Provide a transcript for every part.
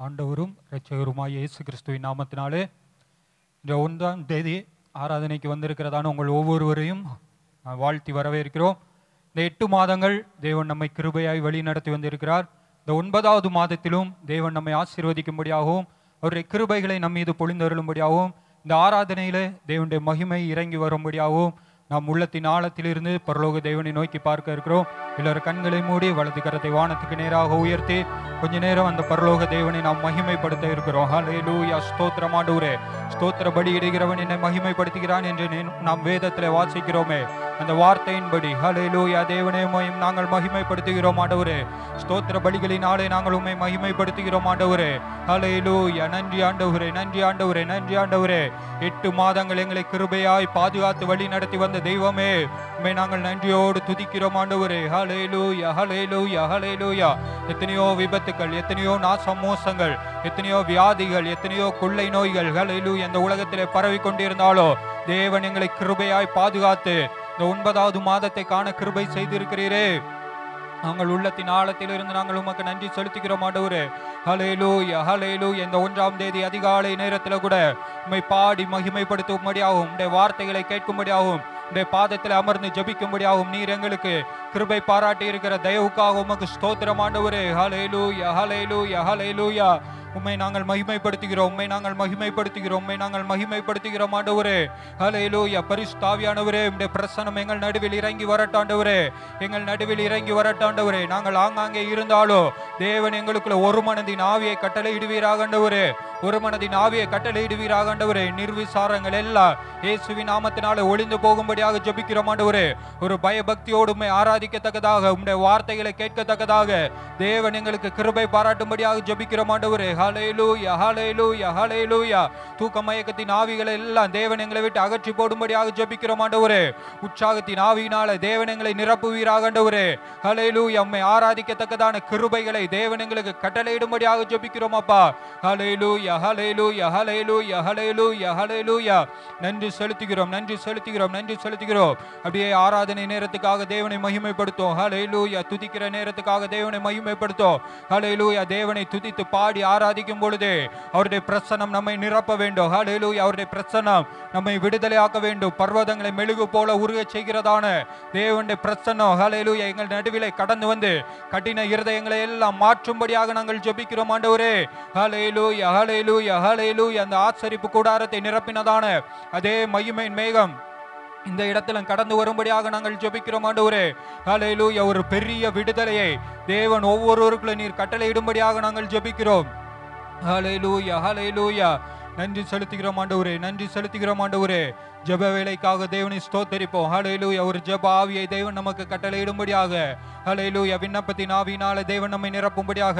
ஆண்டவரும் இரட்சகருமாய் இயேசு கிறிஸ்துவின் நாமத்தினாலே இந்த 1ஆம் தேதி ஆராதனைக்கு வந்திருக்கிறதான உங்கள் ஒவ்வொருவரையும் வாழ்த்தி வரவேற்கிறோம். இந்த 8 மாதங்கள் தேவன் நம்மை கிருபையாய் வழி நடத்தி வந்திருக்கிறார். இந்த 9வது மாதத்திலும் தேவன் நம்மை ஆசீர்வதிக்கும்படியாகவும் அவருடைய கிருபைகளை நம் மீது பொழிந்தருளும்படியாகவும் இந்த ஆராதனையிலே தேவனுடைய மகிமை இறங்கி வரும்படியாகவும் நாம் உள்ளத்தின் ஆழத்திலிருந்து பரலோக தேவனை நோக்கி பார்க்க இருக்கிறோம். எல்லாரும் கண்களை மூடி வலது கரத்தை வானத்துக்கு நேராக உயர்த்தி கொஞ்ச நேரம் அந்த பரலோக தேவனை நாம் மகிமைப்படுத்த இருக்கிறோம். ஹல்லேலூயா, ஸ்தோத்திரம் ஆண்டவரே. ஸ்தோத்திர பலி இடுகிறவன் என்னை மகிமைப்படுத்துகிறான் என்று நாம் வேதத்தில் வாசிக்கிறோமே, அந்த வார்த்தையின்படி ஹல்லேலூயா தேவனே நாங்கள் மகிமைப்படுத்துகிறோம் ஆண்டவரே. ஸ்தோத்திர பலிகளினாலே நாங்கள் உம்மை மகிமைப்படுத்துகிறோம் ஆண்டவரே. ஹல்லேலூயா, நன்றி ஆண்டவரே, நன்றி ஆண்டவரே, நன்றி ஆண்டவரே. 8 மாதங்கள் எங்களை கிருபையாய் பாதுகாத்து வழி நடத்தி வந்த தெய்வமே, உம்மை நாங்கள் நன்றியோடு துதிக்கிறோம் ஆண்டவரே. ஹல்லேலூயா, ஹல்லேலூயா, ஹல்லேலூயா. எத்தனையோ விபத்துக்கள், எத்தனையோ நாச மோசங்கள், எத்தனையோ வியாதிகள், எத்தனையோ கொள்ளை நோய்கள் ஹல்லேலூயா இந்த உலகத்திலே பரவி கொண்டிருந்தாலோ தேவன் எங்களை கிருபையாய் பாதுகாத்து இந்த 9வது மாதத்தை காண கிருபை செய்திருக்கிறீரே. நாங்கள் உள்ளத்தின் ஆழத்திலிருந்து நாங்கள் உமக்கு நன்றி செலுத்துகிறோம் ஆண்டவரே. ஹல்லேலூயா, ஹல்லேலூயா. இந்த 1ஆம் தேதி அதிகாலை நேரத்தில் கூட உம்மை பாடி மகிமைப்படுத்தும்படியாகவும் உம்முடைய வார்த்தைகளை கேட்கும்படியாகவும் உம்முடைய பாதத்தில் அமர்ந்து ஜெபிக்கும்படியாகவும் நீர் எங்களுக்கு கிருபை பாராட்டி இருக்கிற தயவுக்காக உமக்கு ஸ்தோத்திரம் ஆண்டவரே. ஹல்லேலூயா, ஹல்லேலூயா, ஹல்லேலூயா. உம்மை நாங்கள் மகிமைப்படுத்துகிறோம், உம்மை நாங்கள் மகிமைப்படுத்துகிறோம், உம்மை நாங்கள் மகிமைப்படுத்துகிறோம் ஆண்டவரே. ஹல்லேலூயா. பரிசுத்த ஆவியானவரே, உம்முடைய பிரசன்னம் எங்கள் நடுவில் இறங்கி வரட்டாண்டவரே, எங்கள் நடுவில் இறங்கி வரட்டாண்டவரே. நாங்கள் ஆங்காங்கே இருந்தாலோ தேவன் எங்களுக்குள்ள ஒரு மனதின் ஆவியை கட்டளை இடுவீராகண்டவரே, ஒரு மனதின் ஆவியை கட்டளை இடுவீராகண்டவரே. நிர்விசாரங்கள் எல்லாம் இயேசுவின் நாமத்தினாலே ஒளிந்து போகும்படியாக ஜெபிக்கிறோம் ஆண்டவரே. ஒரு பயபக்தியோடு உம்மை ஆராதிக்கத்தக்கதாக, உம்முடைய வார்த்தைகளை கேட்கத்தக்கதாக தேவன் எங்களுக்கு கிருபை பாராட்டும்படியாக ஜெபிக்கிறோம் ஆண்டவரே. ஹல்லேலூயா, ஹல்லேலூயா, ஹல்லேலூயா. தூக்க மயக்கத்தின் ஆவிகளை எல்லாம் தேவன் எங்களை விட்டு அகற்றி போடும்படியாக ஜெபிக்கிறோம் ஆண்டவரே. உற்சாகத்தின் ஆவியினால தேவன் எங்களை நிரப்புவீராக ஆண்டவரே. ஹல்லேலூயா. உம்மை ஆராதிக்கத்தக்கதான கிருபைகளை தேவன் எங்களுக்கு கட்டளையிடும்படியாக ஜெபிக்கிறோம் அப்பா. ஹல்லேலூயா, ஹல்லேலூயா, ஹல்லேலூயா, ஹல்லேலூயா, ஹல்லேலூயா. நன்றி செலுத்துகிறோம், நன்றி செலுத்துகிறோம், நன்றி செலுத்துகிறோம். அப்படியே ஆராதனை நேரத்துக்காக தேவனை மகிமைப்படுத்தும். ஹல்லேலூயா. துதிக்கிற நேரத்துக்காக தேவனை மகிமைப்படுத்தும். ஹல்லேலூயா. தேவனை துதித்து பாடி ஆராதிக்கும் பொழுது அவருடைய பிரசன்னம் நம்மை நிரப்ப வேண்டும். ஹல்லேலூயா. அவருடைய பிரசன்னம் நம்மை விடுதலையாக்க வேண்டும். பர்வதங்களை மெழுகு போல உருகச் செய்கிறதான தேவனுடைய பிரசன்னம் ஹல்லேலூயா எங்கள் நடுவிலே கடந்து வந்து கடின இருதயங்களை எல்லாம் மாற்றும்படியாக நாங்கள் ஜெபிக்கிறோம் ஆண்டவரே. ஹல்லேலூயா, ஹல்லேலூயா, ஹல்லேலூயா. அந்த ஆசரிப்பு கூடாரத்தை நிரப்பினதான அதே மகிமையின் மேகம் இந்த இடத்துல கடந்து வரும்படியாக நாங்கள் ஜெபிக்கிறோம் ஆண்டவரே. ஹல்லேலூயா. ஒரு பெரிய விடுதலையை தேவன் ஒவ்வொருவருக்குள்ள நீர் கட்டளையிடும்படியாக நாங்கள் ஜெபிக்கிறோம். ஹல்லேலூயா, ஹல்லேலூயா. நன்றி செலுத்துகிறோம் ஆண்டவரே, நன்றி செலுத்துகிறோம் ஆண்டவரே. ஜெப வேளைக்காக தேவனை ஸ்தோத்தரிப்போம். ஹல்லேலூயா. ஒரு ஜெப ஆவியை தேவன் நமக்கு கட்டளையிடும்படியாக ஹல்லேலூயா விண்ணப்பத்தின் ஆவியினால தேவன் நம்மை நிரப்பும்படியாக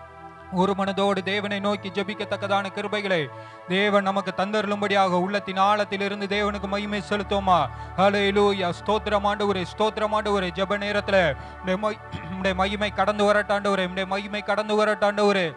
ஒரு மனதோடு தேவனை நோக்கி ஜெபிக்கத்தக்கதான கிருபைகளை தேவன் நமக்கு தந்தருளும்படியாக உள்ளத்தின் ஆழத்திலிருந்து தேவனுக்கு மகிமை செலுத்துவோமா. ஹல்லேலூயா. ஸ்தோத்திரம் ஆண்டவரே, ஸ்தோத்திரம் ஆண்டவரே. ஜெப நேரத்துல உம்முடைய மகிமை கடந்து வரட்டாண்டவரே, உம்முடைய மகிமை கடந்து வரட்டாண்டவரே.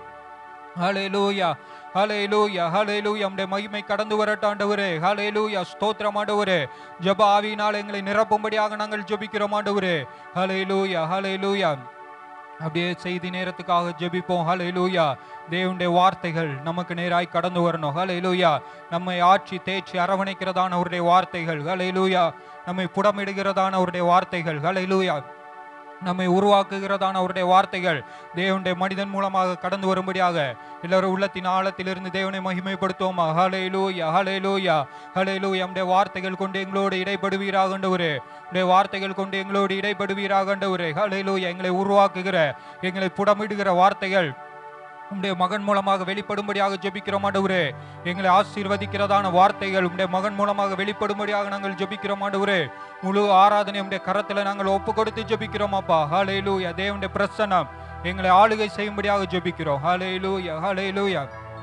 ஹல்லேலூயா, ஹல்லேலூயா, ஹல்லேலூயா. உம்முடைய மகிமை கடந்து வரட்டாண்டவரே. ஹல்லேலூயா. ஸ்தோத்திரம் ஆண்டவரே. ஜெப ஆவியினால் எங்களை நிரப்பும்படியாக நாங்கள் ஜெபிக்கிறோம் ஆண்டவரே. ஹல்லேலூயா, ஹல்லேலூயா. அப்படியே செய்தி நேரத்துக்காக ஜெபிப்போம். ஹல்லேலூயா. தேவனுடைய வார்த்தைகள் நமக்கு நேராய் கடந்து வரணும். ஹல்லேலூயா. நம்மை ஆட்சி தேய்ச்சி அரவணைக்கிறதான அவருடைய வார்த்தைகள். ஹல்லேலூயா. நம்மை புடமிடுகிறதான அவருடைய வார்த்தைகள். ஹல்லேலூயா. நம்மை உருவாக்குகிறதான அவருடைய வார்த்தைகள் தேவனுடைய மனிதன் மூலமாக கடந்து வரும்படியாக எல்லாரும் உள்ளத்தின் ஆழத்திலிருந்து தேவனை மகிமைப்படுத்துவோமா. ஹல்லேலூயா, ஹல்லேலூயா, ஹல்லேலூயா. நம்முடைய வார்த்தைகள் கொண்டு எங்களோடு இடைப்படுவீராக ஆண்டவரே, உடைய வார்த்தைகள் கொண்டு எங்களோடு இடைப்படுவீராக ஆண்டவரே. ஹல்லேலூயா. எங்களை உருவாக்குகிற, எங்களை புடமிடுகிற வார்த்தைகள் உம்முடைய மகன் மூலமாக வெளிப்படும்படியாக ஜெபிக்கிறோம் ஆண்டவரே. எங்களை ஆசீர்வதிக்கிறதான வார்த்தைகள் உம்முடைய மகன் மூலமாக வெளிப்படும்படியாக நாங்கள் ஜெபிக்கிறோம் ஆண்டவரே. முழு ஆராதனை உம்முடைய கரத்துல நாங்கள் ஒப்பு கொடுத்து ஜெபிக்கிறோம் அப்பா. ஹல்லேலூயா. தேவனுடைய பிரசன்னம் எங்களை ஆளுகை செய்யும்படியாக ஜெபிக்கிறோம். ஹல்லேலூயா, ஹல்லேலூயா.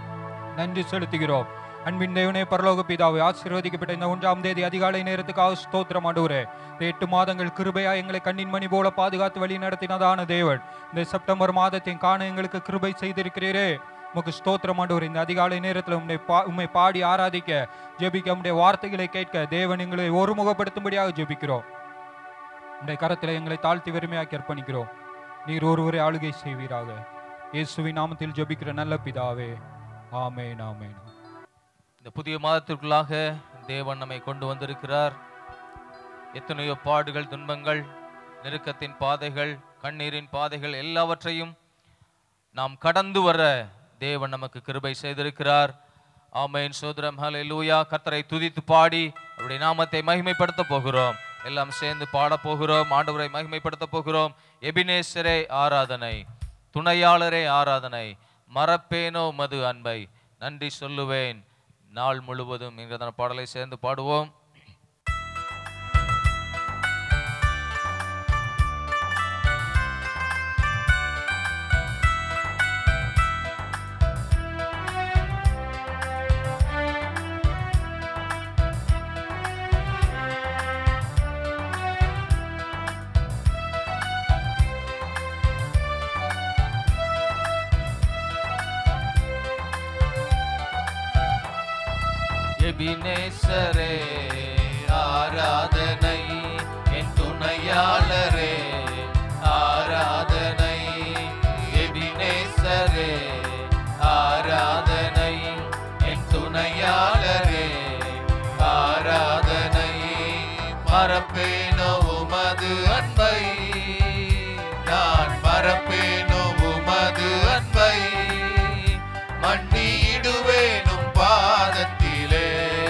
நன்றி செலுத்துகிறோம். அன்பின் தேவனே, பரலோக பிதாவே, ஆசீர்வதிக்கப்பட்ட இந்த 1ஆம் தேதி அதிகாலை நேரத்துக்காக ஸ்தோத்திரம் ஆண்டவரே. இந்த 8 மாதங்கள் கிருபையா எங்களை கண்ணின் மணி போல பாதுகாத்து வழி நடத்தினதான தேவன் இந்த செப்டம்பர் மாதத்தின் காண எங்களுக்கு கிருபை செய்திருக்கிறீரே. உமக்கு ஸ்தோத்திரம் ஆண்டவரே. இந்த அதிகாலை நேரத்தில் உம்மை பாடி ஆராதிக்க ஜெபிக்க உம்முடைய வார்த்தைகளை கேட்க தேவன் எங்களை ஒருமுகப்படுத்தும்படியாக ஜெபிக்கிறோம். உம்முடைய கரத்தில் எங்களை தாழ்த்தி வெறுமையாக்கி அர்ப்பணிக்கிறோம். நீர் ஒருவரை ஆளுகை செய்வீராக. இயேசுவின் நாமத்தில் ஜெபிக்கிற நல்ல பிதாவே, ஆமென், ஆமென். இந்த புதிய மாதத்திற்குள்ளாக தேவன் நம்மை கொண்டு வந்திருக்கிறார். எத்தனையோ பாடுகள், துன்பங்கள், நெருக்கத்தின் பாதைகள், கண்ணீரின் பாதைகள் எல்லாவற்றையும் நாம் கடந்து வர தேவன் நமக்கு கிருபை செய்திருக்கிறார். ஆமென், சோதரம், ஹல்லேலூயா. கர்த்தரை துதித்து பாடி அவருடைய நாமத்தை மகிமைப்படுத்த போகிறோம். எல்லாம் சேர்ந்து பாட போகிறோம். ஆண்டவரை மகிமைப்படுத்த போகிறோம். எபினேசரே ஆராதனை, துணையாளரே ஆராதனை, மறப்பேனோ மது அன்பை, நன்றி சொல்லுவேன் நாள் முழுவதும் என்கிற பாடலை சேர்ந்து பாடுவோம். எபினேசரே ஆராதனை, என் துணையாளரே ஆராதனை. எபினேசரே ஆராதனை, என் துணையாளரே ஆராதனை. மறப்பேனோ உமது அன்பை, நான் மறப்பேனோ உமது அன்பை. மண்டியிடுவேனும் பாதத்திலே,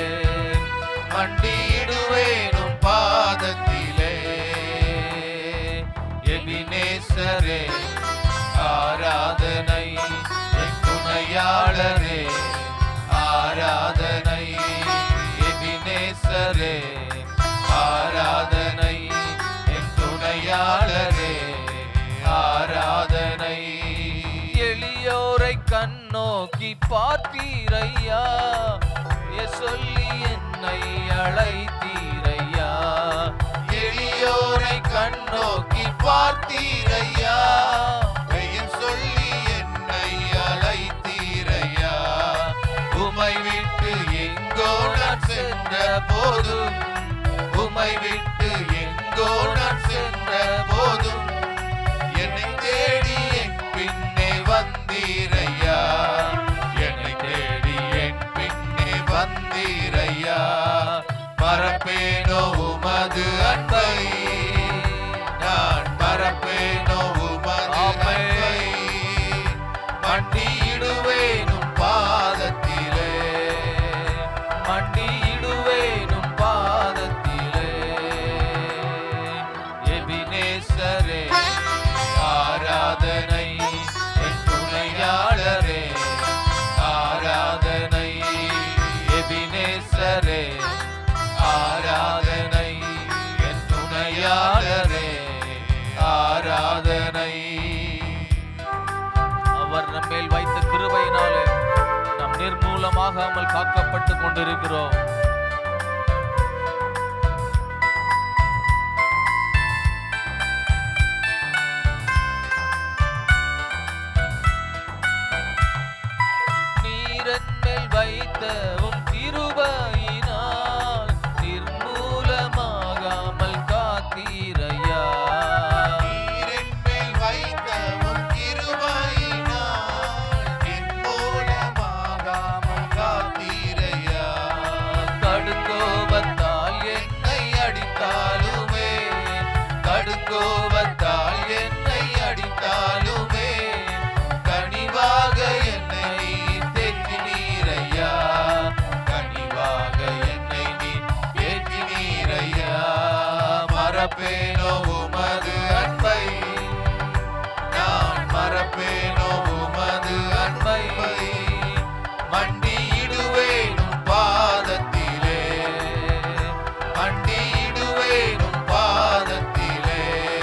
மண்டியிடுவேனும் பாதத்திலே. எபினேசரே ஆராதனை, என் துணையாளரே ஆராதனை. எபினேசரே ஆராதனை, என் துணையாளரே ஆராதனை. எளியோரை கண்ணோக்கி பார்த்தீரையா, சொல்லி என்னை அழைத்தீரையா. எளியோரை கண்ணோக்கி பார்த்தீரையா, சொல்லி என்னை அழைத்தீரையா. உமை விட்டு எங்கோ நான் சென்ற போதும், உமை விட்டு எங்கோ நான் சென்ற போதும், என்னை தேடி என் பின்னே வந்தீரையா. என்னை தேடி என் பின்னே வந்தீரையா. மறப்பேனோ உமது அன்பை, நான் மறப்பேனோ உமது அன்பை. மண்டியிடுவேனும் பாதத்திலே, மண்டியிடுவேனும் பாதத்திலே. எபினேசரே ஆராதனை, என் துணையாளரே ஆராதனை. எபினேசரே ஆராதனை, என் துணையாளரே ஆராதனை. அவர் நம்மேல் வைத்த கிருபையினாலே நாம் நிர்மூலமாகாமல் காக்கப்பட்டு கொண்டிருக்கிறோம். நீரன்மேல் வைத்த உம் கிருபையினால் நிர்மூலமாகாமல் காத்தீரையா. நீரன்மேல் வைத்த உம் கிருபையினால் நிர்மூலமாகாமல் காத்தீரையா. கடுங்கோபத்தால் என்னை அடித்தாலுமே, கடுங்கோபத்தால் என்னை அடித்தாலுமே, கனிவாக என்னை தேற்றினீரையா. கனிவாக என்னை நீ தேற்றினீரையா. மறப்பேனோ உமது அன்பை, நான் மறப்பேனோ உமது அன்பை. மண்டியிடுவேனும் பாதத்திலே, மண்டியிடுவேனும் பாதத்திலே.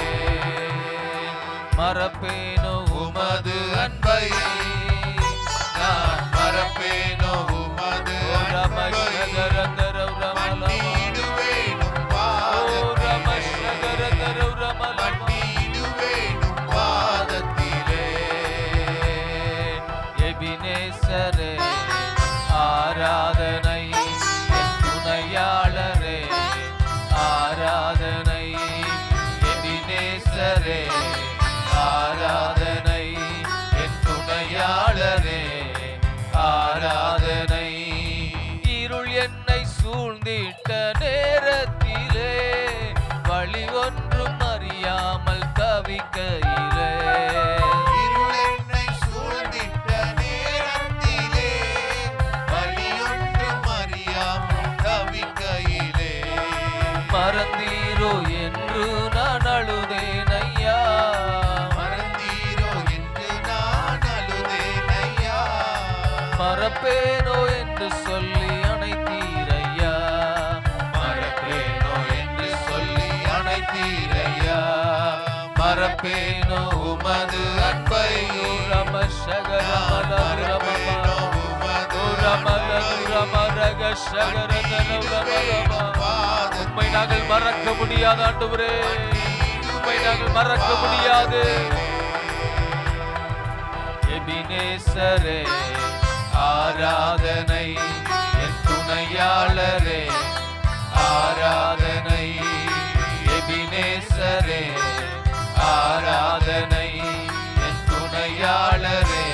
மறப்பேனோ உமது அன்பை, நான் மறப்பேனோ உமது அன்பை. மண்டியிடுவேனும் பாதத்திலே, மண்டியிடுவேனும் பாதத்திலே. எபினேசரே ஆராதனை, என் துணையாளரே ஆராதனை. எபினேசரே ஆராதனை, என் சூழ்ந்திட்ட நேரத்திலே வழி ஒன்றும் அறியாமல் தவிக்கையிலே இருள் என்னை சூழ்ந்திட்ட நேரத்திலே வழி ஒன்றும் அறியாமல் தவிக்கையிலே மறந்தீரோ என்று நான் அழுதேன் ஐயா மறந்தீரோ என்று நான் அழுதேன் ஐயா மறப்பேனோ என்று சொல்லி அணைத்தீரையா மறப்பேனோ என்று சொல்லி அணைத்தீரையா மறப்பேனோ உமது அன்பை மறப்பேனோ உம்மை நாங்கள் மறக்க முடியாது ஆண்டவரே உம்மை நாங்கள் மறக்க முடியாது எபினேசரே ஆராதனை என் துணையாளரே ஆராதனை எபினேசரே ஆராதனை என் துணையாளரே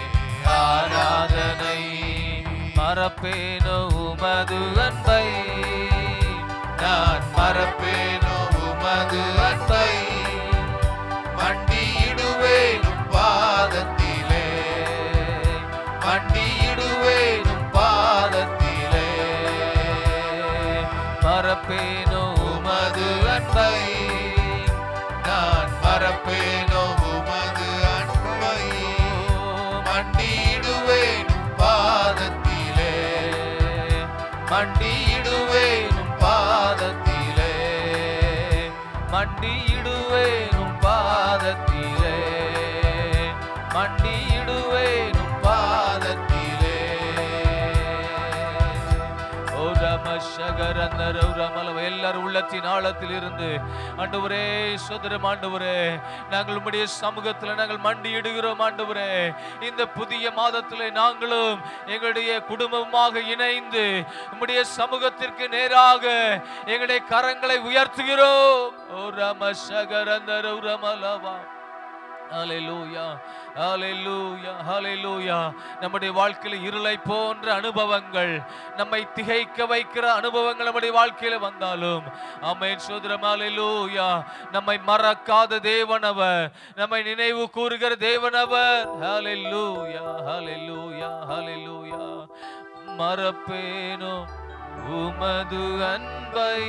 ஆராதனை மறப்பேனோ உமது அன்பை நான் மறப்பேனோ உமது அன்பை மண்டியிடுவேனும் பாதத்திலே மண்டியிடுவேனும் பாதத்திலே மறப்பேனோ உமது அன்பை நான் மறப்பேனோ உமது அன்பை மண்டியிடுவேனும் பாதத்திலே மண்டியிடுவேனும் பாதத்திலே மண்டியிடுவேனும் பாதத்திலே மண்டியிடுவேனும் பாதத்திலே எல்லாரும் உள்ளத்தின் ஆழத்தில் இருந்து ஆண்டவரே சோதரம் ஆண்டவரே நாங்கள் உம்முடைய சமூகத்தில் நாங்கள் மண்டியிடுகிறோம் ஆண்டவரே இந்த புதிய மாதத்திலே நாங்களும் எங்களுடைய குடும்பமாக இணைந்து உம்முடைய சமூகத்திற்கு நேராக எங்களுடைய கரங்களை உயர்த்துகிறோம் ஓ ரம சகரந்தர ரமலவா ஹல்லேலூயா ஹல்லேலூயா ஹல்லேலூயா நம்முடைய வாழ்க்கையில் இருளை போன்ற அனுபவங்கள் நம்மை திகைக்க வைக்கிற அனுபவங்கள் நம்முடைய வாழ்க்கையில வந்தாலும் ஆமென் சோதரம் ஹல்லேலூயா நம்மை மறக்காத தேவனவர் நம்மை நினைவு கூறுகிற தேவனவர் ஹல்லேலூயா ஹல்லேலூயா ஹல்லேலூயா மறப்பேனோ உமது அன்பை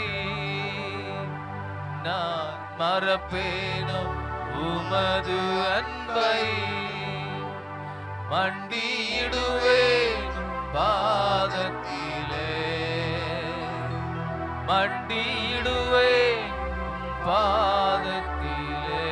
நான் மறப்பேனோ உமது அன்பை மண்டியிடுவேன் பாதத்திலே மண்டியிடுவேன் பாதத்திலே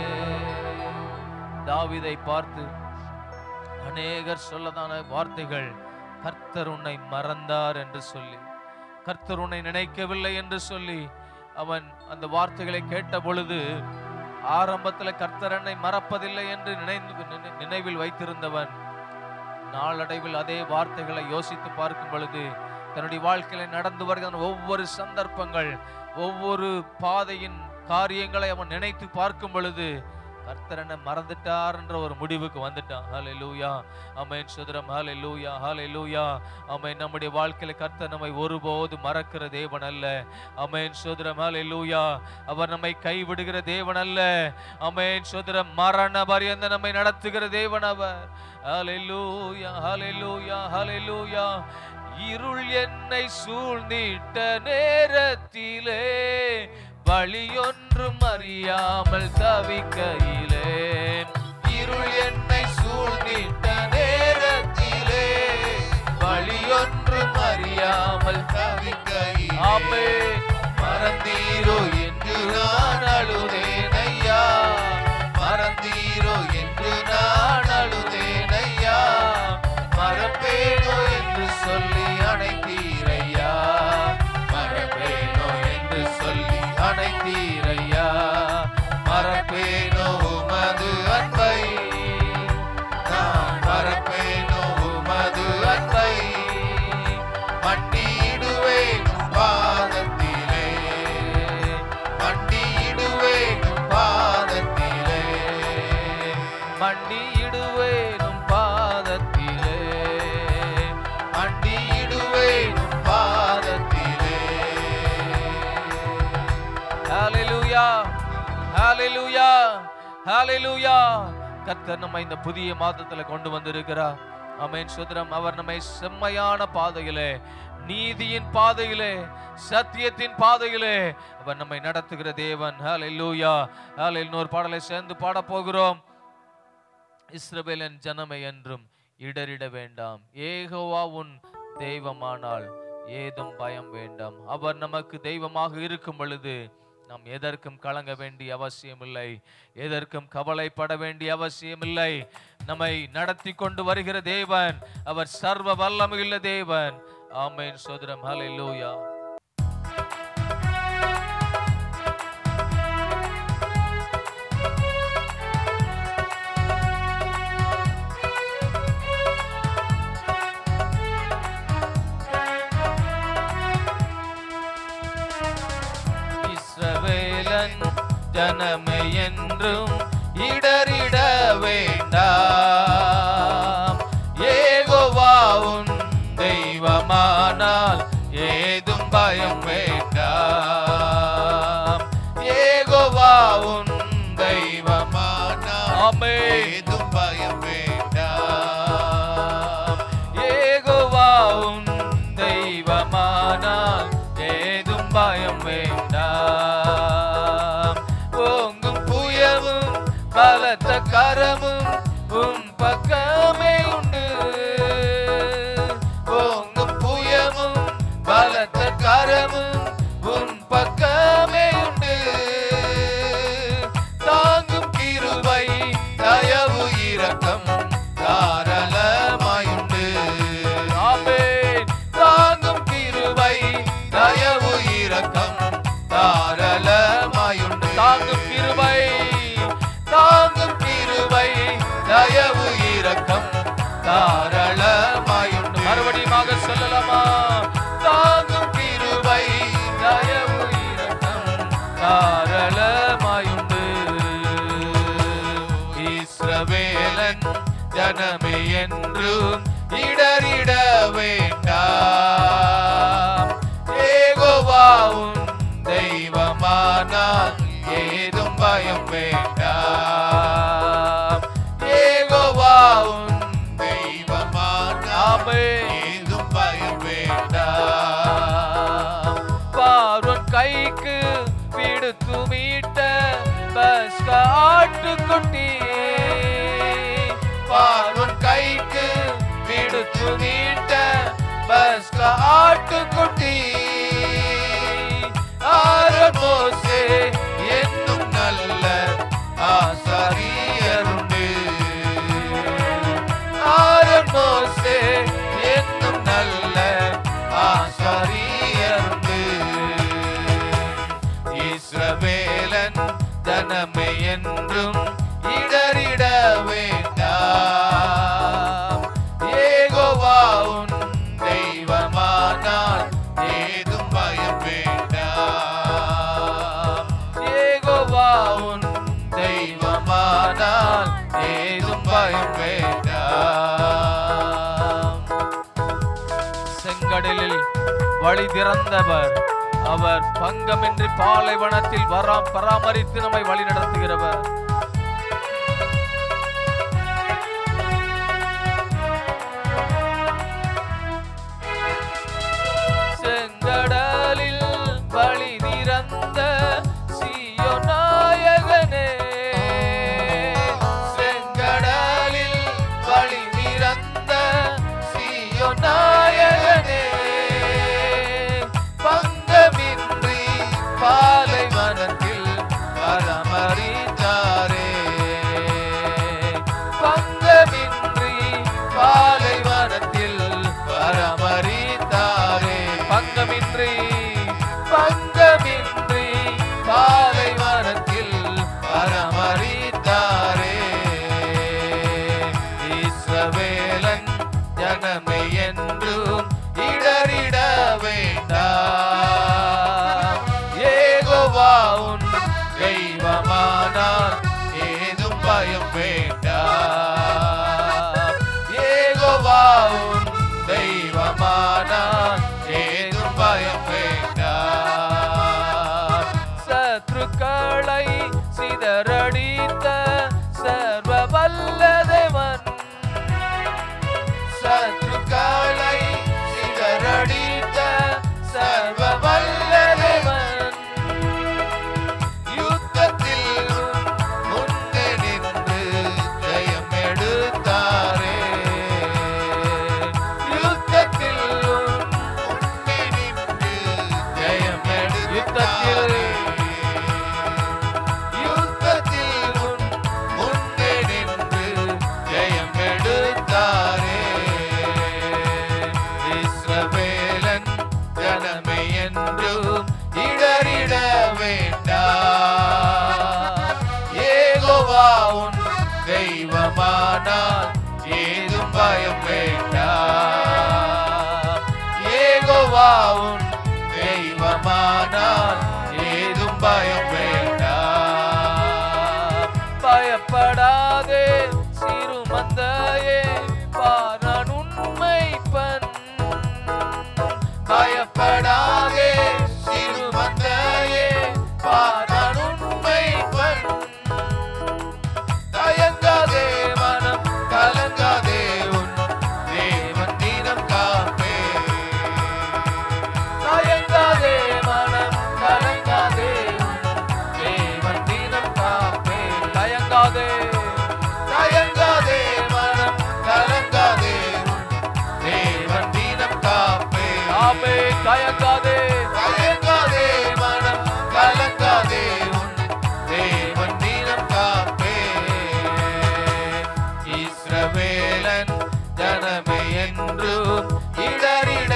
தாவீதை பார்த்து அநேகர் சொல்லதான வார்த்தைகள் கர்த்தர் உன்னை மறந்தார் என்று சொல்லி கர்த்தர் உன்னை நினைக்கவில்லை என்று சொல்லி அவன் அந்த வார்த்தைகளை கேட்ட பொழுது ஆரம்பத்தில் கர்த்தர் என்னை மறப்பதில்லை என்று நினைவில் வைத்திருந்தவன் நாளடைவில் அதே வார்த்தைகளை யோசித்து பார்க்கும் பொழுது தன்னுடைய வாழ்க்கையில நடந்து வருகிற ஒவ்வொரு சந்தர்ப்பங்கள் ஒவ்வொரு பாதையின் காரியங்களை அவன் நினைத்து பார்க்கும் பொழுது கர்த்தர் என்ன மறந்துட்டார் என்ற ஒரு முடிவுக்கு வந்துட்டான் ஹல்லேலூயா ஆமென் சோதரம் ஹல்லேலூயா ஹல்லேலூயா ஆமென் நம்முடைய வாழ்க்கையில கர்த்தர் நம்மை ஒருபோது மறக்கிற தேவன் அல்ல ஆமென் சோதரம் ஹல்லேலூயா அவர் நம்மை கைவிடுகிற தேவன் அல்ல ஆமென் சோதரம் மரண பரியந்த நம்மை நடத்துகிற தேவன் அவர் ஹல்லேலூயா ஹல்லேலூயா ஹல்லேலூயா இருள் என்னை சூழ்ந்திட்ட நேரத்திலே வழியொன்றும் அறியாமல் தவிக்கையிலே இருள் என்னை சூழ்ந்திட்ட நேரத்திலே வழியொன்றும் அறியாமல் தவிக்கையிலே ஆமென் மறந்தீரோ என்று நான் அழுதேன் ஐயா மறந்தீரோ என்று நான் அழுதேன் ஐயா மறப்பேனோ என்று சொல்லி அணைத்தீரையா மறப்பேனோ என்று சொல்லி அணைத்தீரையா மறப்பேனோ உமது அன்பை ஹalleluya. கர்த்தர் நம்மை இந்த புதிய மாதத்துல கொண்டு வந்திருக்கிறார். ஆமென் சோதரம். அவர் நம்மை செம்மையான பாதையிலே, நீதியின் பாதையிலே, சத்தியத்தின் பாதையிலே அவர் நம்மை நடத்துகிற தேவன். ஹalleluya. ஹalleluya. ஒரு பாடலை சேர்ந்து பாட போகிறோம். இஸ்ரவேலின் ஜனமே என்றும் இடறிட வேண்டாம், யெகோவா உன் தெய்வமானால் ஏதும் பயம் வேண்டாம். அவர் நமக்கு தெய்வமாக இருக்கும் பொழுது நாம் எதற்கும் கலங்க வேண்டிய அவசியமில்லை, எதற்கும் கவலைப்பட வேண்டிய அவசியமில்லை. நம்மை நடத்தி கொண்டு வருகிற தேவன் அவர் சர்வ வல்லமையுள்ள தேவன். ஆமென் சோதரம். ஹalleluya. இஸ்ரவேலன் ஜனமே என்றும் இடறிட வேண்டாம், யெகோவா உன் தெய்வமானால் ஏதும் பயம் வேண்டாம். யெகோவா உன் தெய்வமானால் ஏதும் பயம் வேண்டாம். யெகோவா உன் தெய்வமானால் ஏதும் பயம் வேண்டாம். ஓங்கும் புயலும் பலத்த கரமும் உன் பக்கமே உண்டு. ஓங்கும் புயலும் பலத்த கரமும் உன் பக்கமே உண்டு. தாங்கும் கிருபை தயவு இரக்கம் தாராளமாயுண்டு. ஆமென். தாங்கும் கிருபை தயவு இரக்கம் தாராளமாயுண்டு. தாங்கும் கிருபை, தாங்கும் கிருபை தயவு இரக்கம் தாராளமாயுண்டு. மறுபடியுமாக சொல்லலாமா? தாங்கும் கிருபை தயவு இரக்கம் தாராளமாயுண்டு. இஸ்ரவேலன் ஜனமே என்றும் இடறிட வேண்டாம், யெகோவா உன் தெய்வமானால் ஏதும் பயம் வேண்டாம். யெகோவா உன் தெய்வமானால் ஏதும் பயம் வேண்டாம். பார்வோன் கைக்கு விடுத்து மீட்ட பஸ்கா ஆட்டுக்குட்டி, பார்வோன் கைக்கு விடுத்து மீட்ட பஸ்கா ஆட்டுக்குட்டி. ஆரோன் மோசே என்னும் நல்ல ஆசாரியருண்டு. ஆரோன் மோசே என்னும் நல்ல ஆசாரியருண்டு. இஸ்ரவேலன் ஜனமே என்றும் இடறிட வேண்டாம், யெகோவா உன் தெய்வமானால் ஏதும் பயம் வேண்டாம். யெகோவா உன் தெய்வமானால் ஏதும் பயம் வேண்டாம். செங்கடலில் வழி திறந்தவர், அவர் பங்கமின்றி பாலைவனத்தில் பராமரித்து நம்மை வழி நடத்துகிறவர். செங்கடலில் வழி திறந்த சீயோன் நாயகனே, செங்கடலில் வழி திறந்த சீயோன் நாயகனே, பங்கமின்றி பாலைவனத்தில் பராமரித்தார். சத்துக்களை சிதறடித்த சர்வ வல்ல தேவன் யுத்தத்தில் முன்னே நின்று ஜெயம் எடுத்தாரே. யுத்தத்தில் முன்னே நின்று ஜெயம் எடுத்தாரே. யுத்தத்தில் முன்னே நின்று ஜெயம் எடுத்தாரே. இஸ்ரவேலன் ஜனமே என்றும் இடறிட வேண்டாம். யெகோவா உன் தெய்வமானால் ஏதும் பயம் வேண்டாம். யெகோவா உன் தெய்வமானால் ஏதும் பயம் வேண்டாம். பயப்படாதே சிறுமந்தையே, பாரான் உண்மைப்பன். பயப்படாதே சிறுமந்தையே, பாரான் உண்மைப்பன். தயங்காதே மனம் கலங்காதே, உன் தேவன் தினம் காப்பே. தயங்காதே மனம் கலங்காதே, உன் தேவன் தினம் காப்பே. தயங்காதே தயங்காதே மனம் கலங்காதே, உன் தேவன் தினம் காப்பே. ஆமே. தயங்காதே தயங்காதே மனம் கலங்காதே, உன் தேவன் தினம் காப்பே. இஸ்ரவேலன் ஜனமே என்றும் இடறிட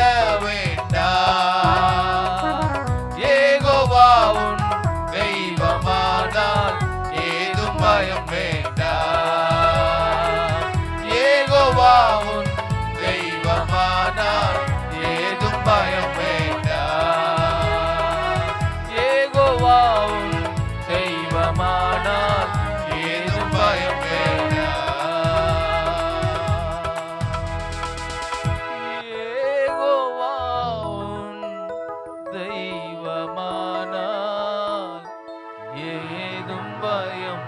வேண்டாம். யெகோவா உன் தெய்வமானால் ஏதும் பயம் வேண்டாம். யெகோவா உன் தெய்வமானால் ஏதும் பயம் வேண்டாம். யெகோவா உன் தெய்வமானால் ஏதும் பயம் வேண்டாம். யெகோவா உன் தெய்வமானால் ஏதும் பயம்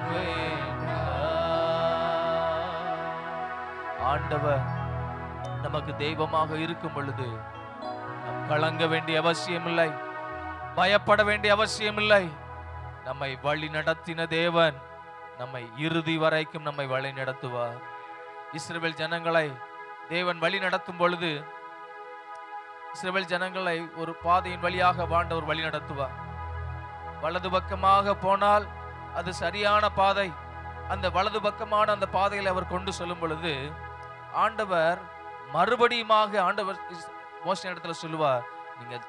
வேண்டாம். ஆண்டவர் நமக்கு தெய்வமாக இருக்கும் பொழுது நாம் கலங்க வேண்டிய அவசியம் இல்லை, பயப்பட வேண்டிய அவசியம் இல்லை. நம்மை வழி நடத்தின தேவன் நம்மை இறுதி வரைக்கும் நம்மை வழி நடத்துவார். இஸ்ரவேல் ஜனங்களை தேவன் வழி நடத்தும் பொழுது இஸ்ரவேல் ஜனங்களை ஒரு பாதையின் வழியாக ஆண்டவர் வழி நடத்துவார். வலது பக்கமாக போனால் அது சரியான பாதை. அந்த வலது பக்கமான அந்த பாதையில் அவர் கொண்டு செல்லும் பொழுது ஆண்டவர் மறுபடியுமாக ஆண்டவர் மோசே இடத்துல சொல்லுவார், நீங்கள்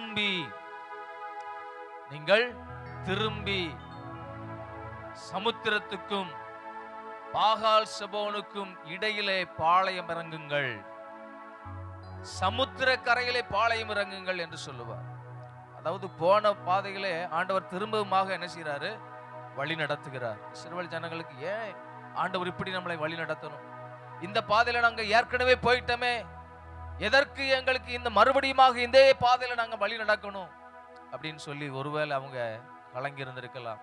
திரும்பி சமுத்திரத்துக்கும் பாகால் செபோனுக்கும் இடையிலே பாளையம் இறங்குங்கள், சமுத்திர கரையிலே பாளையம் இறங்குங்கள் என்று சொல்லுவார். அதாவது போன பாதையிலே ஆண்டவர் திரும்பவுமாக என்ன செய்யறாரு? வழி நடத்துகிறார். இஸ்ரவேல் ஜனங்களுக்கு ஏன் ஆண்டவர் இப்படி நம்மளை வழி நடத்தணும்? இந்த பாதையில நாங்க ஏற்கனவே போயிட்டோமே, எதற்கு எங்களுக்கு இந்த மறுபடியுமாக இந்த பாதையில நாங்க வழி நடக்கணும் அப்படின்னு சொல்லி ஒருவேளை அவங்க கலங்கி இருந்திருக்கலாம்.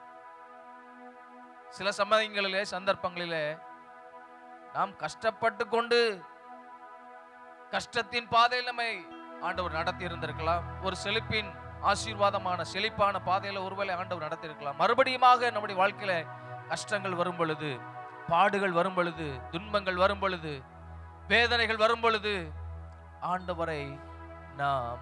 சில சமயங்களிலே சந்தர்ப்பங்களிலே நாம் கஷ்டப்பட்டு கொண்டு கஷ்டத்தின் பாதையில் நம்மை ஆண்டவர் நடத்தி இருந்திருக்கலாம். ஒரு செழிப்பின் ஆசீர்வாதமான செழிப்பான பாதையில ஒருவேளை ஆண்டவர் நடத்தி இருக்கலாம். மறுபடியுமாக நம்முடைய வாழ்க்கையில கஷ்டங்கள் வரும் பொழுது, பாடுகள் வரும் பொழுது, துன்பங்கள் வரும் பொழுது, வேதனைகள் வரும் பொழுது ஆண்டவரை நாம்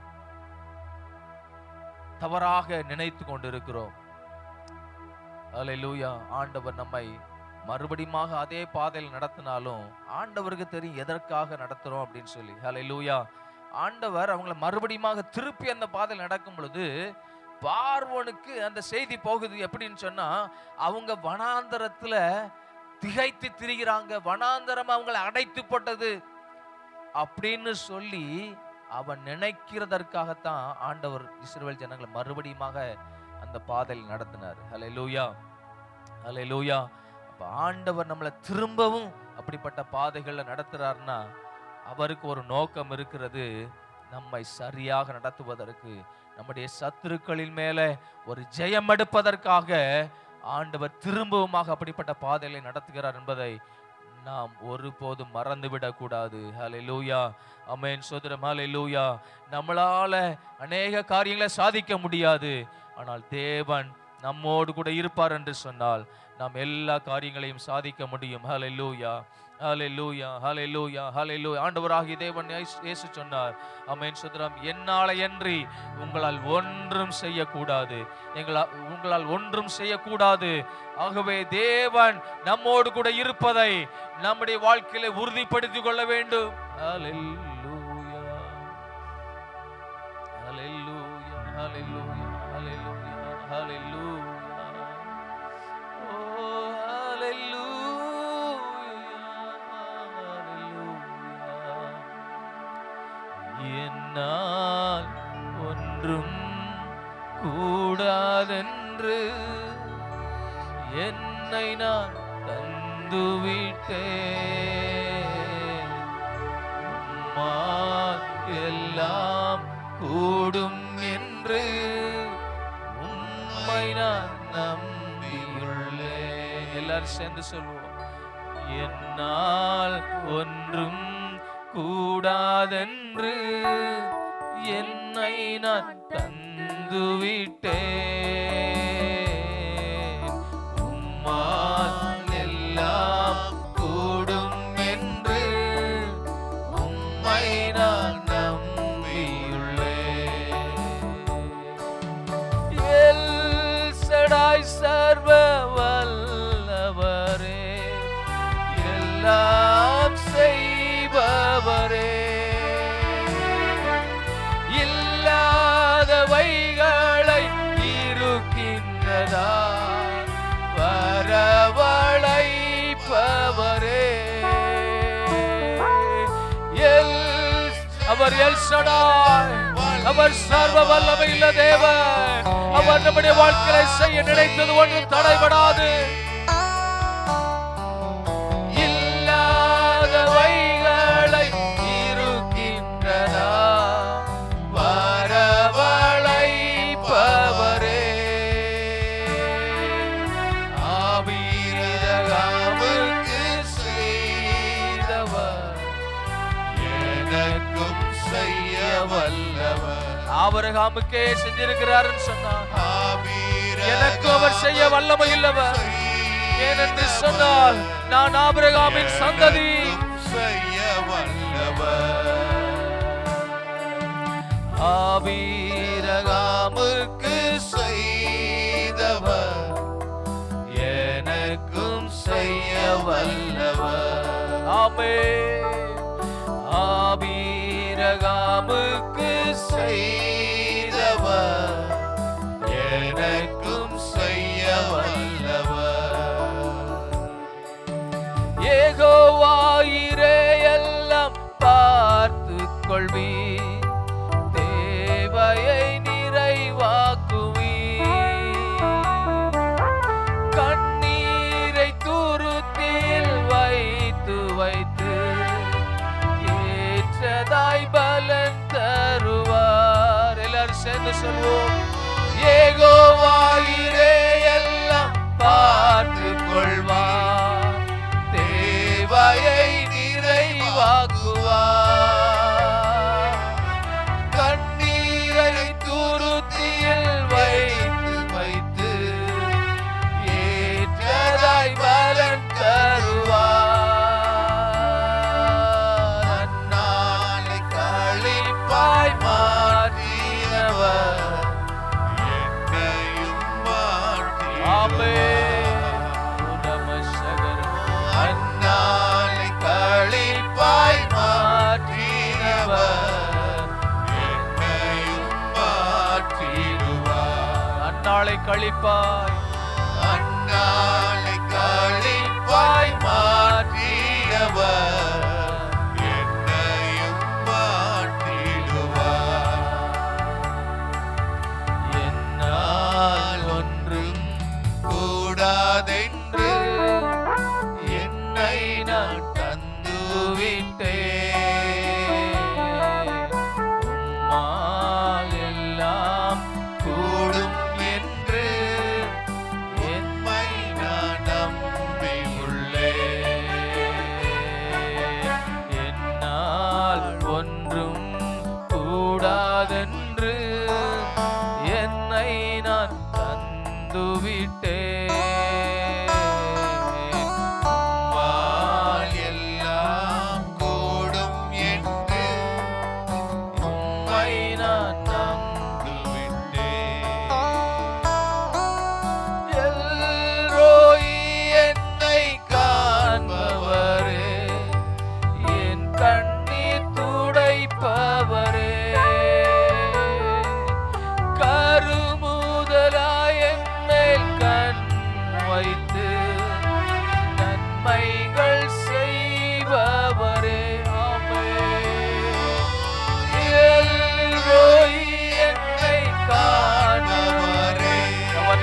தவறாக நினைத்து கொண்டிருக்கிறோம். அல்லேலூயா. ஆண்டவர் நம்மை மறுபடியுமாக அதே பாதையில் நடத்தினாலும் ஆண்டவருக்கு தெரியும் எதற்காக நடத்துறோம் அப்படின்னு சொல்லி. அல்லேலூயா. ஆண்டவர் அவங்களை மறுபடியுமாக திருப்பி அந்த பாதையில் நடக்கும் பொழுது பார்வோனுக்கு அந்த செய்தி போகுது. எப்படின்னு சொன்னா, அவங்க வனாந்தரத்துல திகைத்து திரிகிறாங்க, வனாந்தரம் அவங்களை அடைத்து போட்டது அப்படின்னு சொல்லி அவன் நினைக்கிறதற்காகத்தான் ஆண்டவர் இஸ்ரவேல் ஜனங்களை மறுபடியுமாக அந்த பாதையில் நடத்தினார். ஹல்லேலூயா, ஹல்லேலூயா. அப்ப ஆண்டவர் நம்மளை திரும்பவும் அப்படிப்பட்ட பாதைகள்ல நடத்துறாருன்னா அவருக்கு ஒரு நோக்கம் இருக்கிறது. நம்மை சரியாக நடத்துவதற்கு, நம்முடைய சத்துருக்களின் மேல ஒரு ஜெயம் எடுப்பதற்காக ஆண்டவர் திரும்பவுமாக அப்படிப்பட்ட பாதைகளை நடத்துகிறார் என்பதை நாம் ஒருபோதும் மறந்துவிடக் கூடாது. ஹல்லேலூயா, ஆமென். சோதரம், ஹல்லேலூயா. நம்மளால அநேக காரியங்களை சாதிக்க முடியாது, ஆனால் தேவன் நம்மோடு கூட இருப்பார் என்று சொன்னால் நாம் எல்லா காரியங்களையும் சாதிக்க முடியும். ஹல்லேலூயா, ஹல்லேலூயா, ஹல்லேலூயா, ஹல்லேலூயா. ஆண்டவராகிய தேவன் இயேசு சொன்னார், ஆமென். சோதரம், என்னாலன்றி உங்களால் ஒன்றும் செய்யக்கூடாது, உங்களால் ஒன்றும் செய்யக்கூடாது. ஆகவே தேவன் நம்மோடு கூட இருப்பதை நம்முடைய வாழ்க்கையில உறுதிப்படுத்திக் கொள்ள வேண்டும். ஹல்லேலூயா, ஹல்லேலூயா, ஹல்லேலூயா, ஹல்லேலூயா, ஹல்லேலூயா. ஓ ஹல்லேலூயா, ஹல்லேலூயா. என்னால் ஒன்றும் கூடாதென்று என்னை நான் தந்துவிட்டேன். உம்மால் எல்லாம் கூடும் என்று உம்மை நான் நம்பியுள்ளேன். எல்லாரும் சேர்ந்து சொல்வோம். என்னால் ஒன்றும் கூடாதென்று என்னை நான் தந்துவிட்டேன். உம்மால் எல்லாம் கூடும் என்று உம்மை நான் நம்பியுள்ளேன். எல் சடாய் சர்வ வல்லவரே, எல்லாம் செய்பவரே, இல்லாதவைகளை இருக்கின்றதா வரவழைப்பவரே. அவர் எல் ஷடாய், அவர் சர்வ வல்லமையுள்ள தேவன். அவர் நம்முடைய வாழ்க்கையை செய்ய நினைத்தது ஒன்றும் தடைபடாது. இல்லாதவைகளை இருக்கின்றதா வரவழைப்பவரே. ஆபிரகாமுக்கு செய்தவர் எனக்கும் செய்ய வல்லவர். ஆபிரகாமுக்கே செஞ்சிருக்கிறார் சொன்னார், எனக்கு அவர் செய்ய வல்லமை இல்லவர். ஏனென்று சொன்னால் நான் ஆபிரகாமின் சந்ததி. செய்ய வல்லவர். ஆபிரகாமுக்கு செய்தவர் எனக்கும் செய்ய வல்லவர். ஆமென். ஆபிரகாமுக்கு செய்தவர் எனக்கும் செய்ய வல்லவர். யெகோவாயிரே எல்லாம் பார்த்து கொள்வி, தேவையை நிறைவாக்குவி, கண்ணீரை துருத்தியில் வைத்து வைத்து ஏற்றதாய் பலன் தருவார். எல்லாரும் சேர்ந்து சொல்வோம். யெகோவாயிரே எல்லாம் பார்த்து கொள்வார், தேவையை நிறைவாக்குவார், கண்ணீரை துருத்தியில் வைத்து வைத்து ஏற்றதாய் பலன் தருவார். அந்நாளை களிப்பாய் மாற்றினவர் என்னையும் மாற்றினார். அந்நாளை களிப்பாய் மாற்றினவர் என்னையும் மாற்றிடுவார். அந்நாளை களிப்பாய், அந்நாளை களிப்பாய் மாற்றினவர் என்னையும் மாற்றிடுவார். என்னால் ஒன்றும் கூடாதென்று என்னை நான் தந்துவிட்டேன். உம்மால் எல்லாம் கூடும் என்று என்னை நான் நம்பியுள்ளேன்.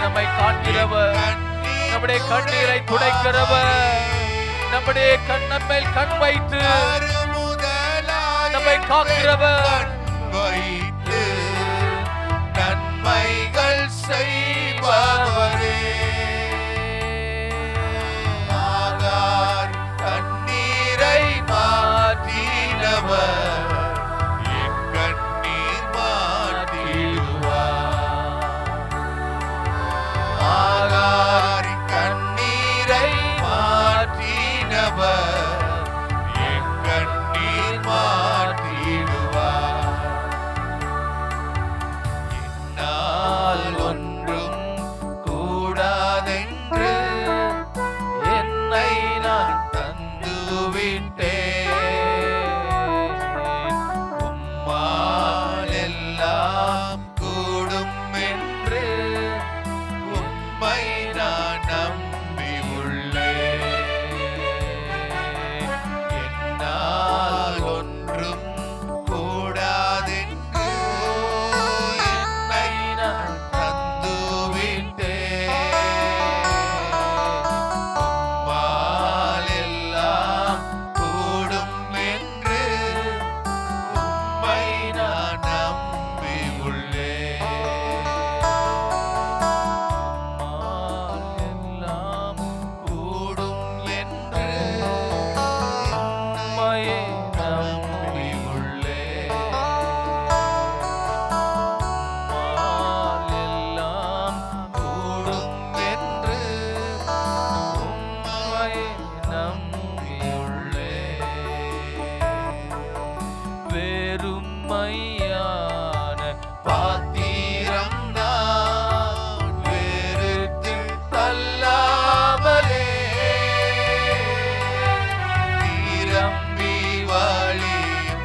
நம்மை காண்கிறவர், நம்முடைய கண்ணீரை துடைக்கிறவர், நம்முடைய நம்மேல் கண் வைத்து நம்மை காக்கிறவர், வைத்து நன்மைகள் செய்பவரே. ஆகார் கண்ணீரை மாற்றினவர், என் கண்ணீர் மாற்றிடுவார். ஆகார் கண்ணீரை மாற்றினவர், என் கண்ணீர் மாற்றிடுவார். என்னால் ஒன்றும் கூடாதென்று என்னை நான் தந்துவிட்டேன். உம்மால் எல்லாம் கூடும் என்று உம்மை நான் நம்பி உள்ளேன். என்னால் ஒன்றும் கூடாதென்று என்னை நான் தந்துவிட்டேன். உம்மால் எல்லாம் கூடும் என்று உம்மை நான் நம்பி உள்ளேன். உம்மால் எல்லாம் கூடும் என்று உம்மையே நம்பி உள்ளேன். உம்மால் எல்லாம் கூடும் என்று உம்மையே நம்பி உள்ளேன். வெறுமையான பாத்திரம் நான் வெறுத்து தள்ளாமலே நிரம்பி வழியும்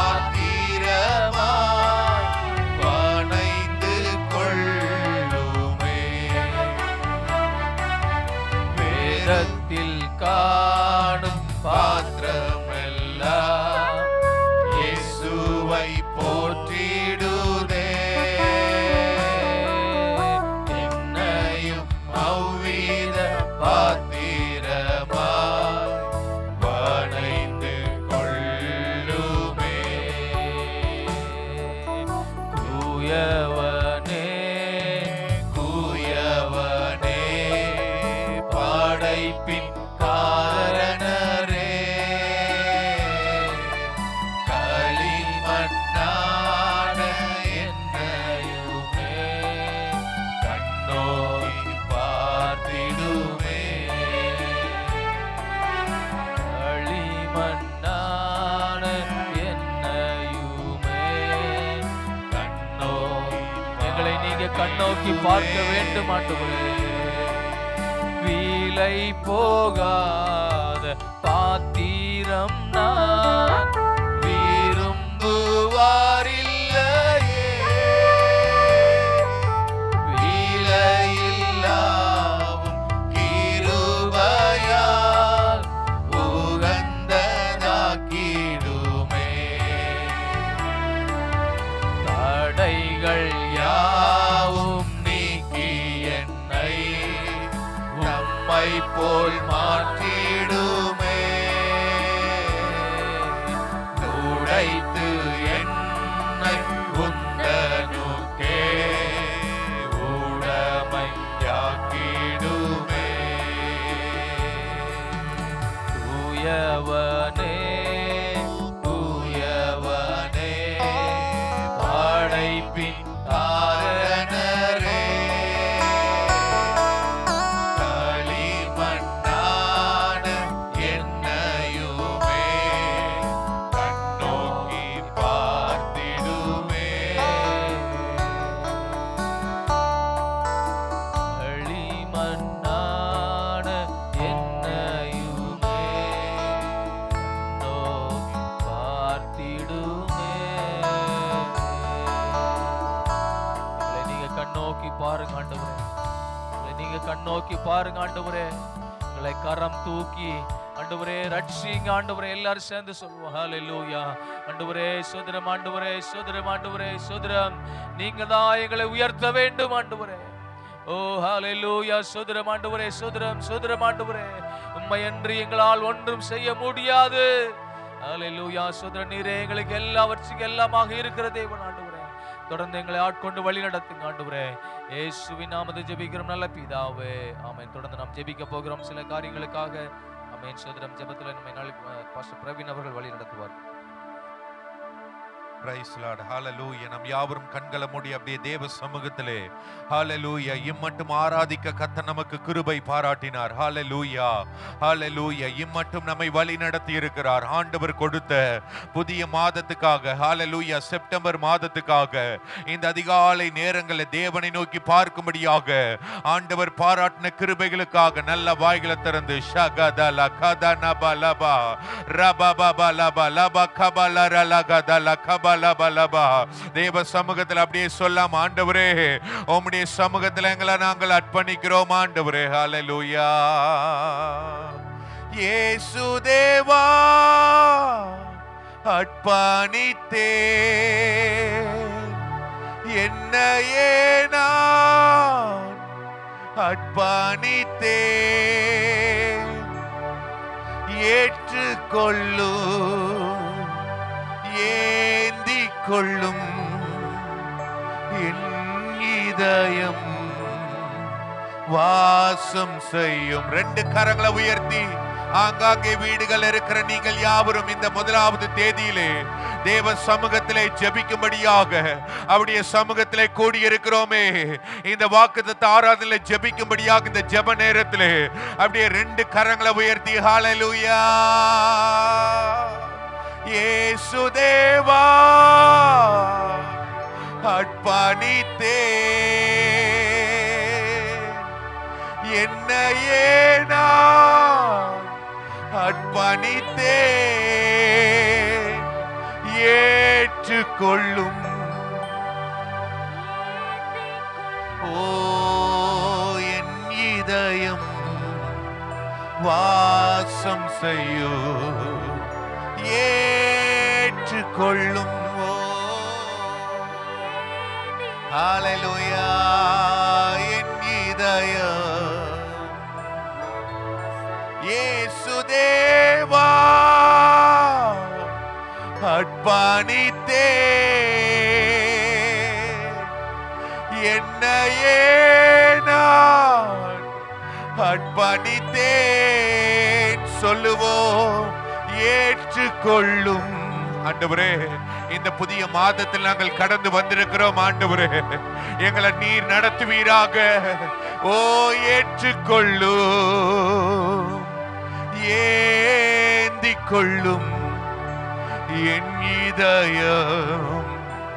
பாத்திரமாய் வணைந்து கொள்ளுமே. வேதத்தில் காணும் பாத்திரமெல்லாம் இயேசுவை போற்றிடுதே. என்னையும் அவ்வித பாத்திரமாய் வணைந்து கொள்ளுமே. தூயவனே, தூயவனே, படைப்பின் காரணரே, களிமண்ணான என்னையுமே கண்ணோக்கி பார்த்திடுமே. களிமண்ணான என்னையுமே கண்ணோக்கி எங்களை நீங்க கண்ணோக்கி பார்க்க வேண்டும் ஆண்டவரே. வீலை போகாத பாத்திரம் நான் விரும்புவாரில்லையே. விலையில்லாவும் கிருபையால் உகந்ததாக்கிடுமே. தடைகள் யாவும் நீக்கி என்னை நம்மை போல் மாற்றிடுமே. துடைத்து என்னை உந்தனுக்கே உடமையாக்கிடுமே. தூயவனே, தூயவனே, படைப்பின் காரணரே, களிமண்ணான என்னையுமே கண்ணோக்கி பார்த்திடுமே. களிமண்ணான என்னையுமே கண்ணோக்கி பார்த்திடுமே. எங்களை நீங்க கண்ணோக்கி பாருங்க ஆண்டவரே. எங்களை நீங்க கண்ணோக்கி பாருங்க ஆண்டவரே. எங்களை கரம் தூக்கி ஆண்டவரே ரட்சிங்க ஆண்டவரே. எல்லாரும் சேர்ந்து சொல்லுவோம் ஹல்லேலூயா. ஆண்டவரே சோதரம், ஆண்டவரே சோதரம், ஆண்டவரே சோதரம். நீங்க தான் எங்களை உயர்த்த வேண்டும் ஆண்டவரே. ஓ ஹalleluya. சோதரம் ஆண்டவரே, சோதரம் சோதரம் ஆண்டவரே, உம்மை அன்றி எங்களால் ஒன்றும் செய்ய முடியாது. ஹalleluya. சோதரம் நீரே எங்களுக்கு எல்லாவற்றுக்கும் எல்லாமாக இருக்கிற தேவன் ஆண்டவரே. தொடர்ந்து எங்களை ஆட்கொண்டு வழி நடத்துங்க ஆண்டவரே. இயேசுவின் நாமத்தில் ஜெபிக்கிறோம் நல்ல பிதாவே, ஆமென். தொடர்ந்து நாம் ஜெபிக்க போகிறோம் சில காரியங்களுக்காக. ஆமென். சோதரம் ஜெபத்தில் நம்மை நாளைக்கு பாஸ்டர் பிரவீன் அவர்கள் வழி நடத்துவார். Praise Lord. Hallelujah. நம் யாவரும் கண்களை மூடி அப்படியே தேவ சமூகத்திலே ஹalleluya இம்மட்டும் ஆராதிக்க கர்த்தர் நமக்கு கிருபை பாராட்டினார். ஹalleluya ஹalleluya இம்மட்டும் நம்மை வழி நடத்தி இருக்கிறார். ஆண்டவர் கொடுத்த புதிய மாதத்துக்காக ஹalleluya செப்டம்பர் மாதத்துக்காக இந்த அதிகாலை நேரங்களில் தேவனை நோக்கி பார்க்கும்படியாக ஆண்டவர் பாராட்டின கிருபைகளுக்காக நல்ல வாய்களை திறந்து ஷகதல கதனபலபா ரபபபலபா லப கபலரலகதல கப தேவ சமூகத்தில் அப்படியே சொல்லாம், ஆண்டவரே உம்முடைய சமூகத்தில் எங்களை நாங்கள் அர்ப்பணிக்கிறோம் ஆண்டவரே. ஹalleluya. இயேசு தேவா அர்ப்பணித்தே என்னையே நான் அர்ப்பணித்தே ஏற்றுக்கொள்ளு ஏந்தி கொள்ளும் என் இதயம் வாசம் செய்யும். ரெண்டு கரங்களை உயர்த்தி ஆங்காங்கே வீடுகள் இருக்கிற நீங்கள் யாவரும் இந்த முதலாவது தேதியிலே தேவ சமூகத்திலே ஜெபிக்கும்படியாக அவருடைய சமூகத்திலே கூடியிருக்கிறோமே. இந்த வாக்குத்தத்த ஆராதனையிலே ஜெபிக்கும்படியாக இந்த ஜெப நேரத்திலே அப்படியே ரெண்டு கரங்களை உயர்த்தி ஹalleluya. இயேசு தேவா அர்ப்பணித்தே என்னையே நான் அர்ப்பணித்தே ஏற்றுக்கொள்ளும் ஓ என் இதயம் வாசம் செய்யும் ஏற்றுக்கொள்ளும். ஹalleluya என் இதயம் இயேசு தேவா அர்ப்பணித்தே என்னையே நான் அர்ப்பணித்தேன் சொல்லுவோம் ஏற்றுக்கொள்ளும். ஆண்டவரே இந்த புதிய மாதத்தில் நாங்கள் கடந்து வந்திருக்கிறோம் ஆண்டவரே, எங்களை நீர் நடத்துவீராக. ஓ ஏற்றுக்கொள்ளும் ஏந்தி கொள்ளும் என் இதயம்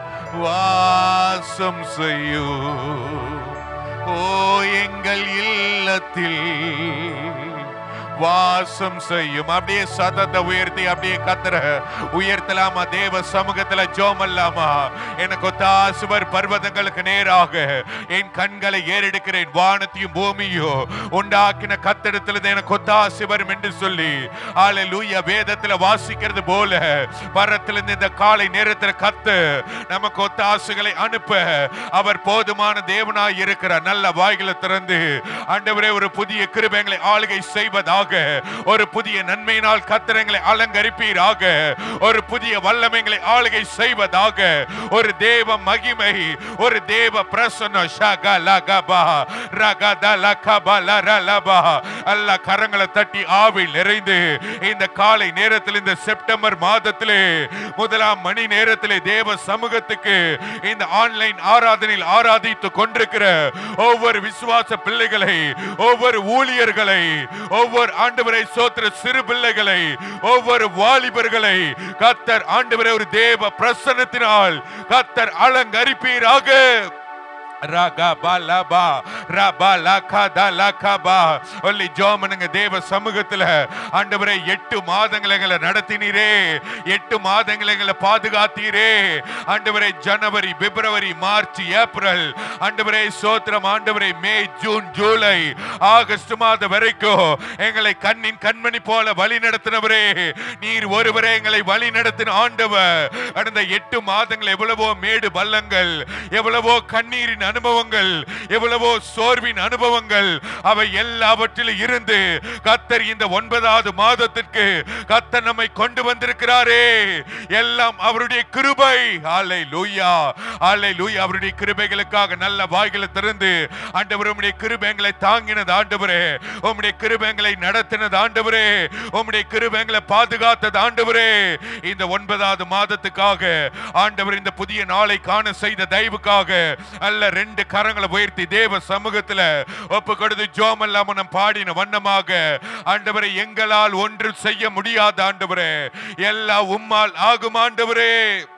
வாசம் செய்யும். ஓ எங்கள் இல்லத்தில் வாசம் செய்யும். அப்படியே சத்தத்தை உயர்த்தி அப்படியே கத்தர உயர்த்தலாமா? தேவ சமூகத்துல ஜோமல்லாமா? எனக்கு ஒத்தாசுவர் பர்வதங்களுக்கு நேராக என் கண்களை ஏறெடுக்கிறேன், வானத்தையும் பூமியும் உண்டாக்கின கத்தெடுத்துல எனக்கு ஒத்தாசு வரும் என்று சொல்லி ஹalleluya வேதத்துல வாசிக்கிறது போல பரத்திலிருந்து இந்த காலை நேரத்துல கத்து நமக்கு ஒத்தாசுகளை அனுப்ப அவர் போதுமான தேவனாய் இருக்கிறார். நல்ல வாய்களை திறந்து ஆண்டவரே ஒரு புதிய கிருபைகளை ஆளுகை செய்வதாக, ஒரு புதிய நன்மையினால் கர்த்தரை அலங்கரிப்பீராக, ஒரு புதிய வல்லமைகளை ஆளுகை செய்வதாக, ஒரு தேவ மகிமை, ஒரு தேவ பிரசன்னம் ஷகலகபா ரகதலகபலரலபா அல்ல கரங்களை தட்டி ஆவில் நிறைந்து இந்த காலை நேரத்தில் இந்த செப்டம்பர் மாதத்திலே முதலாம் மணி நேரத்திலே தேவ சமூகத்துக்கு இந்த ஆன்லைன் ஆராதனையில் ஆராதித்துக் கொண்டிருக்கிற ஒவ்வொரு விசுவாச பிள்ளைகளை, ஒவ்வொரு ஊழியர்களை, ஒவ்வொரு ஆண்டவரை சோத்திர சிறு பிள்ளைகளை, ஒவ்வொரு வாலிபர்களை கர்த்தர் ஆண்டவரை ஒரு தேவ பிரசன்னத்தினால் கர்த்தர் அலங்கரிப்பீராக. தேவ சமூகத்துல ஆண்டவரே 8 மாதங்களை நடத்தினீரே, 8 மாதங்களை பாதுகாத்தீரே ஆண்டவரே. ஜனவரி, பிப்ரவரி, மார்ச், ஏப்ரல் ஆண்டவரே சோத்திரம் ஆண்டவரே, மே, ஜூன், ஜூலை, ஆகஸ்ட் மாதம் வரைக்கும் எங்களை கண்ணின் கண்மணி போல வழி நடத்தினவரே. நீர் ஒருவரே எங்களை வழி நடத்தின ஆண்டவர். கடந்த 8 மாதங்கள் எவ்வளவோ மேடு பள்ளங்கள், எவ்வளவோ கண்ணீரின் அனுபவங்கள், எவ்வளவோ சோர்வின் அனுபவங்கள், அவை எல்லாவற்றிலும் இருந்து கர்த்தர் இந்த 9வது மாதத்திற்கு கர்த்தர் நம்மை கொண்டு வந்திருக்கிறாரே. எல்லாம் அவருடைய கிருபை. ஹல்லேலூயா, ஹல்லேலூயா. அவருடைய கிருபைகளுக்காக நல்ல வாய்களை திறந்து, ஆண்டவரே உம்முடைய கிருபைகளை தாங்கினது ஆண்டவரே, உம்முடைய கிருபைகளை நடத்தினது ஆண்டவரே, உம்முடைய கிருபைகளை பாதுகாத்தது ஆண்டவரே. இந்த 9வது மாதத்துக்காக ஆண்டவர் இந்த புதிய நாளை காண செய்த தயவுக்காக அல்ல 2 கரங்களை உயர்த்தி தேவ சமூகத்தில் ஒப்பு கொடுத்து ஜோம் இல்லாம நம் பாடின வண்ணமாக, ஆண்டவரே எங்களால் ஒன்று செய்ய முடியாத ஆண்டவரே, எல்லாம் உம்மால் ஆகும் ஆண்டவரே.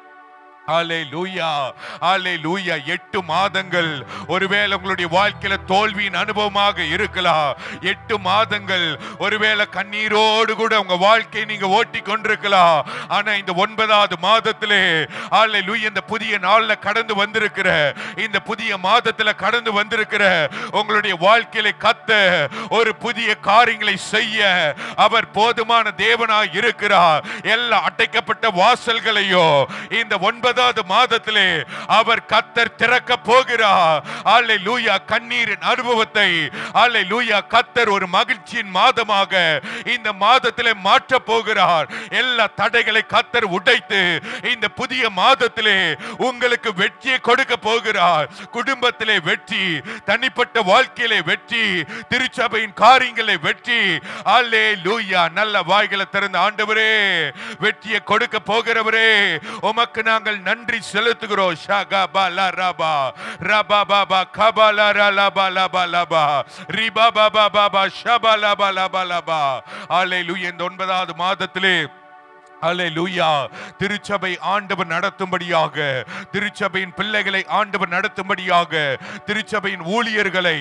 ஹல்லேலூயா, ஹல்லேலூயா. 8 மாதங்கள் ஒருவேளை உங்களுடைய வாழ்க்கையில தோல்வியின் அனுபவமாக இருக்கலாம். 8 மாதங்கள் ஒருவேளை கண்ணீரோடு கூட உங்க வாழ்க்கையை நீங்க ஓட்டி கொண்டிருக்கலாம். ஆனா இந்த 9வது மாதத்திலே ஹல்லேலூயா, இந்த புதிய நாள்ல கடந்து வந்திருக்கிற, இந்த புதிய மாதத்துல கடந்து வந்திருக்கிற உங்களுடைய வாழ்க்கையில கர்த்தர் ஒரு புதிய காரியங்களை செய்ய அவர் போதுமான தேவனாய் இருக்கிறார். எல்லா அடைக்கப்பட்ட வாசல்களையோ இந்த 9வது மாதத்திலே அவர் கர்த்தர் திறக்க போகிறார். ஹல்லேலூயா. கண்ணீரின் அனுபவத்தை ஹல்லேலூயா கர்த்தர் ஒரு மகிழ்ச்சியின் மாதமாக இந்த மாதத்திலே மாற்ற போகிறார். எல்லா தடைகளை கர்த்தர் உடைத்து இந்த புதிய மாதத்திலே உங்களுக்கு வெற்றியை கொடுக்க போகிறார். குடும்பத்திலே வெற்றி, தனிப்பட்ட வாழ்க்கையிலே வெற்றி, திருச்சபையின் காரியங்களை வெற்றி. ஹல்லேலூயா. நல்ல வாய்களை திறந்த ஆண்டவரே, வெற்றியை கொடுக்க போகிறவரே, உமக்கு நாங்கள் நன்றி செலுத்துகிறோம். ஷகபல ரபா ரபா பாபா கபல ரலபா லபா லபா ரிபா பாபா பாபா ஷபல பலபா லபா. ஹல்லேலூயா. இந்த 9வது மாதத்திலே ஹல்லேலூயா திருச்சபை ஆண்டவர் நடத்தும்படியாக, திருச்சபையின் பிள்ளைகளை ஆண்டவர் நடத்தும்படியாக, திருச்சபையின் ஊழியர்களை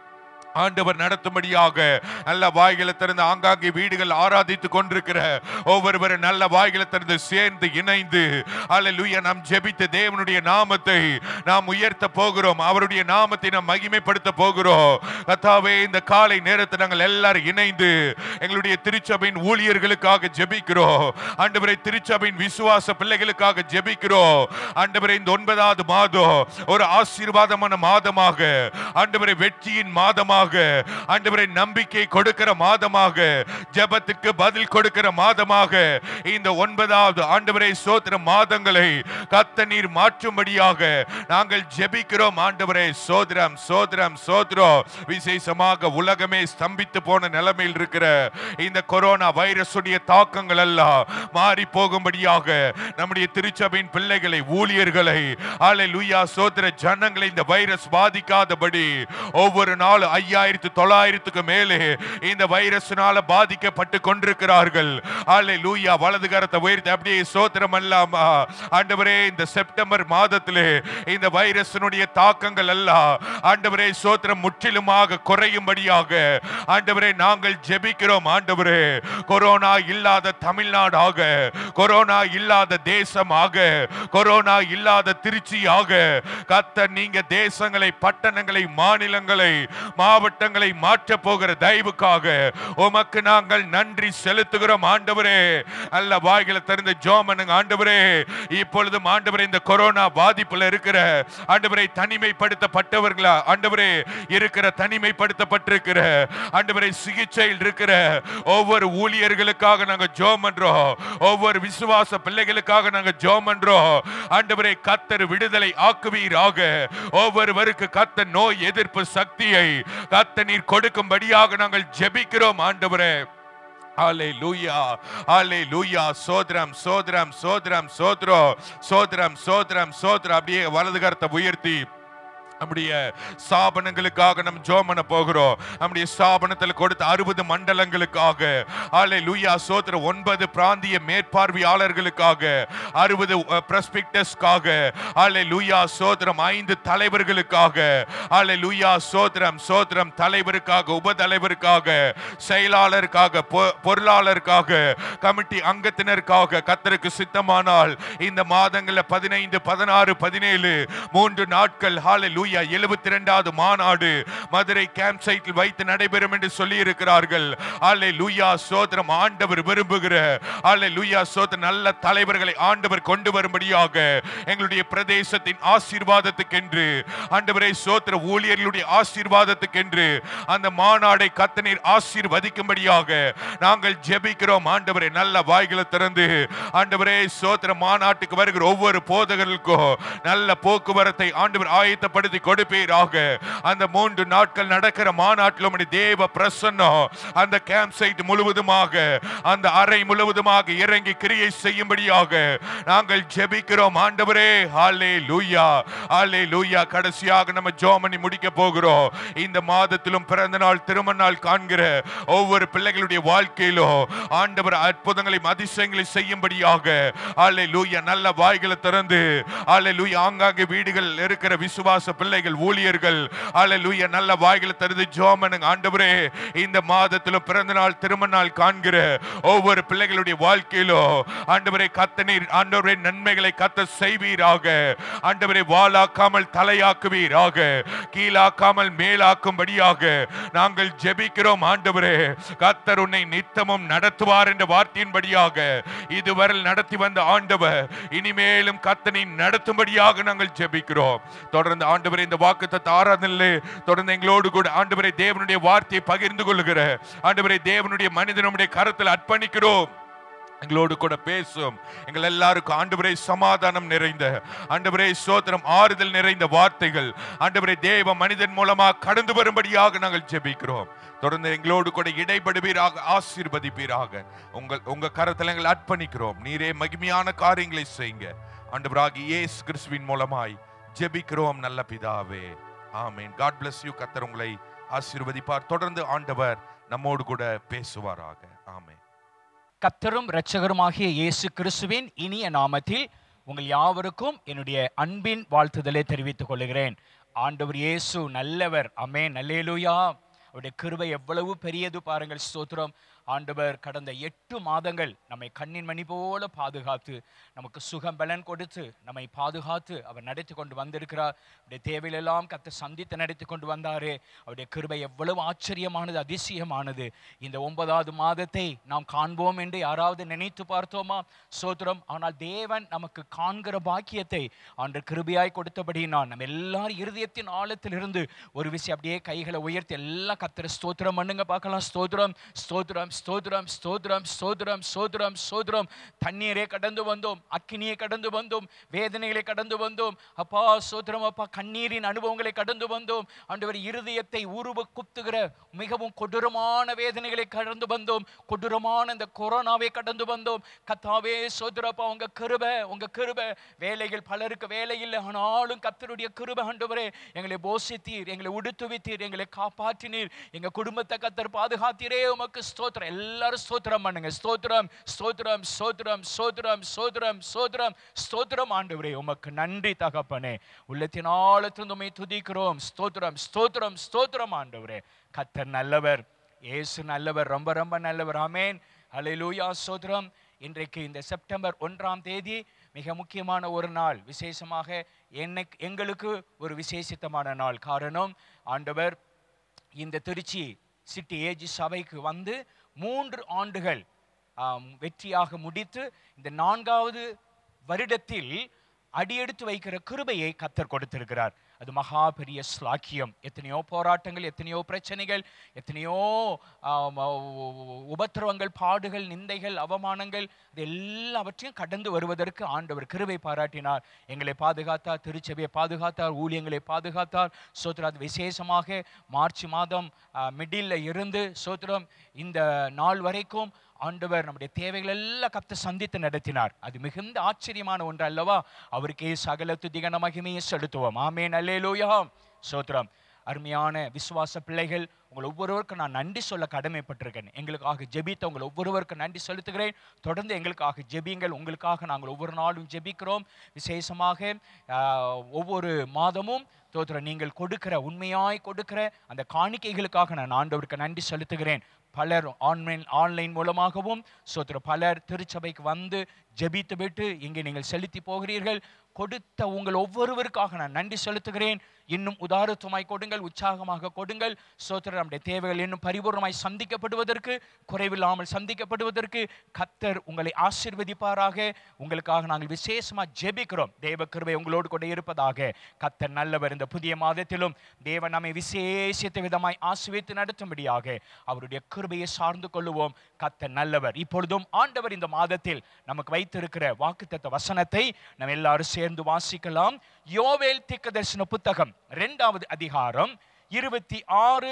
ஆண்டவர் நடத்தும்படியாக நல்ல வாய்களை திறந்து ஆங்காங்கே வீடுகள் ஆராதித்துக் கொண்டிருக்கிற ஒவ்வொருவரும் நல்ல வாய்களை திறந்து சேர்ந்து இணைந்து ஹல்லேலூயா நாம் ஜெபித்த தேவனுடைய நாமத்தை நாம் உயர்த்த போகிறோம். அவருடைய நாமத்தை நாம் மகிமைப்படுத்த போகிறோம். கர்த்தாவே, இந்த காலை நேரத்தை நாங்கள் எல்லாரும் இணைந்து எங்களுடைய திருச்சபையின் ஊழியர்களுக்காக ஜெபிக்கிறோம். ஆண்டவரே, திருச்சபையின் விசுவாச பிள்ளைகளுக்காக ஜெபிக்கிறோம். ஆண்டவரே, இந்த 9வது மாதம் ஒரு ஆசீர்வாதமான மாதமாக, ஆண்டவரே வெற்றியின் மாதமாக, ஆண்டவரே நம்பிக்கை கொடுக்கிற மாதமாக, ஜெபத்துக்கு பதில் கொடுக்கிற மாதமாக இந்த 9வது ஆண்டவரே ஸ்தோத்திர மாதங்களை கர்த்தர் நீர் மாற்றும்படியாக நாங்கள் ஜெபிக்கிறோம். ஆண்டவரே ஸ்தோத்திரம், ஸ்தோத்திரம், ஸ்தோத்திரம். விசேஷமாக உலகமே ஸ்தம்பித்து போன நிலைமையில் இருக்கிற இந்த கொரோனா வைரஸுடைய தாக்கங்கள் எல்லாம் மாறி போகும்படியாக நம்முடைய திருச்சபையின் பிள்ளைகளை, ஊழியர்களை, ஹல்லேலூயா ஸ்தோத்திர ஜனங்களை இந்த வைரஸ் பாதிக்காதபடி ஒவ்வொரு நாள் 5900க்கு மேலே இந்த வைரஸ்னால பாதிக்கப்பட்டு கொண்டிருக்கிறார்கள். ஹல்லேலூயா. வலது கரத்தை உயர்த்தி அப்படியே ஸ்தோத்திரம் அல்லாமா. ஆண்டவரே, இந்த செப்டம்பர் மாதத்திலே இந்த வைரஸ்னுடைய தாக்கங்கள் எல்லாம் ஆண்டவரே ஸ்தோத்திரம் முற்றிலுமாக குறையும்படியாக ஆண்டவரே நாங்கள் ஜெபிக்கிறோம். ஆண்டவரே, கொரோனா இல்லாத தமிழ்நாடாக, கொரோனா இல்லாத தேசமாக, கொரோனா இல்லாத திருச்சியாக கர்த்தர் நீங்க தேசங்களை, பட்டணங்களை, மாநிலங்களை, மாவட்டங்களை மாற்ற போகிற தயவுக்காக உமக்கு நாங்கள் நன்றி செலுத்துகிறோம். ஆண்டவரே, அல்ல வாய்களை திறந்து ஜெபம் பண்ணுங்க. ஆண்டவரே, இப்பொழுதும் ஆண்டவரே இந்த கொரோனா பாதிப்புல இருக்கிற ஆண்டவரே தனிமைப்படுத்தப்பட்டவர்களா ஆண்டவரே இருக்கிற, தனிமைப்படுத்தப்பட்டிருக்கிற ஆண்டவரே சிகிச்சையில் இருக்கிற ஒவ்வொரு ஊழியர்களுக்காக நாங்க ஜெபம் பண்றோம். ஒவ்வொரு விசுவாச பிள்ளைகளுக்காக நாங்க ஜெபம் பண்றோம். ஆண்டவரே, கர்த்தர் விடுதலை ஆக்குவீராக. ஒவ்வொருவருக்கு கர்த்தர் நோய் எதிர்ப்பு சக்தியை கர்த்தர் நீர் கொடுக்கும்படியாக நாங்கள் ஜெபிக்கிறோம். ஆண்டவரே, ஹல்லேலூயா, ஹல்லேலூயா. சோத்ரம், சோத்ரம், சோத்ரம், சோத்ரோ, சோத்ரம், சோத்ரம், சோத்ரம். அப்படியே வலது கரத்தை உயர்த்தி நம்முடைய ஸ்தாபனங்களுக்காக நம்ம ஜெபம் பண்ண போகிறோம். நம்முடைய ஸ்தாபனத்தில் கொடுத்த 60 மண்டலங்களுக்காக, ஹல்லேலூயா ஸ்தோத்திரம், 9 பிராந்திய மேற்பார்வையாளர்களுக்காக, 60 பிரஸ்பிக்டர்ஸ்க்காக, ஹல்லேலூயா ஸ்தோத்திரம், 5 தலைவர்களுக்காக, ஹல்லேலூயா ஸ்தோத்திரம், ஸ்தோத்திரம், தலைவருக்காக, உபதலைவருக்காக, செயலாளருக்காக, பொருளாளருக்காக, கமிட்டி அங்கத்தினருக்காக கர்த்தருக்கு சித்தமானால் இந்த மாதங்களில் 15, 16, 17 3 நாட்கள் ஹல்லேலூயா லூயா 72வது மாநாடு மதுரை கேம்ப் சைட்டில் வைத்து நடைபெறும் என்று சொல்லி இருக்கிறார்கள். அல்லேலூயா ஸ்தோத்திரம். ஆண்டவர் விரும்புகிற அல்லேலூயா ஸ்தோத்திரம் நல்ல தலைவர்களை ஆண்டவர் கொண்டு வரும்படியாக எங்களுடைய பிரதேசத்தின் ஆசீர்வாதத்துக்கென்று ஆண்டவரே ஸ்தோத்திர ஊழியர்களுடைய ஆசீர்வாதத்துக்கென்று அந்த மாநாடை கர்த்தர் ஆசீர்வதிக்கும்படியாக நாங்கள் ஜெபிக்கிறோம். ஆண்டவரே நல்ல வாய்களை திறந்து ஆண்டவரே ஸ்தோத்திர மாநாட்டுக்கு வருகிற ஒவ்வொரு போதகர்களுக்கும் நல்ல போக்குவரத்தை ஆண்டவர் ஆயத்தப்படுத்தி கொடுப்பீராக. அந்த 3 நாட்கள் நடக்கிற மாநாட்டில் உம்முடைய தேவ பிரசன்னம் அந்த கேம்ப் சைட் முழுவதுமாக அந்த அறை முழுவதுமாக இறங்கி கிரியை செய்யும்படியாக நாங்கள் ஜெபிக்கிறோம். ஆண்டவரே ஹல்லேலூயா ஹல்லேலூயா. கடைசியாக நம்ம ஜெபம் பண்ணி முடிக்க போகிறோம். இந்த மாதத்திலும் பிறந்த நாள் திருமண நாள் காண்கிற ஒவ்வொரு பிள்ளைகளுடைய வாழ்க்கையிலும் ஆண்டவர் அற்புதங்களை அதிசயங்களை செய்யும்படியாக ஹல்லேலூயா நல்ல வாய்களை திறந்து ஹல்லேலூயா ஆங்காங்கே வீடுகள் இருக்கிற விசுவாச பிள்ளைகள் ஊழியர்கள் ஹல்லேலூயா நல்ல வாய்களை திறந்து ஜெபம் பண்ணுங்க. ஆண்டவரே இந்த மாதத்திலும் பிறந்த நாள் திருமண நாள் காண்கிற ஒவ்வொரு பிள்ளைகளுடைய வாழ்க்கையிலும் ஆண்டவரே கர்த்தர் ஆண்டவரே நன்மைகளை கர்த்தர் செய்வீராக. ஆண்டவரே வாளாக்காமல் தலையாக்குவீராக, கீழாக்காமல் மேலாக்கும்படியாக நாங்கள் ஜெபிக்கிறோம். ஆண்டவரே கர்த்தர் உன்னை நித்தமும் நடத்துவார் என்ற வார்த்தையின்படியாக இதுவரை நடத்தி வந்த ஆண்டவர் இனிமேலும் கர்த்தனை நடத்தும்படியாக நாங்கள் ஜெபிக்கிறோம். தொடர்ந்து ஆண்டவரே இந்த வாக்குத்தத்த ஆராதனையிலே தொடர்ந்து எங்களோடு கூட ஆண்டவரே தேவனுடைய வார்த்தையை பகிர்ந்து கொள்ளுகிற ஆண்டவரே தேவனுடைய மனிதனுடைய கருத்தில் அர்ப்பணிக்கிறோம். எங்களோடு கூட பேசும். எங்கள் எல்லாருக்கும் ஆண்டவரே சமாதானம் நிறைந்த ஆண்டவரே ஸ்தோத்திரம் ஆறுதல் நிறைந்த வார்த்தைகள் ஆண்டவரே தேவ மனிதன் மூலமாக கடந்து வரும்படியாக நாங்கள் ஜெபிக்கிறோம். தொடர்ந்து எங்களோடு கூட இடைபடுவீராக, ஆசீர்வதிப்பீராக. உங்க கரத்தில் எங்களை அர்ப்பணிக்கிறோம். நீரே மகிமையான காரியங்களை செய்யுங்க. ஆண்டவராகிய இயேசு கிறிஸ்துவின் மூலமாய் ஜெபிக்கிறோம் நல்ல பிதாவே, ஆமென். God bless you. கர்த்தர் உங்களை ஆசீர்வதிப்பார். தொடர்ந்து ஆண்டவர் நம்மோடு கூட பேசுவாராக. ஆமென். கர்த்தரும் இரட்சகருமாகிய இயேசு கிறிஸ்துவின் இனிய நாமத்தில் உங்கள் யாவருக்கும் என்னுடைய அன்பின் வாழ்த்துதலை தெரிவித்துக் கொள்கிறேன். ஆண்டவர் இயேசு நல்லவர். ஆமென். அல்லேலூயா. அவருடைய கிருபை எவ்வளவு பெரியது பாருங்கள். ஸ்தோத்திரம். ஆண்டவர் கடந்த 8 மாதங்கள் நம்மை கண்ணின் மணி போல பாதுகாத்து நமக்கு சுகம் பலன் கொடுத்து நம்மை பாதுகாத்து அவர் நடத்தி கொண்டு வந்திருக்கிறார். அவருடைய தேவையிலெல்லாம் கர்த்தர் சந்தித்து நடத்தி கொண்டு வந்தாரே. அவருடைய கிருபை எவ்வளவு ஆச்சரியமானது, அதிசயமானது. இந்த 9வது மாதத்தை நாம் காண்போம் என்று யாராவது நினைத்து பார்த்தோமா? ஸ்தோத்திரம். ஆனால் தேவன் நமக்கு காண்கிற பாக்கியத்தை ஆண்டு கிருபையாய் கொடுத்தபடியினால் நம்ம எல்லாரும் இருதயத்தின் ஆழத்திலிருந்து ஒரு விஷயம் அப்படியே கைகளை உயர்த்தி எல்லாம் கர்த்தரை ஸ்தோத்திரம் பண்ணுங்க பார்க்கலாம். ஸ்தோத்திரம் ஸ்தோத்திரம் ஸ்தோத்திரம் ஸ்தோத்திரம் ஸ்தோத்திரம் ஸ்தோத்திரம் ஸ்தோத்திரம். தண்ணீரை கடந்து வந்தோம், அக்கினியை கடந்து வந்தோம், வேதனைகளை கடந்து வந்தோம் அப்பா. ஸ்தோத்திரம் அப்பா. கண்ணீரின் அனுபவங்களை கடந்து வந்தோம் ஆண்டவர். இருதயத்தை உருவ குத்துகிற மிகவும் கொடூரமான வேதனைகளை கடந்து வந்தோம். கொடூரமான இந்த கொரோனாவை கடந்து வந்தோம் கர்த்தாவே. ஸ்தோத்திரப்பா. உங்க கிருபை வேலைகள் பலருக்கு வேலை இல்லை, ஆனாலும் கர்த்தருடைய கிருபை ஆண்டவரே எங்களை போஷித்தீர், எங்களை உடுத்துவித்தீர், எங்களை காப்பாற்றினீர், எங்க குடும்பத்தை கர்த்தர் பாதுகாத்தீரே. உமக்கு ஸ்தோத்திரம். எல்லாரும் ஸ்தோத்திரம் பண்ணுங்க. ஸ்தோத்திரம் ஸ்தோத்திரம் ஸ்தோத்திரம் ஸ்தோத்திரம் ஸ்தோத்திரம் ஸ்தோத்திரம் ஸ்தோத்திரம். ஆண்டவரே உமக்கு நன்றி தகப்பனே. உள்ளத்தின் ஆழத்திலிருந்து உம்மை துதிக்கிறோம். ஸ்தோத்திரம் ஸ்தோத்திரம் ஸ்தோத்திரம். ஆண்டவரே கர்த்தர் நல்லவர், இயேசு நல்லவர், ரொம்ப ரொம்ப நல்லவர். ஆமென். அல்லேலூயா. ஸ்தோத்திரம். இன்றைக்கு இந்த செப்டம்பர் 1ஆம் தேதி மிக முக்கியமான ஒரு நாள். விசேஷமாக எங்களுக்கு ஒரு விசேஷித்தமான நாள். காரணம் ஆண்டவர் இந்த திருச்சி சிட்டி ஏஜி சபைக்கு வந்து 3 ஆண்டுகள் வெற்றியாக முடித்து இந்த 4வது வருடத்தில் அடியெடுத்து வைக்கிற கிருபையை கர்த்தர் கொடுத்திருக்கிறார். அது மகா பெரிய ஸ்லாக்கியம். எத்தனையோ போராட்டங்கள், எத்தனையோ பிரச்சனைகள், எத்தனையோ உபத்திரவங்கள், பாடுகள், நிந்தைகள், அவமானங்கள், இது எல்லாவற்றையும் கடந்து வருவதற்கு ஆண்டவர் கிருபை பாராட்டினார். எங்களை பாதுகாத்தார், திருச்சபையை பாதுகாத்தார், ஊழியங்களை பாதுகாத்தார். ஸ்தோத்திரம். விசேஷமாக மார்ச் மாதம் மிடில் இருந்து ஸ்தோத்திரம் இந்த நாள் வரைக்கும் ஆண்டவர் நம்முடைய தேவைகள் எல்லாம் கர்த்தர் சந்தித்து நடத்தினார். அது மிகுந்த ஆச்சரியமான ஒன்று அல்லவா? அவருக்கே சகல துதிகன மகிமையை செலுத்துவோம். ஆமென். அல்லேலூயா. ஸ்தோத்திரம். அருமையான விசுவாச பிள்ளைகள், உங்கள் ஒவ்வொருவருக்கும் நான் நன்றி சொல்ல கடமைப்பட்டிருக்கேன். எங்களுக்காக ஜெபித்த உங்கள் ஒவ்வொருவருக்கும் நன்றி செலுத்துகிறேன். தொடர்ந்து எங்களுக்காக ஜெபிங்கள். உங்களுக்காக நாங்கள் ஒவ்வொரு நாளும் ஜெபிக்கிறோம். விசேஷமாக ஒவ்வொரு மாதமும் ஸ்தோத்திரம் நீங்கள் கொடுக்கிற உண்மையாய் கொடுக்கிற அந்த காணிக்கைகளுக்காக நான் ஆண்டவருக்கு நன்றி செலுத்துகிறேன். பலர் ஆன்லைன் மூலமாகவும் ஸ்தோத்திரம் பலர் திருச்சபைக்கு வந்து ஜெபித்து விட்டு இங்கே நீங்கள் செலுத்தி போகிறீர்கள். கொடுத்த உங்கள் ஒவ்வொருவருக்காக நான் நன்றி செலுத்துகிறேன். இன்னும் உதாரத்துவமாய் கொடுங்கள், உற்சாகமாக கொடுங்கள். ஸ்தோத்திரம். நம்முடைய தேவைகள் இன்னும் பரிபூர்ணமாய் சந்திக்கப்படுவதற்கு, குறைவில்லாமல் சந்திக்கப்படுவதற்கு கர்த்தர் உங்களை ஆசீர்வதிப்பாராக. உங்களுக்காக நாங்கள் விசேஷமாக ஜெபிக்கிறோம். தேவ கிருபை உங்களோடு கூட இருப்பதாக. கர்த்தர் நல்லவர். இந்த புதிய மாதத்திலும் தேவன் நம்மை விசேஷித்த விதமாய் ஆசீர்வதித்து நடத்தும்படியாக அவருடைய கிருபையை சார்ந்து கொள்ளுவோம். கர்த்தர் நல்லவர். இப்பொழுதும் ஆண்டவர் இந்த மாதத்தில் நமக்கு வைத்திருக்கிற வாக்குத்தத்த வசனத்தை நாம் எல்லாரும் சேர்ந்து வாசிக்கலாம். யோவேல் தீர்க்கதரிசன புத்தகம் 2வது அதிகாரம் 26,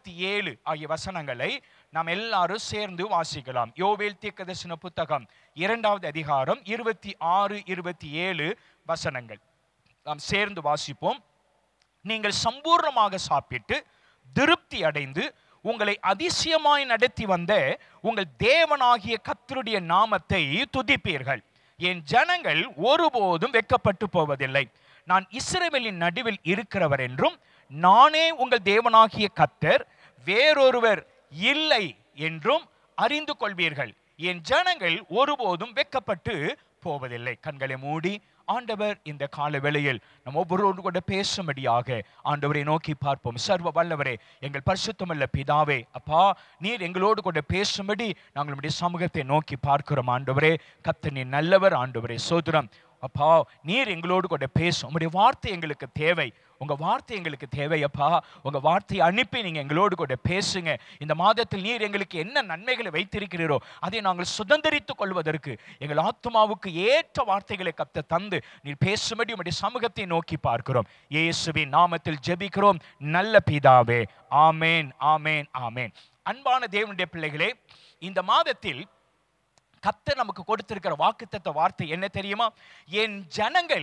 27 ஆகிய வசனங்களை நாம் எல்லாரும் சேர்ந்து வாசிக்கலாம். யோவேல் தீர்க்கதரிசன புத்தகம் 2வது அதிகாரம் 26, 27 வசனங்கள் நாம் சேர்ந்து வாசிப்போம். நீங்கள் சம்பூர்ணமாக சாப்பிட்டு திருப்தி அடைந்து உங்களை அதிசயமாய் நடத்தி வந்த உங்கள் தேவனாகிய கர்த்தருடைய நாமத்தை துதிப்பீர்கள். என் ஜனங்கள் ஒருபோதும் வெட்கப்பட்டு போவதில்லை. நான் இஸ்ரவேலின் நடுவில் இருக்கிறவர் என்றும் நானே உங்கள் தேவனாகிய கர்த்தர், வேறொருவர் இல்லை என்றும் அறிந்து கொள்வீர்கள். என் ஜனங்கள் ஒருபோதும் வெட்கப்பட்டு போவதில்லை. கண்களை மூடி ஆண்டவர் இந்த கால வேளையில் நம் ஒவ்வொருவரோடு கூட பேசும்படியாக ஆண்டவரை நோக்கி பார்ப்போம். சர்வ வல்லவரே, எங்கள் பரிசுத்தமுள்ள பிதாவே, அப்பா, நீர் எங்களோடு கூட பேசும்படி நாங்கள் நம்முடைய சமூகத்தை நோக்கி பார்க்கிறோம். ஆண்டவரே, கர்த்தர் நீர் நல்லவர். ஆண்டவரே சோதரம். அப்பா, நீர் எங்களோடு கூட பேசும். உங்களுடைய வார்த்தை எங்களுக்கு தேவை. உங்க வார்த்தை எங்களுக்கு தேவை அப்பா. உங்க வார்த்தையை அனுப்பி நீங்க எங்களோடு கூட பேசுங்க. இந்த மாதத்தில் நீர் எங்களுக்கு என்ன நன்மைகளை வைத்திருக்கிறீரோ அதை நாங்கள் சுதந்திரித்துக் கொள்வதற்கு எங்கள் ஆத்மாவுக்கு ஏற்ற வார்த்தைகளை கர்த்தர் தந்து நீர் பேசும்படி உம்முடைய சமூகத்தை நோக்கி பார்க்கிறோம். இயேசுவின் நாமத்தில் ஜெபிக்கிறோம் நல்ல பிதாவே. ஆமேன், ஆமேன், ஆமேன். அன்பான தேவனுடைய பிள்ளைகளே, இந்த மாதத்தில் கர்த்தர் நமக்கு கொடுத்திருக்கிற வாக்குத்தத்த வார்த்தை என்ன தெரியுமா? என் ஜனங்கள்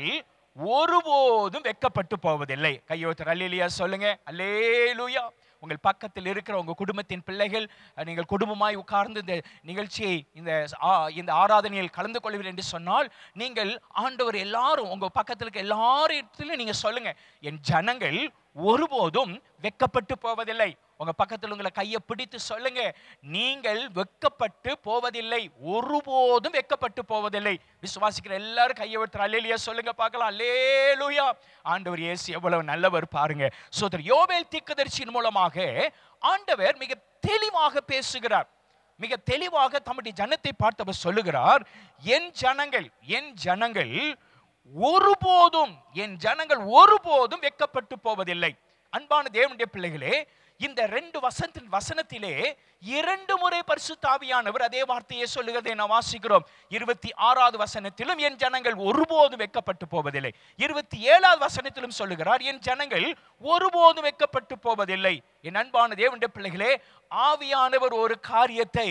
ஒருபோதும் வெட்கப்பட்டு போவதில்லை. கையோத்தர் அல்லேலூயா சொல்லுங்க. அல்லேலூயா. உங்கள் பக்கத்தில் இருக்கிற உங்க குடும்பத்தின் பிள்ளைகள், நீங்கள் குடும்பமாய் உட்கார்ந்து இந்த நிகழ்ச்சியை இந்த ஆராதனையில் கலந்து கொள்வீர்கள் என்று சொன்னால், நீங்கள் ஆண்டவர் எல்லாரும் உங்க பக்கத்தில் இருக்க எல்லாரிடத்திலும் நீங்க சொல்லுங்க, என் ஜனங்கள் ஒருபோதும் வெட்கப்பட்டு போவதில்லை. உங்க பக்கத்தில் உங்களை கையை பிடித்து சொல்லுங்க, நீங்கள் வெட்கப்பட்டு போவதில்லை, ஒருபோதும் வெட்கப்பட்டு போவதில்லை. விசுவாசிக்கிற எல்லாரும் கையை வைத்து அல்லேலூயா சொல்லுங்க பார்க்கலாம். அல்லேலூயா. ஆண்டவர் இயேசு எவ்வளவு நல்லவர் பாருங்க. சோதர் யோவேல் தீர்க்கதரிசியின் மூலமாக ஆண்டவர் மிக தெளிவாக பேசுகிறார். மிக தெளிவாக தம்முடைய ஜனத்தை பார்த்தவர் சொல்லுகிறார், என் ஜனங்கள் ஒருபோதும் வெட்கப்பட்டு போவதில்லை. அன்பான தேவனுடைய பிள்ளைகளே, இந்த 2 வசனத்திலே 2 முறை பரிசுத்த ஆவியானவர் அதே வார்த்தையை சொல்லுகிறதை நாம் வாசிக்கிறோம். 26வது வசனத்திலும் என் ஜனங்கள் ஒருபோதும் வெட்கப்பட்டு போவதில்லை. 27வது வசனத்திலும் சொல்லுகிறார், என் ஜனங்கள் ஒருபோதும் வெட்கப்பட்டு போவதில்லை. என் அன்பான தேவனுடைய பிள்ளைகளே, ஆவியானவர் ஒரு காரியத்தை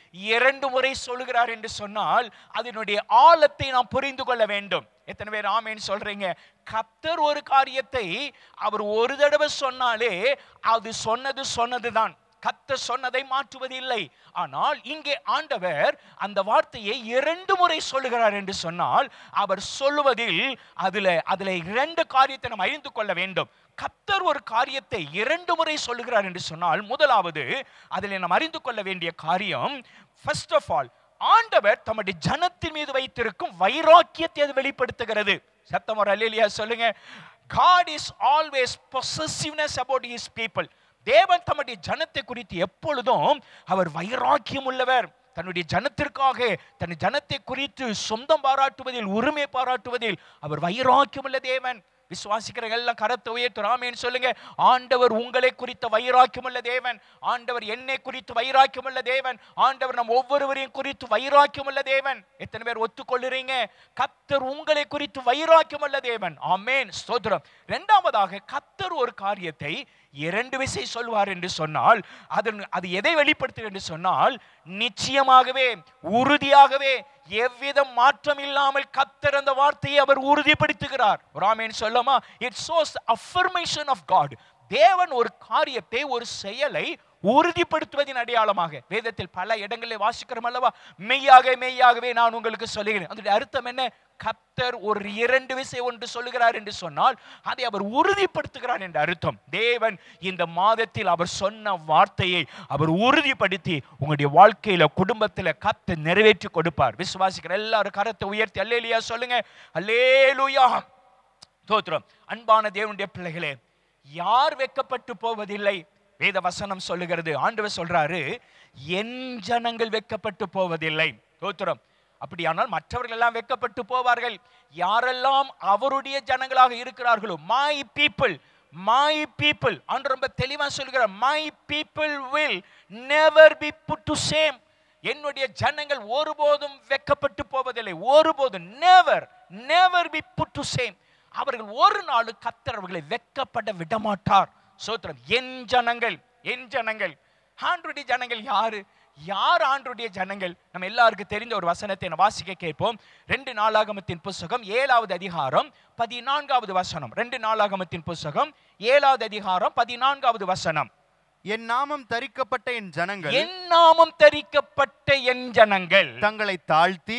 2 முறை சொல்லுகிறார் என்று சொன்னால் அதனுடைய ஆழத்தை நாம் புரிந்து கொள்ள வேண்டும். எத்தனை பேர் ஆமேன் சொல்றீங்க? கர்த்தர் ஒரு காரியத்தை அவர் ஒரு தடவை சொன்னாலே அது சொன்னதுதான். கர்த்தர் சொன்னதை மாற்றுவதில்லை. ஆனால் இங்கே ஆண்டவர் அந்த வார்த்தையை 2 முறை சொல்லுகிறார் என்று சொன்னால் அவர் சொல்லுவதில் அதுல 2 காரியத்தை நாம் அறிந்து கொள்ள வேண்டும். கர்த்தர் ஒரு காரியத்தை 2 முறை சொல்லுகிறார் என்று சொன்னால் முதலாவது அதில் நாம் அறிந்து கொள்ள வேண்டிய காரியம், ஃபர்ஸ்ட் ஆஃப் ஆல், ஆண்டவர் தம்முடைய ஜனத்தின் மீது வைத்திருக்கும் வைராக்கியத்தை அது வெளிப்படுத்துகிறது. சத்தம் ஒரு அல்லேலூயா சொல்லுங்க. God is always possessiveness about his people. தேவன் தம்முடைய ஜனத்தை குறித்து எப்பொழுதும் அவர் வைராக்கியம் உள்ளவர். தன்னுடைய ஜனத்திற்காக தன் ஜனத்தை குறித்து சொந்தம் பாராட்டுவதில், உரிமை பாராட்டுவதில் அவர் வைராக்கியம் உள்ள தேவன். விசுவாசிக்கிற எல்லாம் கரத்தை உயர்த்து ஆமென் சொல்லுங்க. ஆண்டவர் உங்களை குறித்த வைராக்கியம் உள்ள தேவன். ஆண்டவர் என்னை குறித்து வைராக்கியம் உள்ள தேவன். ஆண்டவர் நம் ஒவ்வொருவரையும் குறித்து வைராக்கியம் உள்ள தேவன். எத்தனை பேர் ஒத்துக்கொள்ளுறீங்க? கர்த்தர் உங்களை குறித்து வைராக்கியம் உள்ள தேவன். ஆமென், ஸ்தோத்திரம். இரண்டாவதாக, கர்த்தர் ஒரு காரியத்தை 2 விசை சொல்வார் என்று சொன்னால் அது எதை வெளிப்படுத்துகிறது என்று சொன்னால், நிச்சயமாகவே, உறுதியாகவே, எவ்வித மாற்றம் இல்லாமல் கர்த்தர் அந்த வார்த்தையை அவர் உறுதிப்படுத்துகிறார். ஆமென் சொல்லமா? It shows affirmation of God. தேவன் ஒரு காரியத்தை, ஒரு செயலை உறுதிப்படுத்துவதின் அடையாளமாக வேதத்தில் பல இடங்களில் வாசிக்கிறோம் அல்லவா? மெய்யாகவே நான் உங்களுக்கு சொல்லுகிறேன். அதனுடைய அர்த்தம் என்ன? கர்த்தர் ஒரு 2 விஷயம் ஒன்று சொல்லுகிறார் என்று சொன்னால் அதை அவர் உறுதிப்படுத்துகிறார் என்ற அர்த்தம். தேவன் இந்த மாதத்தில் அவர் சொன்ன வார்த்தையை அவர் உறுதிப்படுத்தி உங்களுடைய வாழ்க்கையில குடும்பத்தில் கர்த்தர் நிறைவேற்றி கொடுப்பார். விசுவாசிக்கிற எல்லாரும் கரத்தை உயர்த்தி அல்லேலூயா சொல்லுங்க. அல்லேலூயா ஸ்தோத்திரம். அன்பான தேவனுடைய பிள்ளைகளே, யார் வெட்கப்பட்டு போவதில்லை? வேத வசனம் சொல்லுகிறது, ஆண்டவர் சொல்றாரு, என் ஜனங்கள் வெட்கப்பட்டு போவதில்லை. ஸ்தோத்திரம். அப்படியானால் மற்றவர்கள் எல்லாம் வெட்கப்பட்டு போவார்கள். யாரெல்லாம் அவருடைய ஜனங்களாக இருக்கிறார்களோ, மை பீப்புள், மை பீப்புள், ஆண்டு ரொம்ப தெளிவா சொல்கிறார், my people will never be put to shame. என்னுடைய ஜனங்கள் ஒருபோதும் வெட்கப்பட்டு போவதில்லை. ஒருபோதும், never, never be put to shame. அவர்கள் ஒரு நாள் கர்த்தர் அவர்களை வெட்கப்பட விடமாட்டார். ஸ்தோத்திரம். என் ஜனங்கள், என் ஜனங்கள். ஆண்டவருடைய ஜனங்கள் யாரு? யார் ஆண்டவருடைய ஜனங்கள்? நம்ம எல்லாருக்கும் தெரிந்த ஒரு வசனத்தை வாசிக்க கேட்போம். 2 நாளாகமத்தின் புத்தகம் 7வது அதிகாரம் 14வது வசனம். 2 நாளாகமத்தின் புத்தகம் 7வது அதிகாரம் 14வது வசனம். என் நாமம் தரிக்கப்பட்ட என் ஜனங்கள், என் நாமம் தரிக்கப்பட்ட என் ஜனங்கள் தங்களை தாழ்த்தி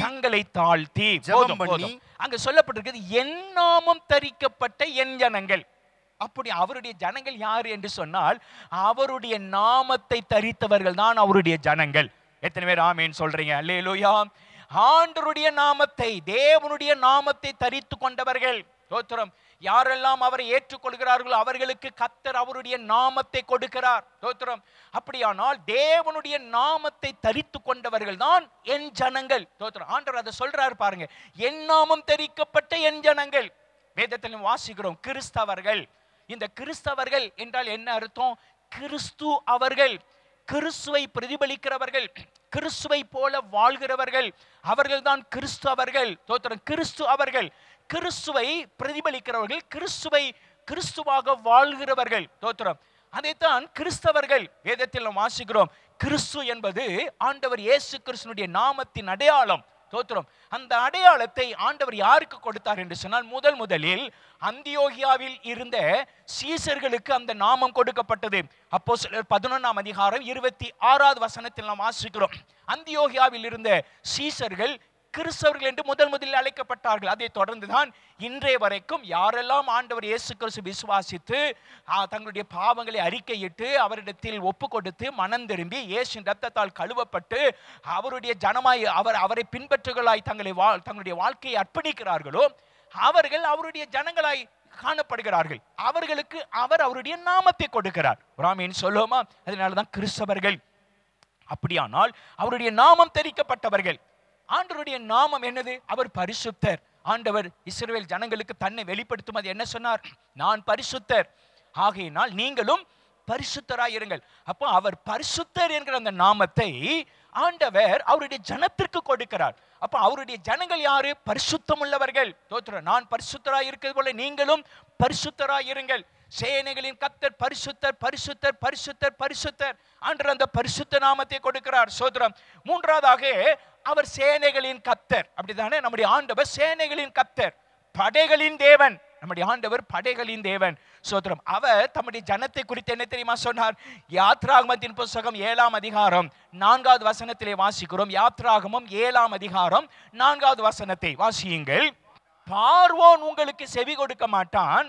ஜெபம் பண்ணி, அங்க சொல்லப்பட்டிருக்கிறது என் நாமம் தரிக்கப்பட்ட என் ஜனங்கள். அப்படி அவருடைய ஜனங்கள் யாரு என்று சொன்னால், அவருடைய நாமத்தை தரித்தவர்கள் தான் அவருடைய ஜனங்கள். எத்தனை பேர் ஆமேன் சொல்றீங்க? அல்லேலூயா. ஆண்டவருடைய நாமத்தை, தேவனுடைய நாமத்தை தரித்து கொண்டவர்கள். ஸ்தோத்திரம். யாரெல்லாம் அவரை ஏற்றுக்கொள்கிறார்களோ அவர்களுக்கு கர்த்தர் அவருடைய நாமத்தை கொடுக்கிறார். ஸ்தோத்திரம். அப்படியானால் தேவனுடைய நாமத்தை தரித்து கொண்டவர்கள் தான் என் ஜனங்கள். ஸ்தோத்திரம். ஆண்டவர் அதை சொல்றாரு பாருங்க, என் நாமம் தரிக்கப்பட்ட என் ஜனங்கள். வேதத்திலும் வாசிக்கிறோம் கிறிஸ்தவர்கள். இந்த கிறிஸ்தவர்கள் என்றால் என்ன அர்த்தம்? கிறிஸ்து அவர்கள், கிறிஸ்துவை பிரதிபலிக்கிறவர்கள், கிறிஸ்துவை போல வாழ்கிறவர்கள், அவர்கள்தான் கிறிஸ்தவர்கள். ஸ்தோத்திரம். கிறிஸ்து அவர்கள், கிறிஸ்துவை பிரதிபலிக்கிறவர்கள், கிறிஸ்துவை கிறிஸ்துவாக வாழ்கிறவர்கள். ஸ்தோத்திரம். அதைத்தான் கிறிஸ்தவர்கள். வேதத்தில் நாம் வாசிக்கிறோம், கிறிஸ்து என்பது ஆண்டவர் இயேசு கிறிஸ்துவினுடைய நாமத்தின் அடையாளம். ஸ்தோத்திரம். அந்த அடையாளத்தை ஆண்டவர் யாருக்கு கொடுத்தார் என்று சொன்னால், முதலில் அந்தியோகியாவில் இருந்த சீசர்களுக்கு அந்த நாமம் கொடுக்கப்பட்டது. அப்போஸ்தலர் 11ஆம் அதிகாரம் 26வது வசனத்தில் நாம் வாசிக்கிறோம், அந்தியோகியாவில் இருந்த சீசர்கள் கிறிஸ்தவர்கள் என்று முதலில் அழைக்கப்பட்டார்கள். அதை தொடர்ந்துதான் இன்றைய வரைக்கும் யாரெல்லாம் ஆண்டவர் இயேசு கிறிஸ்து விசுவாசித்து தங்களுடைய பாவங்களை அறிக்கையிட்டு அவரிடத்தில் ஒப்பு கொடுத்து மனம் திரும்பி இயேசுவின் இரத்தத்தால் கழுவப்பட்டு அவருடைய ஜனமாய் அவரை பின்பற்றுகளாய் தங்களுடைய வாழ்க்கையை அர்ப்பணிக்கிறார்களோ அவர்கள் அவருடைய ஜனங்களாய் காணப்படுகிறார்கள். அவர்களுக்கு அவர் அவருடைய நாமத்தை கொடுக்கிறார். ஆமென் சொல்லுவோமா? அதனாலதான் கிறிஸ்தவர்கள். அப்படியானால் அவருடைய நாமம் தரிக்கப்பட்டவர்கள். ஆண்டவருடைய நாமம் என்னது? அவர் பரிசுத்தர். ஆண்டவர் இஸ்ரவேல் ஜனங்களுக்கு தன்னை வெளிப்படுத்தும் அது என்ன சொன்னார்? நான் பரிசுத்தர், ஆகையினால் நீங்களும் பரிசுத்தராய் இருங்கள். அப்போ அவர் பரிசுத்தர் என்கிற அந்த நாமத்தை ஆண்டவர் அவருடைய ஜனத்திற்கு கொடுக்கிறார். அப்ப அவருடைய ஜனங்கள் யாரு? பரிசுத்தம் உள்ளவர்கள். ஸ்தோத்திரம். நான் பரிசுத்தராய் இருக்கிறது போல நீங்களும் பரிசுத்தராய் இருங்கள். சேனைகளின் கர்த்தர் பரிசுத்தர், பரிசுத்தர், பரிசுத்தர், பரிசுத்தர் என்ற அந்த பரிசுத்த நாமத்தை கொடுக்கிறார். ஸ்தோத்திரம். மூன்றாவதாக அவர் சேனைகளின் கர்த்தர். அப்படிதானே? நம்முடைய ஆண்டவர் சேனைகளின் கர்த்தர், படைகளின் தேவன். நம்முடைய ஆண்டவர் படைகளின் தேவன். ஸ்தோத்திரம். அவர் தம்முடைய ஜனத்தை குறித்து என்ன தெரியுமா சொன்னார்? யாத்ராகமத்தின் புத்தகம் 7ஆம் அதிகாரம் 4வது வசனத்திலே வாசிக்கிறோம். யாத்ராகமம் 7ஆம் அதிகாரம் 4வது வசனத்தை வாசியுங்கள். பார்வோன் உங்களுக்கு செவி கொடுக்க மாட்டான்,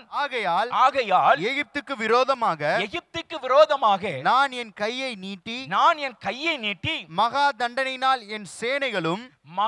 ஆகையால் எகிப்துக்கு விரோதமாக நான் என் கையை நீட்டி மகா தண்டனையினால் என் சேனைகளும்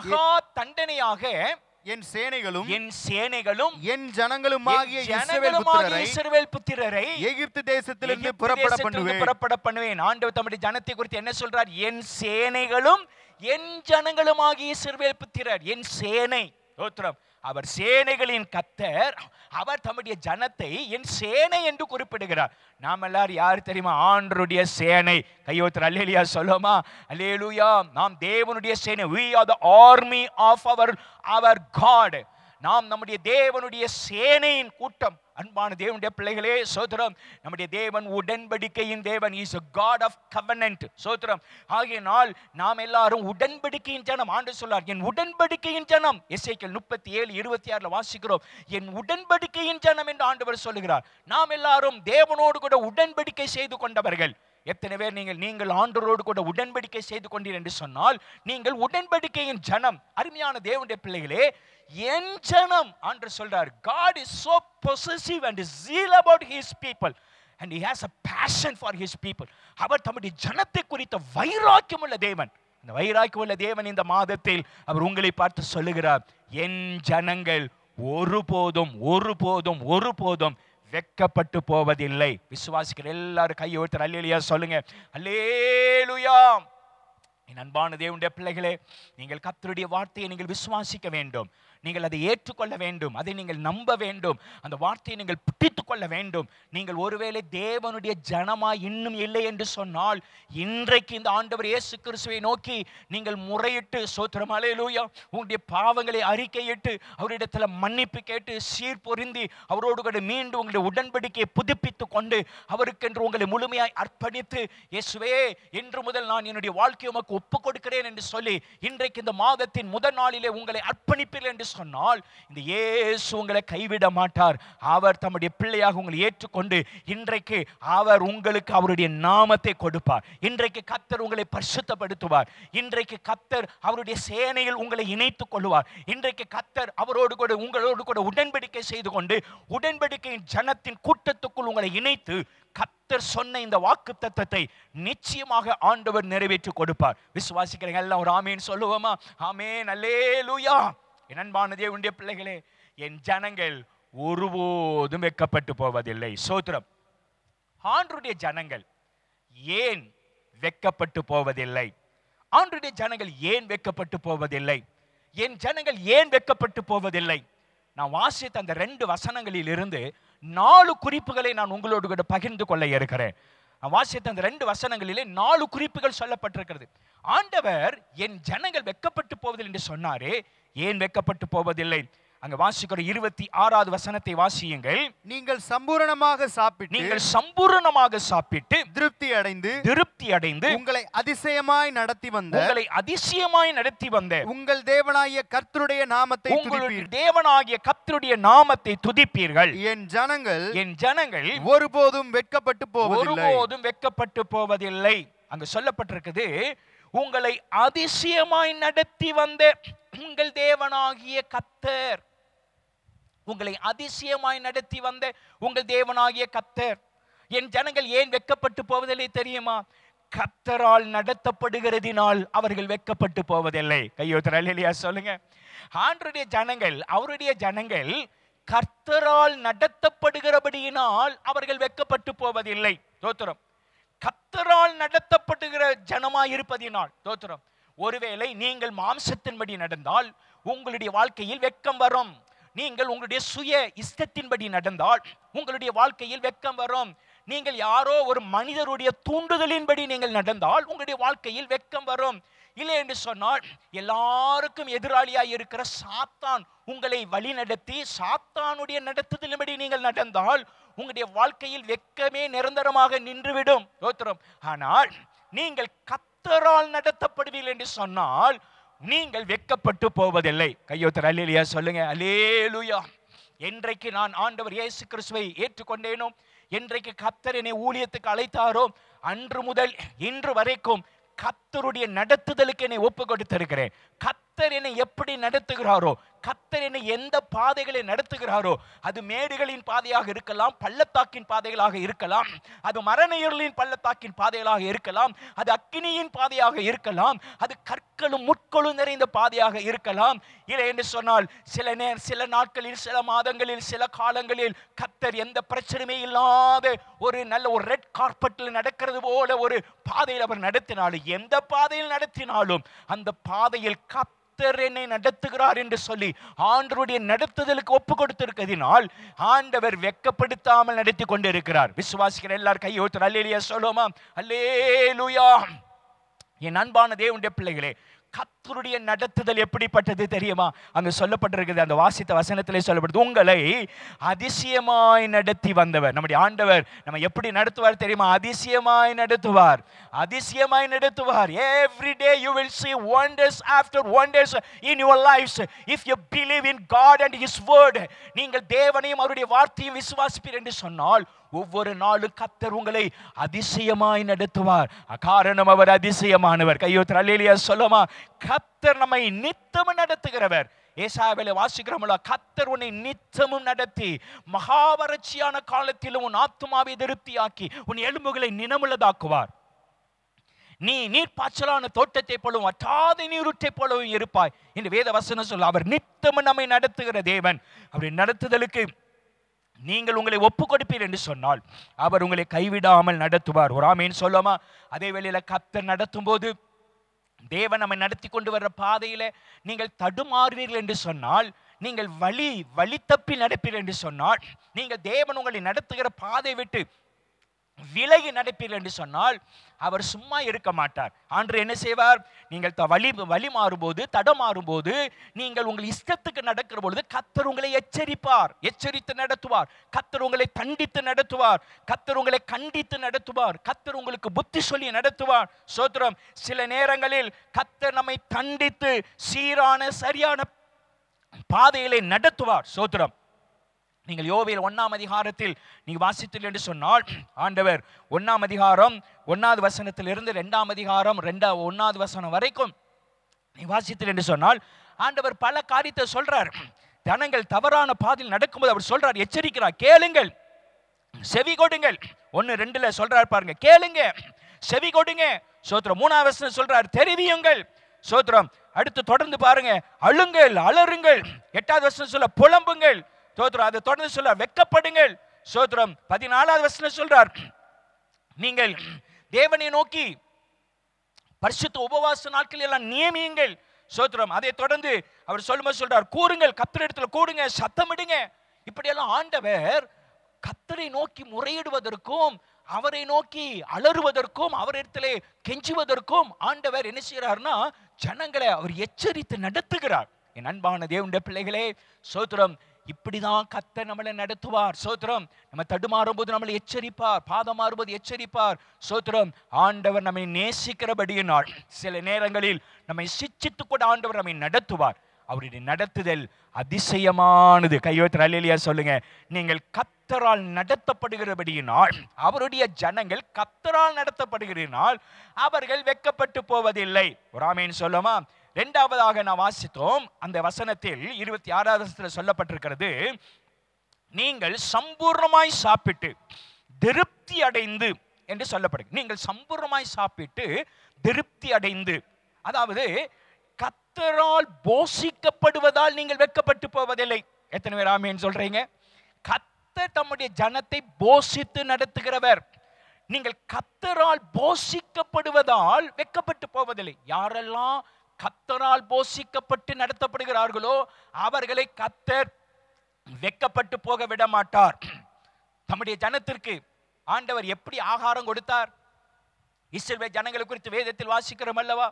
என் ஜனங்களுமாகிய இஸ்ரவேல் புத்திரரை எகிப்து தேசத்திலிருந்து புறப்பட பண்ணுவேன். ஆண்டவர் தம்முடைய ஜனத்தை குறித்து என்ன சொல்றார்? என் சேனைகளும் என் ஜனங்களுமாகிய இஸ்ரவேல் புத்திரர். என் சேனை. ஸ்தோத்திரம். அவர் சேனைகளின் கர்த்தர். அவர் தம்முடைய ஜனத்தை என் சேனை என்று குறிப்பிடுகிறார். நாம் எல்லாரும் யார் தெரியுமா? ஆண்டவருடைய சேனை. கையோத்திர அல்லேலூயா சொல்லுமா? அல்லேலூயா. நாம் தேவனுடைய சேனை. we are the army of our God. நாம் நம்முடைய தேவனுடைய சேனையின் கூட்டம். அன்பான தேவனுடைய பிள்ளைகளே, ஸ்தோத்திரம். நம்முடைய தேவன் உடன்படிக்கையின் தேவன். he is a God of covenant. ஸ்தோத்திரம். ஆகையினால் நாம் எல்லாரும் உடன்படிக்கையின் ஜனம். ஆண்டவர் சொல்றார், என் உடன்படிக்கையின் ஜனம். எசேக்கியேல் 37:26 வாசிக்கிறோம், என் உடன்படிக்கையின் ஜனம் என்று ஆண்டவர் சொல்லுகிறார். நாம் எல்லாரும் தேவனோடு கூட உடன்படிக்கை செய்து கொண்டவர்கள். எத்தனை பேர் நீங்கள் ஆண்டவரோடு கூட உடன்படிக்கை செய்து கொண்டீர் என்று சொன்னால் நீங்கள் உடன்படிக்கையின் ஜனம். அருமையான தேவனுடைய பிள்ளைகளே, என் ஜனம் ஆண்டவர் சொல்றார். God is so possessive and zeal about his people and he has a passion for his people. அவர் தம்முடைய ஜனத்தை குறித்த வைராக்கியம் உள்ள தேவன். அந்த வைராக்கியம் உள்ள தேவன் இந்த மாதத்தில் அவர் உங்களை பார்த்து சொல்லுகிறார், என் ஜனங்கள் ஒருபோதும் ஒருபோதும் ஒருபோதும் வெட்கப்பட்டு போவதில்லை. விசுவாசிக்கிற எல்லாரும் கையை உயர்த்தி அல்லேலூயா சொல்லுங்க. அல்லேலூயா. என் அன்பான தேவனுடைய பிள்ளைகளே, நீங்கள் கர்த்தருடைய வார்த்தையை நீங்கள் விசுவாசிக்க வேண்டும். நீங்கள் அதை ஏற்றுக்கொள்ள வேண்டும். அதை நீங்கள் நம்ப வேண்டும். அந்த வார்த்தையை நீங்கள் பிடித்துக் கொள்ள வேண்டும். நீங்கள் ஒருவேளை தேவனுடைய ஜனமாய் இன்னும் இல்லை என்று சொன்னால், இன்றைக்கு இந்த ஆண்டவர் இயேசு கிறிஸ்துவை நோக்கி நீங்கள் முறையிட்டு ஸ்தோத்திரம் அல்லேலூயா உங்களுடைய பாவங்களை அறிக்கையிட்டு அவரிடத்தில் மன்னிப்பு கேட்டு சீர் பொருந்தி அவரோடு கூட மீண்டும் உங்களுடைய உடன்படிக்கையை புதுப்பித்துக் கொண்டு அவருக்கென்று உங்களை முழுமையாய் அர்ப்பணித்து, இயேசுவே இன்று முதல் நான் என்னுடைய வாழ்க்கையை உமக்கு ஒப்புக் கொடுக்கிறேன் என்று சொல்லி இன்றைக்கு இந்த மாதத்தின் முதல் நாளிலே உங்களை அர்ப்பணிப்பீர்கள் என்று சொன்னால், இந்த இயேசு உங்களை கைவிட மாட்டார். அவர் தம்முடைய பிள்ளையாக உங்களை ஏற்றுக்கொண்டு இன்றைக்கு அவர் உங்களுக்கு அவருடைய நாமத்தை கொடுப்பார். இன்றைக்கு கர்த்தர் உங்களை பரிசுத்தப்படுத்துவார். இன்றைக்கு கர்த்தர் அவருடைய சேனையில் உங்களை இணைத்துக் கொள்வார். இன்றைக்கு கர்த்தர் அவரோடு கூட உங்களோடு கூட உடன்படிக்கை செய்து கொண்டு உடன்படிக்கையின் ஜனத்தின் கூட்டத்துக்குள் உங்களை இணைத்து கர்த்தர் சொன்ன இந்த வாக்குத்தத்தத்தை நிச்சயமாக ஆண்டவர் நிறைவேற்றி கொடுப்பார். விசுவாசிக்கிறீங்க எல்லாம் ஒரு ஆமேன் சொல்லுவோமா? ஆமேன் அல்லேலூயா. என் அன்பான தேவனுடைய பிள்ளைகளே, என் ஜனங்கள் ஒருபோதும் வெட்கப்பட்டு போவதில்லை. ஸ்தோத்திரம். ஆண்டவருடைய ஜனங்கள் ஏன் வெட்கப்பட்டு போவதில்லை? ஆண்டவருடைய ஜனங்கள் ஏன் வெட்கப்பட்டு போவதில்லை? என் ஜனங்கள் ஏன் வெட்கப்பட்டு போவதில்லை? நான் வாசித்த அந்த 2 வசனங்களில் இருந்து 4 குறிப்புகளை நான் உங்களோடு கூட பகிர்ந்து கொள்ள இருக்கிறேன். நான் வாசித்த அந்த 2 வசனங்களிலே 4 குறிப்புகள் சொல்லப்பட்டிருக்கிறது. ஆண்டவர் என் ஜனங்கள் வெட்கப்பட்டு போவதில்லை என்று சொன்னாரே, ஏன் வெட்கப்பட்டு போவதில்லை? அங்க வாசிக்கிற 26வது வசனத்தை வாசியுங்கள். நீங்கள் சம்பூரணமாக சாப்பிட்டு திருப்தி அடைந்து உங்களை அதிசயமாய் நடத்தி வந்த உங்கள் தேவனாகிய கர்த்தருடைய நாமத்தை துதிப்பீர்கள். என் ஜனங்கள் ஒருபோதும் வெட்கப்பட்டு போவதில்லை. அங்க சொல்லப்பட்டிருக்குது, உங்களை அதிசயமாய் நடத்தி வந்த உங்கள் தேவனாகிய கர்த்தர். உங்களை அதிசயமாய் நடத்தி வந்த உங்கள் தேவனாகிய கர்த்தர். என் ஜனங்கள் ஏன் வெட்கப்பட்டு போவதில்லை தெரியுமா? கர்த்தரால் நடத்தப்படுகிறதினால் அவர்கள் வெட்கப்பட்டு போவதில்லை. கையோத்தர் அல்லேலூயா சொல்லுங்க. ஆண்டவருடைய ஜனங்கள், அவருடைய ஜனங்கள் கர்த்தரால் நடத்தப்படுகிறபடியினால் அவர்கள் வெட்கப்பட்டு போவதில்லை. தோத்திரம். கர்த்தரால் நடத்தப்படுகிற ஜனமாய் இருப்பதினால் தோத்திரம். ஒருவேளை நீங்கள் மாம்சத்தின்படி நடந்தால் உங்களுடைய வாழ்க்கையில் வெட்கம் வரும். நீங்கள் உங்களுடைய சுய இஷ்டத்தின்படி நடந்தால் உங்களுடைய வாழ்க்கையில் வெட்கம் வரும். நீங்கள் யாரோ ஒரு மனிதருடைய தூண்டுதலின்படி நீங்கள் நடந்தால் உங்களுடைய வாழ்க்கையில் வெட்கம் வரும். இல்லை என்று சொன்னால் எல்லாருக்கும் எதிராளியாய் இருக்கிற சாத்தான் உங்களை வழி நடத்தி சாத்தானுடைய நடத்துதலின்படி நீங்கள் நடந்தால் உங்களுடைய வாழ்க்கையில் வெட்கமே நிரந்தரமாக நின்றுவிடும். ஆனால் நீங்கள் கர்த்தரால் நடத்தப்படுவீர்கள் என்று சொன்னால் நீங்கள் வெட்கப்பட்டு போவதில்லை. கையோத்தர் அல்லேலூயா சொல்லுங்க. அல்லேலூயா. என்றைக்கு நான் ஆண்டவர் இயேசு கிறிஸ்துவை ஏற்றுக்கொண்டேனோ, என்றைக்கு கர்த்தர் என்னை ஊழியத்துக்கு அழைத்தாரோ, அன்று முதல் இன்று வரைக்கும் கர்த்தருடைய நடத்துதலுக்கு என்னை ஒப்பு கொடுத்திருக்கிறேன். கர்த்தர் என்னை எப்படி நடத்துகிறாரோ, கர்த்தர் என்னை எந்த பாதைகளை நடத்துகிறாரோ, அது மேடுகளின் பாதையாக இருக்கலாம், பள்ளத்தாக்கின் பாதைகளாக இருக்கலாம், அது மரண இருளின் பள்ளத்தாக்கின் பாதைகளாக இருக்கலாம், அது அக்கினியின் பாதையாக இருக்கலாம், அது கற்களும் முட்களும் நிறைந்த பாதையாக இருக்கலாம். இல்லை என்று சொன்னால் சில நாட்களில், சில மாதங்களில், சில காலங்களில் கர்த்தர் எந்த பிரச்சனையுமே இல்லாத ஒரு நல்ல ஒரு ரெட் கார்பெட்டில் நடக்கிறது போல ஒரு பாதையில் அவர் நடத்தினாலும், எந்த பாதையில் நடத்தினாலும் அந்த பாதையில் கர்த்தர் என்னை நடத்துகிறார் என்று சொல்லி ஆண்டவருடைய நடத்துதலுக்கு ஒப்பு கொடுத்திருக்கிறதினால் ஆண்டவர் வெட்கப்படுத்தாமல் நடத்தி கொண்டிருக்கிறார். விசுவாசிக்கிற எல்லாரும் கையை உயர்த்தி அல்லேலூயா சொல்லுவோமா? அல்லேலூயா. என் அன்பான தேவனுடைய பிள்ளைகளே, கர்த்தருடைய நடத்துதல் எப்படிப்பட்டது தெரியுமா? அங்க சொல்லப்பட்டிருக்கிறது, அந்த வாசித்த வசனத்திலே சொல்லப்படுது, உங்களை அதிசயமாய் நடத்தி வந்தவர். நம்முடைய ஆண்டவர் நம்ம எப்படி நடத்துவார் தெரியுமா? அதிசயமாய் நடத்துவார். அதிசயமாய் நடத்துவார். Every day you will see wonders after wonders in your lives if you believe in God and His word. நீங்கள் தேவனையும் அவருடைய வார்த்தையும் விசுவாசிப்பீர் என்று சொன்னால் ஒவ்வொரு நாளும் கர்த்தர் உங்களை அதிசயமாய் நடத்துவார். காரணம் அவர் அதிசயமானவர். கையோத்தர் அல்லேலூயா சொல்லுமா. கர்த்தர் நம்மை நித்தமும் நடத்துகிறவர். ஏசாயாவிலே வாசிக்கிறோம்ல, கர்த்தர் உன்னை நித்தமும் நடத்தி மகாவறட்சியான காலத்திலும் உன் ஆத்துமாவை திருப்தியாக்கி உன் எலும்புகளை நினமுள்ளதாக்குவார். நீ நீர்ப்பாய்ச்சலான தோட்டத்தை போலவும் வற்றாத நீரூற்றை போலவும் இருப்பாய் என்று வேத வசனம் சொல்ல. அவர் நித்தமும் நம்மை நடத்துகிற தேவன். அப்படி நடத்துதலுக்கு நீங்கள் உங்களை ஒப்பு கொடுப்பீர் என்று சொன்னால் அவர் உங்களை கைவிடாமல் நடத்துவார். ஒரு ஆமீன் சொல்லுமா. அதே வேளையில கர்த்தர் நடத்தும் போது, தேவன் நம்மை நடத்தி கொண்டு வர்ற பாதையில நீங்கள் தடுமாறுவீர்கள் என்று சொன்னால், நீங்கள் வழி தப்பி நடப்பீர்கள் என்று சொன்னால், நீங்கள் தேவன் உங்களை நடத்துகிற பாதை விட்டு விலகி நடப்பீர்கள் என்று சொன்னால் அவர் சும்மா இருக்க மாட்டார். ஆண்டவர் என்ன செய்வார்? நீங்கள் வழி மாறும்போது, தடமாறும்போது, நீங்கள் உங்கள் இஷ்டத்துக்கு நடக்கிற பொழுது கர்த்தர் உங்களை எச்சரிப்பார், எச்சரித்து நடத்துவார். கர்த்தர் உங்களை தண்டித்து நடத்துவார், கர்த்தர் உங்களை கண்டித்து நடத்துவார், கர்த்தர் உங்களுக்கு புத்தி சொல்லி நடத்துவார். ஸ்தோத்திரம். சில நேரங்களில் கர்த்தர் நம்மை தண்டித்து சீரான சரியான பாதையிலே நடத்துவார். ஸ்தோத்திரம். நீங்கள் யோவேல் 1ஆம் அதிகாரத்தில் நீங்கள் வாசித்தீர்கள் என்று சொன்னால், ஆண்டவர் 1ஆம் அதிகாரம் 1வது வசனத்திலிருந்து 2ஆம் அதிகாரம் 1வது வசனம் வரைக்கும் நீ வாசித்தீர்கள் என்று சொன்னால், ஆண்டவர் பல காரியத்தை சொல்றார். ஜனங்கள் தவறான பாதையில் நடக்கும்போது அவர் சொல்றார், எச்சரிக்கிறார், கேளுங்கள், செவி கொடுங்கள். 1:2 சொல்றார் பாருங்க, கேளுங்க, செவி கொடுங்க. சோத்திரம். 3ஆம் வசனம் சொல்றார், தெரிவியுங்கள். சோத்திரம். அடுத்து தொடர்ந்து பாருங்க, அழுங்கள், அலறுங்கள். 8வது வசனம் சொல்ல, புலம்புங்கள். சோத்திரம். அதை தொடர்ந்து சொல்ல, வெட்கப்படுங்கள். சோத்திரம். 14வது வசனம் சொல்றார், நீங்கள் தேவனை நோக்கி பரிசுத்த உபவாச நாட்கள் எல்லாம் நியமியுங்கள். சோத்திரம். அதை தொடர்ந்து அவர் சொல்லும்போது சொல்றார், கூறுங்கள், கர்த்தரிடத்துல கூடுங்க, சத்தமிடுங்க. இப்படியெல்லாம் ஆண்டவர் கர்த்தரை நோக்கி முறையிடுவதற்கும், அவரை நோக்கி அலறுவதற்கும், அவரிடத்திலே கெஞ்சுவதற்கும் ஆண்டவர் என்ன செய்யறாருன்னா, ஜனங்களை அவர் எச்சரித்து நடத்துகிறார். என் அன்பான தேவனுடைய பிள்ளைகளே, சோத்திரம், இப்படிதான் கர்த்தர் நம்மளை நடத்துவார். சோத்திரம். நம்ம தடுமாறும் போது நம்மளை எச்சரிப்பார், பாதம் மாறும்போது எச்சரிப்பார். சோத்திரம். ஆண்டவர் நம்மை நேசிக்கிறபடியினால் சில நேரங்களில் நம்மை சிச்சித்து கூட ஆண்டவர் நம்மை நடத்துவார். அவருடைய நடத்துதல் அதிசயமானது. கையோத்தர் அல்லேலூயா சொல்லுங்க. நீங்கள் கர்த்தரால் நடத்தப்படுகிறபடியினால், அவருடைய ஜனங்கள் கர்த்தரால் நடத்தப்படுகிறதினால் அவர்கள் வெட்கப்பட்டு போவதில்லை. ஒரு ஆமீன் சொல்லுமா. இரண்டாவதாக நான் வாசித்தோம், அந்த வசனத்தில் 26வது வசனத்தில் சொல்லப்பட்டிருக்கிறது, நீங்கள் சம்பூர்ணமாய் சாப்பிட்டு திருப்தி அடைந்து என்று சொல்லப்படுகிறது. நீங்கள் சம்பூர்ணமாய் சாப்பிட்டு திருப்தி அடைந்து, அதாவது கர்த்தரால் போஷிக்கப்படுவதால் நீங்கள் வெட்கப்பட்டு போவதில்லை. எத்தனை பேர் ஆமீன் சொல்றீங்க? கர்த்தர் தம்முடைய ஜனத்தை போஷித்து நடத்துகிறவர். நீங்கள் கர்த்தரால் போஷிக்கப்படுவதால் வெட்கப்பட்டு போவதில்லை. யாரெல்லாம் கர்த்தரால் போஷிக்கப்பட்டு நடத்தப்படுகிறார்களோ அவர்களை கர்த்தர் வெட்கப்பட்டு போக விட மாட்டார். தம்முடைய ஜனத்திற்கு ஆண்டவர் எப்படி ஆகாரம் கொடுத்தார்? இஸ்ரவேல் ஜனங்களை குறித்து வேதத்தில் வாசிக்கிறோம் அல்லவா?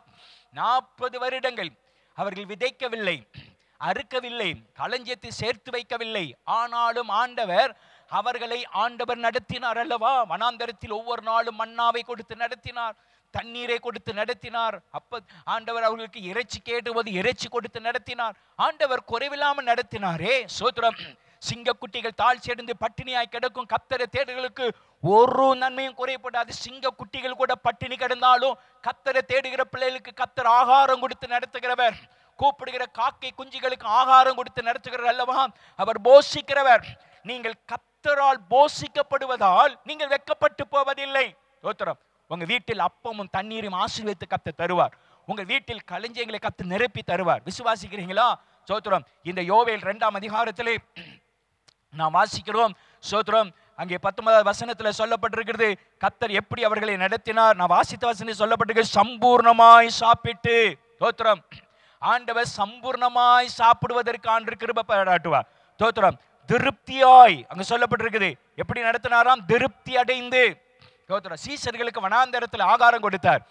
40 வருடங்கள் அவர்கள் விதைக்கவில்லை, அறுக்கவில்லை, களஞ்சியத்தை சேர்த்து வைக்கவில்லை. ஆனாலும் ஆண்டவர் அவர்களை நடத்தினார் அல்லவா? வனாந்தரத்தில் ஒவ்வொரு நாளும் மன்னாவை கொடுத்து நடத்தினார், தண்ணீரை கொடுத்து நடத்தினார். அப்ப ஆண்டவர் அவர்களுக்கு இறைச்சி கேட்டுவது இறைச்சி கொடுத்து நடத்தினார். ஆண்டவர் குறைவில்லாமல் நடத்தினாரே. சோத்திரம். சிங்கக்குட்டிகள் தாழ்ச்சி அடைந்து பட்டினியாய் கிடக்கும் கர்த்தரை தேடுகளுக்கு ஒரு நன்மையும் குறையப்படாது. சிங்கக்குட்டிகள் கூட பட்டினி கிடந்தாலும் கர்த்தரை தேடுகிற பிள்ளைகளுக்கு கர்த்தர் ஆகாரம் கொடுத்து நடத்துகிறவர். கூப்பிடுகிற காக்கை குஞ்சுகளுக்கு ஆகாரம் கொடுத்து நடத்துகிறவர் அல்லவா? அவர் போஷிக்கிறவர். நீங்கள் கர்த்தரால் போஷிக்கப்படுவதால் நீங்கள் வெட்கப்பட்டு போவதில்லை. சோத்திரம். உங்க வீட்டில் அப்பமும் தண்ணீரும் ஆசீர்வதித்து கர்த்தர் தருவார். உங்க வீட்டில் களஞ்சியங்களை கர்த்தர் நிரப்பி தருவார். விசுவாசிக்கிறீங்களா? சோத்திரம். இந்த யோவேல் 2ஆம் அதிகாரத்திலே நாம் வாசிக்கிறோம். சோத்திரம். அங்கே 19வது வசனத்தில் சொல்லப்பட்டிருக்கிறது, கர்த்தர் எப்படி அவர்களை நடத்தினார். நான் வாசித்த வசனத்தில் சொல்லப்பட்டிருக்கிறது, சம்பூர்ணமாய் சாப்பிட்டு. சோத்திரம். ஆண்டவர் சம்பூர்ணமாய் சாப்பிடுவதற்கு ஆண்டவர் கிருபை பாராட்டுவார். சோத்திரம். திருப்தியாய் அங்க சொல்லப்பட்டிருக்குது. எப்படி நடத்தினாராம்? திருப்தி அடைந்து. சீசர்களுக்கு வனாந்தரத்தில் ஆகாரம் கொடுத்தார்.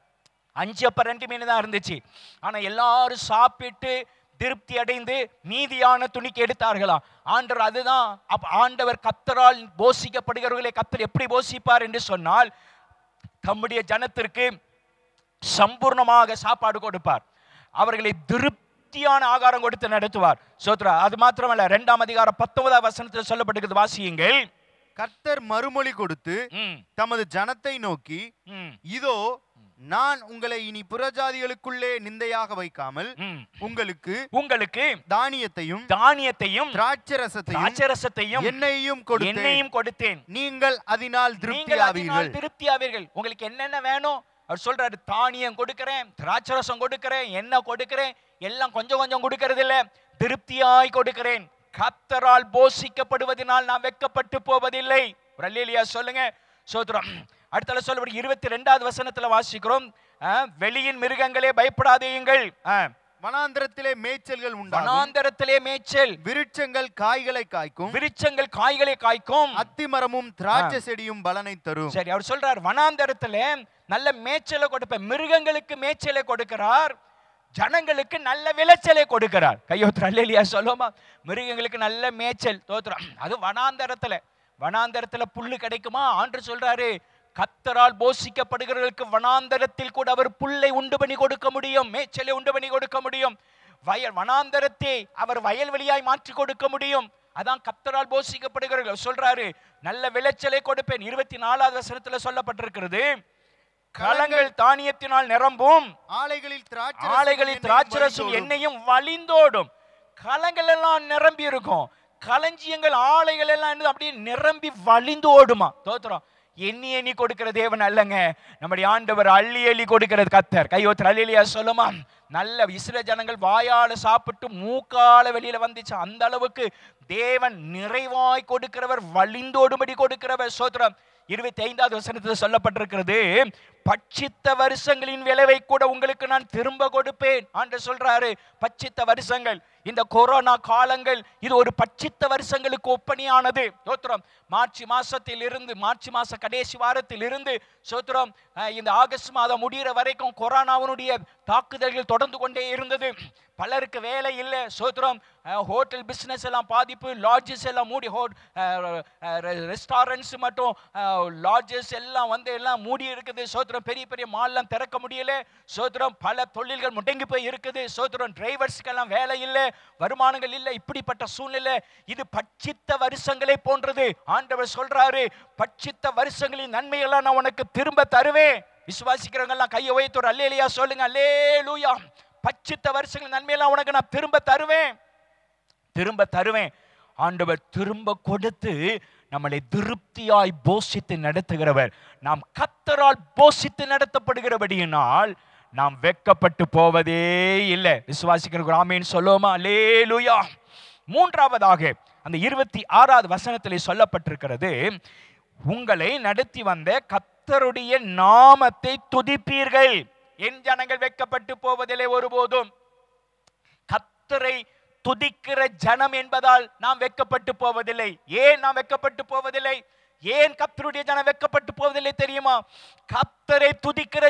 5 அப்ப 2 மீன் தான் இருந்துச்சு. ஆனா எல்லாரும் சாப்பிட்டு திருப்தி அடைந்து மீதியான துணிக்கு எடுத்தார்களாம். ஆண்டவர் அதுதான். ஆண்டவர் கர்த்தரால் போஷிக்கப்படுகிறவர்களை கர்த்தர் எப்படி போஷிப்பார் என்று சொன்னால், தம்முடைய ஜனத்திற்கு சம்பூர்ணமாக சாப்பாடு கொடுப்பார். அவர்களை திருப்தியான ஆகாரம் கொடுத்து நடத்துவார். சோத்ரா. அது மாத்திரமல்ல, 2ஆம் அதிகாரம் 19வது வசனத்தில் சொல்லப்பட்டிருக்கிறது, வாசியுங்கள். கர்த்தர் மறுமொழி கொடுத்து தமது ஜனத்தை நோக்கி, இதோ நான் உங்களை இனி புறஜாதிகளுக்குள்ளே நிந்தையாக வைக்காமல் உங்களுக்கு தானியத்தையும் திராட்சரசத்தையும் எண்ணெயையும் கொடுத்தேன். நீங்கள் அதனால் திருப்தியாவீர்கள். உங்களுக்கு என்னென்ன வேணும் அவர் சொல்றாரு. தானியம் கொடுக்கிறேன், திராட்சரசம் கொடுக்கிறேன், எண்ணெய் கொடுக்கிறேன், எல்லாம் கொஞ்சம் கொஞ்சம் கொடுக்கறது இல்ல, திருப்தியாய் கொடுக்கிறேன். கர்த்தரால் போஷிக்கப்படுவதனால் நாம் வெட்கப்பட்டு போவதில்லை. ஒரு அல்லேலூயா சொல்லுங்க. சோத்ரம். அடுத்த சொல்லப்படி 22வது வசனத்துல வாசிக்கிறோம், வெளியின் மிருகங்களே பயப்படாதேயுங்கள், வனாந்தரத்திலே மேய்ச்சல்கள் உண்டு, வனாந்தரத்திலே மேய்ச்சல், விருட்சங்கள் காய்களை காய்க்கும், அத்திமரமும் திராட்சை செடியும் பலனை தரும். சரி, அவர் சொல்றார் வனாந்தரத்துல நல்ல மேய்ச்சலை கொடுப்பேன். மிருகங்களுக்கு மேய்ச்சலை கொடுக்கிறார், ஜனங்களுக்கு நல்ல விளைச்சலை கொடுக்கிறார். கையோத்திர அல்லேலூயா சொல்லுமா. மிருகங்களுக்கு நல்ல மேய்ச்சல் தோத்திரம். அது வனாந்தரத்துல புல்லு கிடைக்குமா? ஆண்டு சொல்றாரு, கர்த்தரால் போஷிக்கப்படுகிறவர்களுக்கு வனாந்தரத்தில் கூட அவர் புல்லை உண்டு பண்ணி கொடுக்க முடியும், மேய்ச்சலை உண்டு பண்ணி கொடுக்க முடியும். வனாந்தரத்தை அவர் வயல்வெளியாய் மாற்றி கொடுக்க முடியும். அதான் கர்த்தரால் போஷிக்கப்படுகிறவர்கள் சொல்றாரு, நல்ல விளைச்சலை கொடுப்பேன். 24வது வசனத்துல சொல்லப்பட்டிருக்கிறது, களங்கள் தானியத்தினால் நிரம்பும், ஆலைகளில் திராட்சரசும் எண்ணெயும் வழிந்தோடும். களங்கள் எல்லாம் நிரம்பி இருக்கும், களஞ்சியங்கள் ஆலைகள் எல்லாம் அப்படியே நிரம்பி வழிந்து ஓடுமா. தோத்திரம். எண்ணி கொடுக்கிற தேவன் அல்லங்க, நம்முடைய ஆண்டவர் அள்ளி கொடுக்கிறது கர்த்தர். கையோத்திர அல்லேலூயா சொல்லுமா. நல்ல இஸ்ரவேல் ஜனங்கள் வாயால சாப்பிட்டு மூக்கால வெளியில வந்துச்சு. அந்த அளவுக்கு தேவன் நிறைவாய் கொடுக்கிறவர், வழிந்தோடும்படி கொடுக்கிறவர். சோத்திரம். 25வது வசனத்தில் சொல்லப்பட்டிருக்கிறது, பட்சித்த வருஷங்களின் விளைவை கூட உங்களுக்கு நான் திரும்ப கொடுப்பேன். ஆண்டவர் சொல்றாரு, பட்சித்த வருஷங்கள், இந்த கொரோனா காலங்கள் இது ஒரு பட்சித்த வருஷங்களுக்கு ஒப்பனையானது. சோத்திரம். மார்ச் மாச கடைசி வாரத்தில் இருந்து சோத்திரம் இந்த ஆகஸ்ட் மாதம் முடிகிற வரைக்கும் கொரோனாவினுடைய தாக்குதல்கள் தொடர்ந்து கொண்டே இருந்தது. பலருக்கு வேலை இல்லை. சோத்திரம். ஹோட்டல் பிசினஸ் எல்லாம் பாதிப்பு, லாட்ஜஸ் எல்லாம் மூடி, ரெஸ்டாரண்ட்ஸ் மட்டும் லாட்ஜஸ் எல்லாம் எல்லாம் மூடி இருக்குது. சோத்திரம். பெரிய பெரிய மால்லாம் திறக்க முடியல. சோத்திரம். பல தொழில்கள் முடங்கி போய் இருக்குது. சோத்திரம். டிரைவர்ஸ்க்கெல்லாம் வேலை இல்லை, வருமானங்கள் இல்லை. இப்படிப்பட்ட சூழ்நிலை இது பட்சித்த வருஷங்களை போன்றது. ஆண்டவர் சொல்றாரு, பட்சித்த வருஷங்களின் நன்மையெல்லாம் நான் உனக்கு திரும்ப தருவேன். விசுவாசிக்கிறவங்க எல்லாம் கையை உயர்த்தி ஒரு அல்லேலூயா சொல்லுங்க. அல்லேலூயா. பட்சித்த வருஷங்களின் நன்மையெல்லாம் உனக்கு நான் திரும்ப தருவேன். ஆண்டவர் திரும்ப கொடுத்து நம்மளை திருப்தியாய் போஷித்து நடத்துகிறவர். நாம் கர்த்தரால் போஷித்து நடத்தப்படுகிறபடியினால் நாம் வெட்கப்பட்டு போவதே இல்லை. விசுவாசிக்கிற ஆமென் சொல்லுவோமா. அல்லேலூயா. மூன்றாவதாக அந்த 26வது வசனத்திலே சொல்லப்பட்டிருக்கிறது, உங்களை நடத்தி வந்த கர்த்தருடைய நாமத்தை துதிப்பீர்கள். என் ஜனங்கள் வெட்கப்பட்டு போவதில்லை ஒருபோதும். கர்த்தரை துதிக்கிற ஜனம் என்பதால் நாம் வெட்கப்பட்டு போவதில்லை. ஏன் நாம் வெட்கப்பட்டு போவதில்லை? ஏன் கர்த்தருடைய ஜனம் வெட்கப்பட்டு போவதில்லை தெரியுமா? கர்த்தரை துதிக்கிற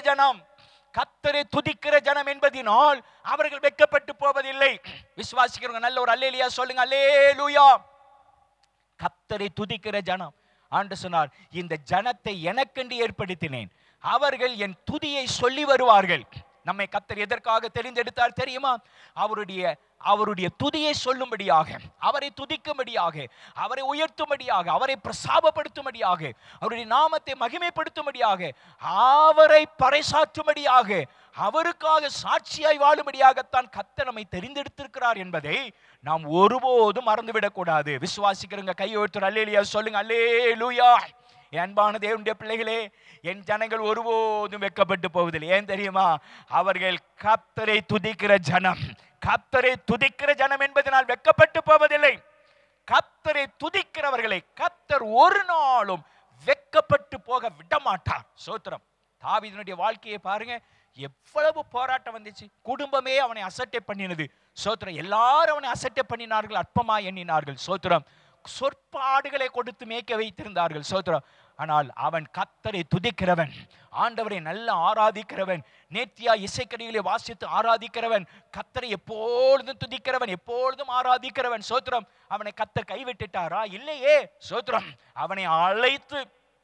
ஜனம் என்பதினால் அவர்கள் வெட்கப்பட்டு போவதில்லை. விசுவாசிக்கிறவங்க நல்ல ஒரு அல்லேலூயா சொல்லுங்க. அல்லேலூயா. கர்த்தரை துதிக்கிற ஜனம். ஆண்டவர் சொன்னார், இந்த ஜனத்தை எனக்கென்று ஏற்படுத்தினேன், அவர்கள் என் துதியை சொல்லி வருவார்கள். நம்மை கர்த்தர் எதற்காக தெரிந்தெடுத்தார் தெரியுமா? அவருடைய துதியை சொல்லும்படியாக, அவரை துதிக்கும்படியாக, அவரை உயர்த்தும்படியாக, அவரை பிரசாபப்படுத்தும்படியாக, அவருடைய நாமத்தை மகிமைப்படுத்தும்படியாக, அவரை பறைசாற்றும்படியாக, அவருக்காக சாட்சியாய் வாழும்படியாகத்தான் கர்த்தர் நம்மை தெரிந்தெடுத்திருக்கிறார் என்பதை நாம் ஒருபோதும் மறந்துவிடக் கூடாது. விசுவாசிக்கிறவங்க கையை உயர்த்தி அல்லேலூயா சொல்லுங்க. அல்லேலூயா. அன்பான தேவனுடைய பிள்ளைகளே, என் ஜனங்கள் ஒருபோதும் வெட்கப்பட்டு போவதில்லை. ஏன் தெரியுமா? அவர்கள் கர்த்தரை துதிக்கிற ஜனம். கர்த்தரை துதிக்கிற ஜனம் என்பதனால் வெட்கப்பட்டு போவதில்லை. கர்த்தரை துதிக்கிறவர்களை கர்த்தர் ஒரு நாளும் வெட்கப்பட்டு போக விட மாட்டார். சோத்திரம். தாவீதினுடைய வாழ்க்கையை பாருங்க, எவ்வளவு போராட்டம் வந்துச்சு. குடும்பமே அவனை அசட்டை பண்ணினது. சோத்திரம். எல்லாரும் அவனை அசட்டை பண்ணினார்கள், அற்பமா எண்ணினார்கள். சோத்திரம். சொற்ப ஆடுகளை கொடுத்து மேய்க்க வைத்திருந்தார்கள். சோத்திரம். ஆனால் அவன் கர்த்தரை துதிக்கிறவன், ஆண்டவரை நல்லா ஆராதிக்கிறவன், நேர்த்தியா இசைக்கருவிகளை வாசித்து ஆராதிக்கிறவன், கர்த்தரை எப்பொழுதும் துதிக்கிறவன், எப்பொழுதும் ஆராதிக்கிறவன். சோத்திரம். அவனை கர்த்தர் கைவிட்டுட்டாரா? இல்லையே. சோத்திரம். அவனை அழைத்து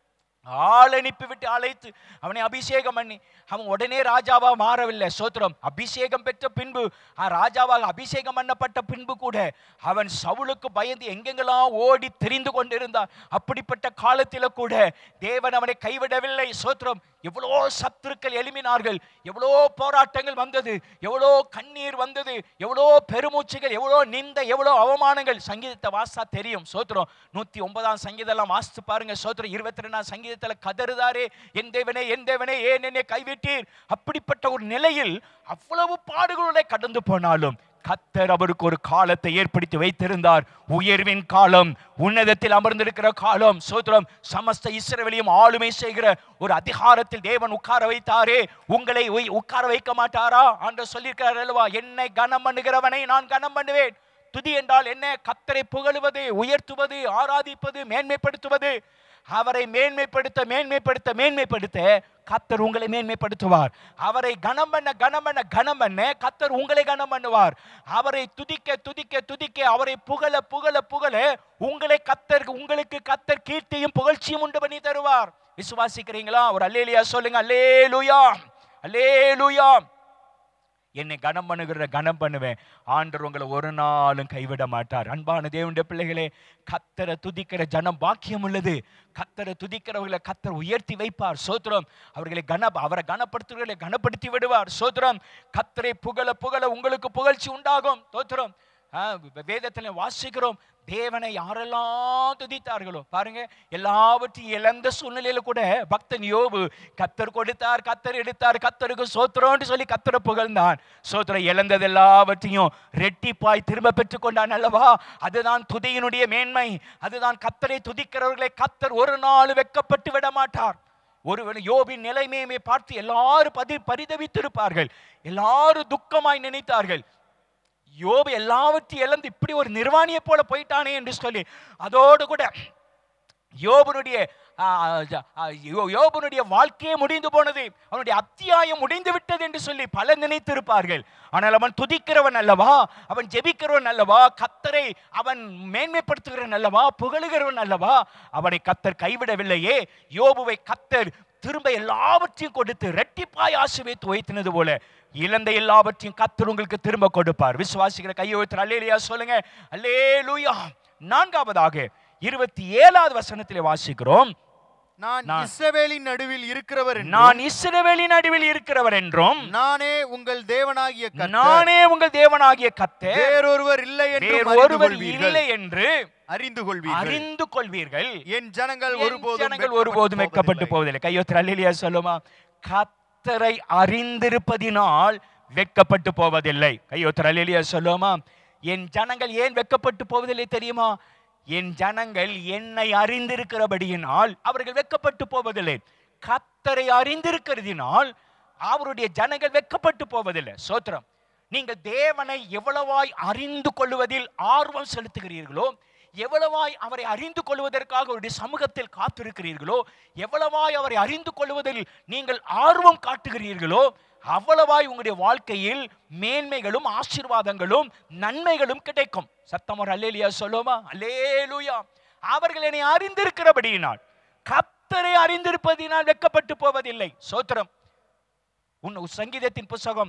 ஆள் அனுப்பிவிட்டு அழைத்து அவனை அபிஷேகம் பண்ணி அவன் உடனே ராஜாவா மாறவில்லை. சோத்திரம். அபிஷேகம் பெற்ற பின்பு ராஜாவாக அபிஷேகம் பண்ணப்பட்ட பின்பு கூட அவன் சவுலுக்கு பயந்து எங்கெங்கெல்லாம் ஓடி தெரிந்து கொண்டிருந்தான். அப்படிப்பட்ட காலத்தில கூட தேவன் அவனை கைவிடவில்லை. சோத்திரம். எவ்வளோ சத்துருக்கள் எழுப்பினார்கள், எவ்வளோ போராட்டங்கள் வந்தது, எவ்வளோ கண்ணீர் வந்தது, எவ்வளோ பெருமூச்சுகள், எவ்வளோ நிந்த, எவ்வளோ அவமானங்கள். சங்கீதத்தை வாசா தெரியும். சோத்திரம். 109ஆம் சங்கீதம் வாசித்து பாருங்க. சோத்திரம். 22ஆம் சங்கீதத்தில் கதறுதாரே, என் தேவனே என் தேவனே ஏன் என்னை கைவிட்டீர். அப்படிப்பட்ட ஒரு நிலையில் அவ்வளவு பாடுகளுடைய கடந்து போனாலும் கர்த்தர் அவருக்கு ஒரு காலத்தை ஏற்படுத்தி வைத்திருந்தார். உயர்வின் காலம், உன்னதத்தில் அமர்ந்திருக்கிற காலம். சோத்திரம். சமஸ்த இஸ்ரவேலையும் ஆளுமை செய்கிற ஒரு அதிகாரத்தில் தேவன் உட்கார வைத்தாரே, உங்களை உட்கார வைக்க மாட்டாரா என்று சொல்லியிருக்கிறார் அல்லவா? என்னை கனம் பண்ணுகிறவனை நான் கனம் பண்ணுவேன். துதி என்றால் என்ன? கர்த்தரை புகழுவது, உயர்த்துவது, ஆராதிப்பது, மேன்மைப்படுத்துவது. அவரை மேன்மைப்படுத்த மேன்மைப்படுத்த மேன்மைப்படுத்த கர்த்தர் உங்களை மேன்மைப்படுத்துவார். அவரை கனம் பண்ண கனம் பண்ண கனம் பண்ண கர்த்தர் உங்களை கனம் பண்ணுவார். அவரை துதிக்க துதிக்க துதிக்க, அவரை புகழ புகழ புகழ உங்களை கர்த்தர், உங்களுக்கு கர்த்தர் கீர்த்தியும் புகழ்ச்சியும் உண்டு பண்ணி தருவார். விசுவாசிக்கிறீங்களா? ஒரு அல்லேலூயா சொல்லுங்க. அல்லேலூயா, அல்லேலூயா. என்னை கனம் பண்ணுகிற கனம் பண்ணுவேன். ஆண்டவர் உங்களை ஒரு நாளும் கைவிட மாட்டார். அன்பான தேவனுடைய பிள்ளைகளே, கர்த்தரை துதிக்கிற ஜனம் பாக்கியம் உள்ளது. கர்த்தரை துதிக்கிறவர்களை கர்த்தர் உயர்த்தி வைப்பார். சோத்திரம். அவரை கனப்படுத்துகிறவர்களை கனப்படுத்தி விடுவார். சோத்திரம். கர்த்தரை புகழ புகழ உங்களுக்கு புகழ்ச்சி உண்டாகும். சோத்திரம். வேதத்தில் வாசிக்கிறோம், தேவனை யாரெல்லாம் துதித்தார்களோ பாருங்க. எல்லாவற்றையும் இழந்த சூழ்நிலையில கூட பக்தன் யோபு கர்த்தர் கொடுத்தார், கர்த்தர் எடுத்தார், கர்த்தருக்கு சோத்திரம்னு சொல்லி கர்த்தரை புகழ்ந்தான். சோத்திரம். இழந்தது எல்லாவற்றையும் ரெட்டிப்பாய் திரும்ப பெற்றுக் கொண்டான் அல்லவா? அதுதான் துதியினுடைய மேன்மை. அதுதான் கர்த்தரை துதிக்கிறவர்களை கர்த்தர் ஒரு நாள் வெட்கப்பட்டு விட மாட்டார். ஒருவன் யோபின் நிலைமையை பார்த்து எல்லாரும் பரிதவித்திருப்பார்கள், எல்லாரும் துக்கமாய் நினைத்தார்கள். யோபு எல்லாவற்றையும் இழந்து இப்படி ஒரு நிர்வாணியை போல போயிட்டானே என்று சொல்லி, அதோடு கூட யோபுனுடைய வாழ்க்கையே முடிந்து போனது, அவனுடைய அத்தியாயம் முடிந்து விட்டது என்று சொல்லி பலர் நினைத்திருப்பார்கள். ஆனால் அவன் துதிக்கிறவன் அல்லவா, அவன் ஜெபிக்கிறவன் அல்லவா, கர்த்தரை அவன் மேன்மைப்படுத்துகிறவன் அல்லவா, புகழுகிறவன் அல்லவா. அவனை கர்த்தர் கைவிடவில்லையே. யோபுவை கர்த்தர் திரும்ப எல்லாவற்றையும் கொடுத்து இரட்டிப்பாய் ஆசீர்வதித்து வைத்தினது போல இழந்த எல்லாவற்றையும் கர்த்தர் உங்களுக்கு திரும்ப கொடுப்பார். விசுவாசிக்கிற கையை உயர்த்தி அல்லேலூயா சொல்லுங்க. அல்லேலூயா. நான்காவதாக 27வது வசனத்திலே வாசிக்கிறோம், நான் இஸ்ரவேலின் நடுவில் இருக்கிறவர் என்றும், நான் இஸ்ரவேலின் நடுவில் இருக்கிறவர் என்றும், நானே உங்கள் தேவனாகிய கர்த்தர், நானே உங்கள் தேவனாகிய கர்த்தர், வேறொருவர் இல்லை என்று அறிந்து கொள்வீர்கள். என் ஜனங்கள் ஒருபோதும் வெட்கப்பட்டு போவதில்லை. கையொத்தர் அல்லேலூயா சொல்லுமா? கர்த்தரை அறிந்திருப்பதினால் வெட்கப்பட்டு போவதில்லை. கையொத்தர் அல்லேலூயா சொல்லுமா? என் ஜனங்கள் ஏன் வெட்கப்பட்டு போவதில்லை தெரியுமா? என் ஜனங்கள் என்னை அறிந்திருக்கிறபடியினால் அவர்கள் வெட்கப்பட்டு போவதில்லை. கர்த்தரை அறிந்திருக்கிறதினால் அவருடைய ஜனங்கள் வெட்கப்பட்டு போவதில்லை. சோத்திரம். நீங்கள் தேவனை எவ்வளவாய் அறிந்து கொள்வதில் ஆர்வம் செலுத்துகிறீர்களோ, எவ்வளவாய் அவரை அறிந்து கொள்வதற்காக அவருடைய சமூகத்தில் காத்திருக்கிறீர்களோ, எவ்வளவாய் அவரை அறிந்து கொள்வதில் நீங்கள் ஆர்வம் காட்டுகிறீர்களோ, அவ்வளவாய் உங்களுடைய வாழ்க்கையில் மேன்மைகளும் ஆசீர்வாதங்களும் நன்மைகளும் கிடைக்கும். சத்தம் ஒரு அல்லேலூயா சொல்லுமா? அல்லேலூயா. அவர்கள் என்னை அறிந்திருக்கிறபடியினால், கர்த்தரை அறிந்திருப்பதினால் வெட்கப்பட்டு போவதில்லை. சோத்திரம். சங்கீதத்தின் புத்தகம்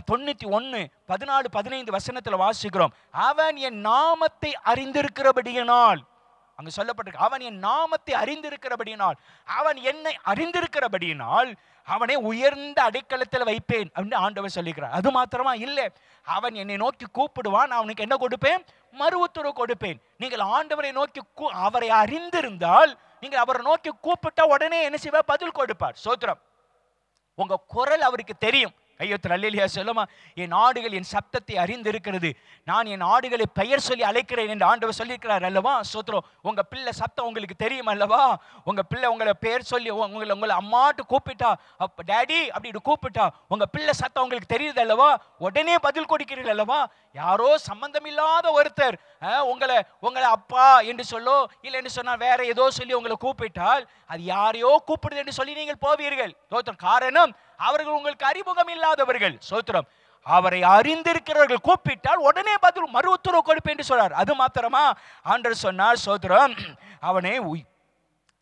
91:14-15 வசனத்தில் வாசிக்கிறோம், அவன் என் நாமத்தை அறிந்திருக்கிறபடியினால், அங்கு சொல்லப்பட்டிருக்கு, அவன் என் நாமத்தை அறிந்திருக்கிறபடியினால், அவன் என்னை அறிந்திருக்கிறபடியினால் அவனை உயர்ந்த அடைக்கலத்தில் வைப்பேன் அப்படின்னு ஆண்டவர் சொல்லிக்கிறார். அது மாத்திரமா இல்லை, அவன் என்னை நோக்கி கூப்பிடுவான், நான் அவனுக்கு என்ன கொடுப்பேன்? மறு உத்தரவு கொடுப்பேன். நீங்கள் ஆண்டவரை நோக்கி அவரை அறிந்திருந்தால் நீங்கள் அவரை நோக்கி கூப்பிட்டா உடனே என்ன செய்வார்? பதில் கொடுப்பார். சோத்திரம். உங்க குரல் அவருக்கு தெரியும். கையொத்தர் அல்லேலூயா சொல்லுமா? என் ஆடுகள் என் சத்தத்தை அறிந்திருக்கிறது, நான் என் ஆடுகளை பெயர் சொல்லி அழைக்கிறேன் என்று ஆண்டவர் சொல்லியிருக்கிறார் அல்லவா? சோத்திரம். உங்க பிள்ளை சத்தம் உங்களுக்கு தெரியும் அல்லவா? உங்க பிள்ளை உங்களை பெயர் சொல்லி உங்களை அம்மாட்டு கூப்பிட்டா, அப்ப டேடி அப்படின்னு கூப்பிட்டா உங்க பிள்ளை சத்தம் உங்களுக்கு தெரியுது அல்லவா? உடனே பதில் கொடுக்கிறீர்கள் அல்லவா? யாரோ சம்பந்தமில்லாத ஒருத்தர் உங்களை அப்பா என்று சொல்லோ இல்லை என்று சொன்னால் வேற ஏதோ சொல்லி உங்களை கூப்பிட்டால் அது யாரையோ கூப்பிடுது என்று சொல்லி நீங்கள் போவீர்கள். சோத்திரம். காரணம், அவர்கள் உங்களுக்கு அறிமுகம் இல்லாதவர்கள். சோத்திரம். அவரை அறிந்திருக்கிறவர்கள் கூப்பிட்டால் உடனே பதில் மறு உத்தரவு கொடுப்பேன் என்று சொல்றார். அது மாத்திரமா? ஆண்டவர் சொன்னார், சோத்திரம், அவனை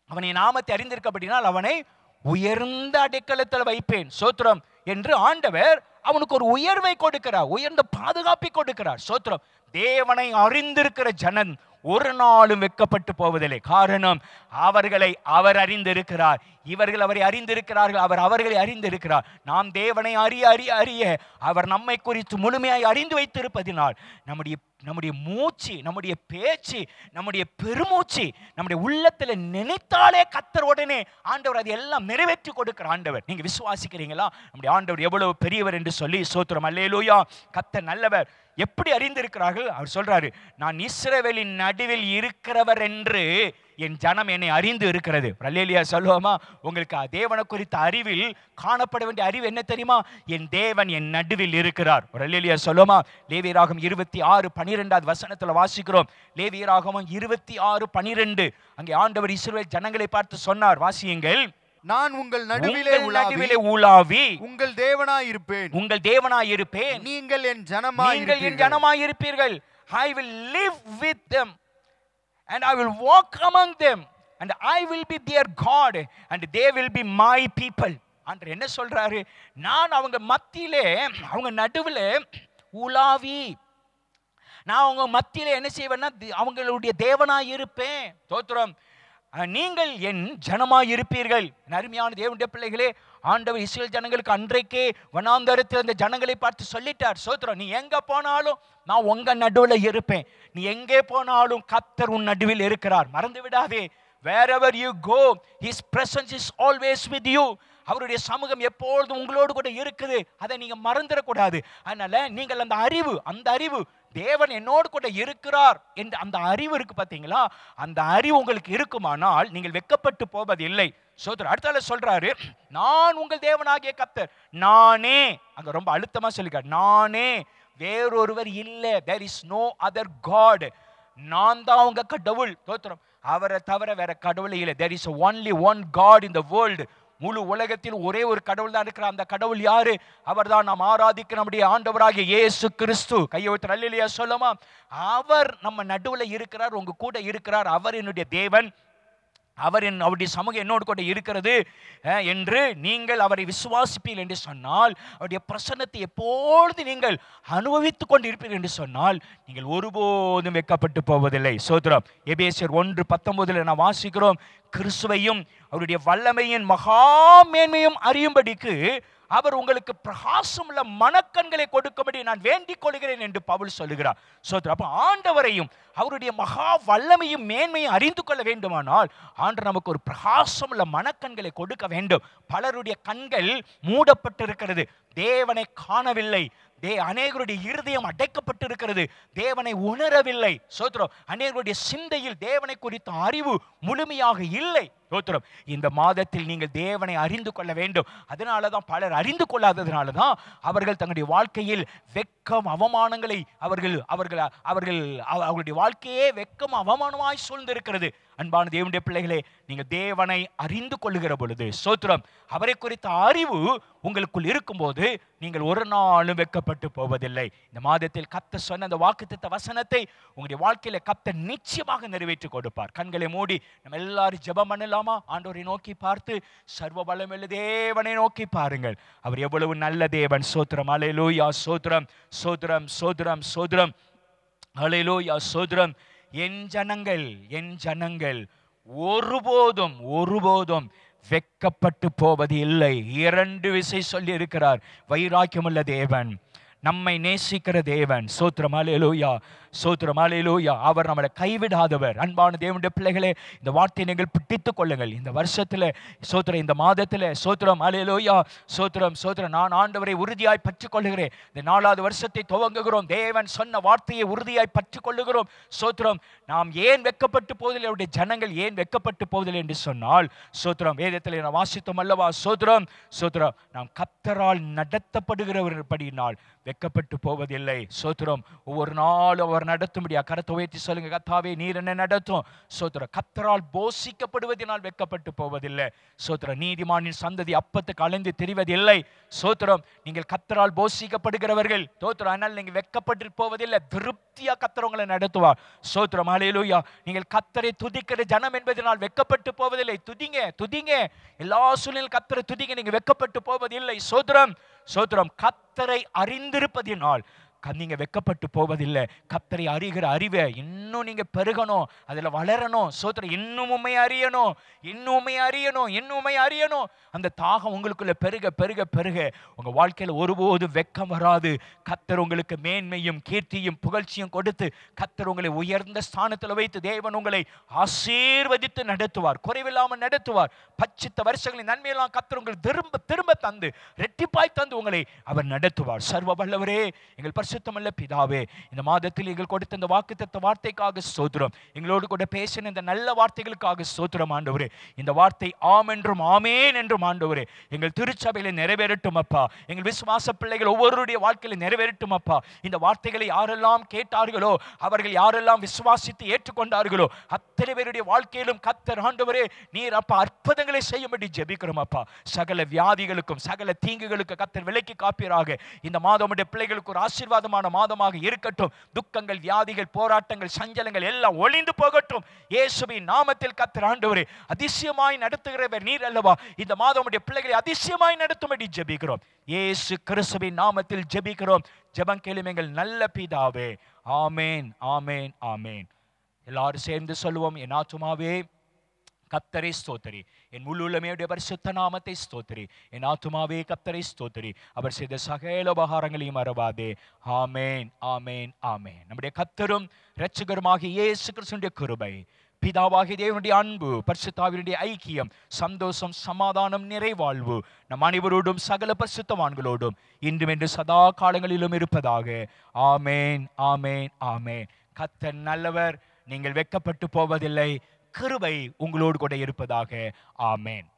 அவனை நாமத்தை அறிந்திருக்கப்படினால் அவனை உயர்ந்த அடைக்கலத்தில் வைப்பேன். சோத்திரம் என்று ஆண்டவர் அவனுக்கு ஒரு உயர்வை கொடுக்கிறார், உயர்ந்த பாதுகாப்பை கொடுக்கிறார். சோத்திரம். தேவனை அறிந்திருக்கிற ஜனன் ஒரு நாளும் வெட்கப்பட்டு போவதில்லை. காரணம், அவர்களை அவர் அறிந்திருக்கிறார், இவர்கள் அவரை அறிந்திருக்கிறார்கள், அவர் அவர்களை அறிந்திருக்கிறார். நாம் தேவனை அறிய அறிய அறிய அவர் நம்மை குறித்து முழுமையாய் அறிந்து வைத்திருப்பதினால் நம்முடைய மூச்சு, நம்முடைய பேச்சு, நம்முடைய பெருமூச்சு நம்முடைய உள்ளத்தில் நினைத்தாலே கர்த்தர் உடனே ஆண்டவர் அதை எல்லாம் நிறைவேற்றி கொடுக்கிற ஆண்டவர். நீங்க விசுவாசிக்கிறீங்களா நம்முடைய ஆண்டவர் எவ்வளவு பெரியவர் என்று சொல்லி? சோத்திரம். அல்லேலூயா. கர்த்தர் நல்லவர். எப்படி அறிந்திருக்கிறார்கள்? அவர் சொல்றாரு, நான் இஸ்ரவேலின் நடுவில் இருக்கிறவர் என்று என் ஜனம் என்னை அறிந்து இருக்கிறது. அல்லேலூயா சொல்லுவோமா? உங்களுக்கு தேவனை குறித்த அறிவில் காணப்பட வேண்டிய அறிவு என்ன தெரியுமா? என் தேவன் என் நடுவில் இருக்கிறார். அல்லேலூயா சொல்லுவோமா? லேவியராகமம் 26:12 வசனத்துல வாசிக்கிறோம். லேவியராகமம் 26:12 அங்கே ஆண்டவர் இஸ்ரவேல் ஜனங்களை பார்த்து சொன்னார், வாசியுங்கள். நான் உங்கள் நடுவிலே ஊலாவி உங்கள் தேவனாய் இருப்பேன், நீங்கள் என் ஜனமாய் இருப்பீர்கள். I will live with them and I will walk among them and I will be their God and they will be my people. ஆண்டவர் என்ன சொல்றாரு? நான் அவங்க மத்தியிலே, அவங்க நடுவில் ஊலாவி, நான் அவங்க மத்தியிலே என்ன செய்வேன்னா அவங்களுடைய தேவனாய் இருப்பேன். ஸ்தோத்திரம். நீங்கள் என் ஜனமாய் இருப்பீர்கள். அருமையான தேவனுடைய பிள்ளைகளே, ஆண்டவர் இஸ்ரவேல் ஜனங்களுக்கு அன்றைக்கே வனாந்தரத்தில் அந்த ஜனங்களை பார்த்து சொல்லிட்டார். சோத்திரம். நீ எங்க போனாலும் நான் உங்க நடுவில் இருப்பேன். நீ எங்கே போனாலும் கர்த்தர் உன் நடுவில் இருக்கிறார். மறந்து விடாதே. wherever you go his presence is always with you. அவருடைய சமூகம் எப்பொழுதும் உங்களோடு கூட இருக்குது. அதை நீங்க மறந்துடக்கூடாது. அதனால நீங்கள் அந்த அறிவு தேவன் என்னோடு கூட இருக்கிறார் என்ற அந்த அறிவு இருக்கு பாத்தீங்களா? அந்த அறிவு உங்களுக்கு இருக்குமானால் நீங்கள் வெட்கப்பட்டு போவதில்லை. சோதரர் அடுத்தால சொல்றாரு, நான் உங்கள் தேவனாகிய கர்த்தர். நானே, அங்க ரொம்ப அழுத்தமா சொல்லிக்கார், நானே, வேறொருவர் இல்லை. there is no other god. நான் தான் உங்க கடவுள். ஸ்தோத்திரம். அவரை தவிர வேற கடவுளே இல்லை. there is only one god in the world. முழு உலகத்தில் ஒரே ஒரு கடவுள் தான் இருக்கிறார். அந்த கடவுள் யாரு? அவர்தான் நாம் ஆராதிக்கிற நம்முடைய ஆண்டவராகிய இயேசு கிறிஸ்து. கையை வைத்து அல்லேலூயா சொல்லுமா? அவர் நம்ம நடுவுல இருக்கிறார், உங்க கூட இருக்கிறார். அவர் என்னுடைய தேவன், அவருடைய சமூகம் என்னோடு கூட இருக்கிறது என்று நீங்கள் அவரை விசுவாசிப்பீர்கள் என்று சொன்னால், அவருடைய பிரசன்னத்தை எப்பொழுது நீங்கள் அனுபவித்துக் கொண்டு இருப்பீர்கள் என்று சொன்னால் நீங்கள் ஒருபோதும் வெட்கப்பட்டு போவதில்லை. சோத்திரம். எபேசியர் 1:19 நான் வாசிக்கிறோம், கிறிஸ்துவையும் அவருடைய வல்லமையின் மகா மேன்மையும் அறியும்படிக்கு அவர் உங்களுக்கு பிரகாசம் உள்ள மனக்கண்களை கொடுக்கும்படி நான் வேண்டிக் கொள்கிறேன் என்று பவுல் சொல்லுகிறார். சோதரர். அப்ப ஆண்டவரையும் அவருடைய மகா வல்லமையும் மேன்மையும் அறிந்து கொள்ள வேண்டுமானால் ஆண்டவர் நமக்கு ஒரு பிரகாசம் உள்ள மனக்கண்களை கொடுக்க வேண்டும். பலருடைய கண்கள் மூடப்பட்டிருக்கிறது, தேவனை காணவில்லை. அநேகருடைய இருதயம் அடைக்கப்பட்டிருக்கிறது, தேவனை உணரவில்லை. சோத்திரம். அநேகருடைய சிந்தையில் தேவனை குறித்த அறிவு முழுமையாக இல்லை. சோத்திரம். இந்த மாதத்தில் நீங்கள் தேவனை அறிந்து கொள்ள வேண்டும். அதனாலதான் பலர் அறிந்து கொள்ளாததுனாலதான் அவர்கள் தங்களுடைய வாழ்க்கையில் வெட்கம் அவமானங்களை அவர்களுடைய வாழ்க்கையே வெட்கம் அவமானமாய் சூழ்ந்திருக்கிறது. அன்பான தேவனுடைய பிள்ளைகளே, நீங்கள் தேவனை அறிந்து கொள்ளுகிற பொழுது, சோத்திரம், அவரை குறித்த அறிவு உங்களுக்குள் இருக்கும்போது நீங்கள் ஒரு நாளும் வெட்கப்பட்டு போவதில்லை. இந்த மாதத்தில் கர்த்தர் சொன்ன அந்த வாக்குத்தத்த வசனத்தை உங்களுடைய வாழ்க்கையில கர்த்தர் நிச்சயமாக நிறைவேற்றி கொடுப்பார். கண்களை மூடி நம்ம எல்லாரும் ஜெபம் பண்ணலாமா? ஆண்டவரை நோக்கி பார்த்து, சர்வ வல்லமையுள்ள தேவனை நோக்கி பாருங்கள். அவர் எவ்வளவு நல்ல தேவன். சோத்திரம். அல்லேலூயா. சோத்திரம், சோத்திரம், சோத்திரம், சோத்திரம். அல்லேலூயா. சோத்திரம். என் ஜனங்கள் ஒருபோதும் வெட்கப்பட்டு போவது இல்லை. 2 விசை சொல்லி இருக்கிறார். வைராக்கியமுள்ள தேவன், நம்மை நேசிக்கிற தேவன். சோத்திரம். அல்லேலூயா. சோத்திரம். அல்லேலூயா. அவர் நம்மளை கைவிடாதவர். அன்பான தேவனுடைய பிள்ளைகளே, இந்த வார்த்தையை நீங்கள் பிடித்துக் கொள்ளுங்கள். இந்த வருஷத்துல சோத்திரம், இந்த மாதத்துல சோத்திரம். அல்லேலூயா. சோத்திரம், சோத்திரம். நான் ஆண்டவரை உறுதியாய் பற்றிக் கொள்ளுகிறேன். இந்த 4வது வருஷத்தை துவங்குகிறோம். தேவன் சொன்ன வார்த்தையை உறுதியாய் பற்றிக் கொள்ளுகிறோம். சோத்திரம். நாம் ஏன் வெட்கப்பட்டு போவதில்லை, அவருடைய ஜனங்கள் ஏன் வெட்கப்பட்டு போவதில்லை என்று சொன்னால், சோத்திரம், வேதத்தில் நான் வாசித்தோம் அல்லவா? சோத்திரம், சோத்திரம். நாம் கர்த்தரால் நடத்தப்படுகிறவர்படியினால் வெட்கப்பட்டு போவதில்லை. சோத்திரம். ஒவ்வொரு நாளும் அவர் அவர் நடத்தும்படியா கரத்தை உயர்த்தி சொல்லுங்க, கர்த்தாவே நீர் என்ன நடத்தும். சோத்திரம். கர்த்தரால் போஷிக்கப்படுவதனால் வெட்கப்பட்டு போவதில்லை. சோத்திரம். நீதிமானின் சந்ததி அப்பத்துக்கு அலைந்து திரிவதில்லை. சோத்திரம். நீங்கள் கர்த்தரால் போஷிக்கப்படுகிறவர்கள். சோத்திரம். ஆனால் நீங்க வெட்கப்பட்டு போவதில்லை. திருப்தியா கர்த்தர் உங்களை நடத்துவார். சோத்திரம். ஹல்லேலூயா. நீங்கள் கர்த்தரை துதிக்கிற ஜனம் என்பதனால் வெட்கப்பட்டு போவதில்லை. துதிங்க, துதிங்க. எல்லா சூழ்நிலையிலும் கர்த்தரை துதிங்க, நீங்க வெட்கப்பட்டு போவதில்லை. சோத்திரம். சோத்திரம். கர்த்தரை அறிந்திருப்பதினால் நீங்க வெட்கப்பட்டு போவதில்லை. கர்த்தரை அறிகிற அறிவை இன்னும் நீங்க பெருகணும், அதுல வளரணும். சோத்திரம். இன்னும் உண்மை அறியணும், இன்னும் உண்மை அறியணும், இன்னும் உண்மை அறியணும். அந்த தாகம் உங்களுக்குள்ள பெருக பெருக பெருக உங்க வாழ்க்கையில ஒருபோதும் வெட்கம் வராது. கர்த்தர் உங்களுக்கு மேன்மையும் கீர்த்தியும் புகழ்ச்சியும் கொடுத்து கர்த்தர் உங்களை உயர்ந்த ஸ்தானத்தில் வைத்து தேவன் உங்களை ஆசீர்வதித்து நடத்துவார், குறைவில்லாமல் நடத்துவார். பச்சித்த வருஷங்களின் நன்மையெல்லாம் கர்த்தர் உங்களுக்கு திரும்ப திரும்ப தந்து ரெட்டிப்பாய் தந்து உங்களை அவர் நடத்துவார். சர்வ வல்லவரே, எங்கள் பரிசுத்தமுள்ள பிதாவே, இந்த மாதத்தில் எங்கள் கொடுத்த இந்த வாக்குத்தத்த வார்த்தைக்காக ஸ்தோத்திரம். எங்களோடு கூட பேசின இந்த நல்ல வார்த்தைகளுக்காக ஸ்தோத்திரம் ஆண்டவரே. இந்த வார்த்தை ஆம் என்றும் ஆமேன் என்றும் ஆண்டவரே எங்கள் திருச்சபையில நிறைவேறட்டும் அப்பா. எங்கள் விசுவாச பிள்ளைகள் ஒவ்வொருடைய வாழ்க்கையில நிறைவேறட்டும் அப்பா. இந்த வார்த்தைகளை யாரெல்லாம் கேட்டார்களோ, அவர்கள் யாரெல்லாம் விசுவாசித்து ஏற்றுக்கொண்டார்களோ, அத்தனை பேருடைய வாழ்க்கையிலும் கர்த்தர் ஆண்டவரே நீர் அப்பா அற்புதங்களை செய்யும்படி ஜெபிக்கிறோம் அப்பா. சகல வியாதிகளுக்கும் சகல தீங்குகளுக்கு கர்த்தர் விலக்கி காப்பீராக. இந்த மாதம் பிள்ளைகளுக்கு ஒரு ஆசீர்வாதமான மாதமாக இருக்கட்டும். துக்கங்கள், வியாதிகள், போராட்டங்கள், சஞ்சலங்கள் எல்லாம் ஒளிந்து போகட்டும். இயேசுவின் நாமத்தில் கர்த்தர் ஆண்டவரே அதிசயமாய் நடத்துகிறவர் நீர் அல்லவா. இந்த மாதம் பிள்ளைகளை அதிசயமாய் நடத்தும்படி ஜெபிக்கிறோம். இயேசு கிறிஸ்துவின் நாமத்தில் ஜெபிக்கிறோம். ஜெபம் கேளும் எங்கள் நல்ல பிதாவே. ஆமேன், ஆமேன், ஆமேன். எல்லாரும் சேர்ந்து சொல்லுவோம். என் ஆத்துமாவே கர்த்தரை ஸ்தோத்திரி, என் முழு உள்ளமையுடைய பரிசுத்த நாமத்தை ஸ்தோத்திரி. என் ஆத்துமாவே கர்த்தரை ஸ்தோத்திரி, அவர் செய்த சகல உபகாரங்களையும் மறவாதே. ஆமேன், ஆமேன், ஆமேன். நம்முடைய கர்த்தரும் இரட்சகருமாகிய இயேசு கிறிஸ்துவினுடைய கிருபை, பிதாவாகிய தேவனுடைய அன்பு, பரிசுத்தாவினுடைய ஐக்கியம், சந்தோஷம், சமாதானம், நிறைவாழ்வு நம் அனைவரோடும் சகல பரிசுத்தவான்களோடும் இன்றும் என்று சதா காலங்களிலும் இருப்பதாக. ஆமேன், ஆமேன், ஆமேன். கர்த்தர் நல்லவர், நீங்கள் வெட்கப்பட்டு போவதில்லை. கிருபை உங்களோடு கூட இருப்பதாக. ஆமேன்.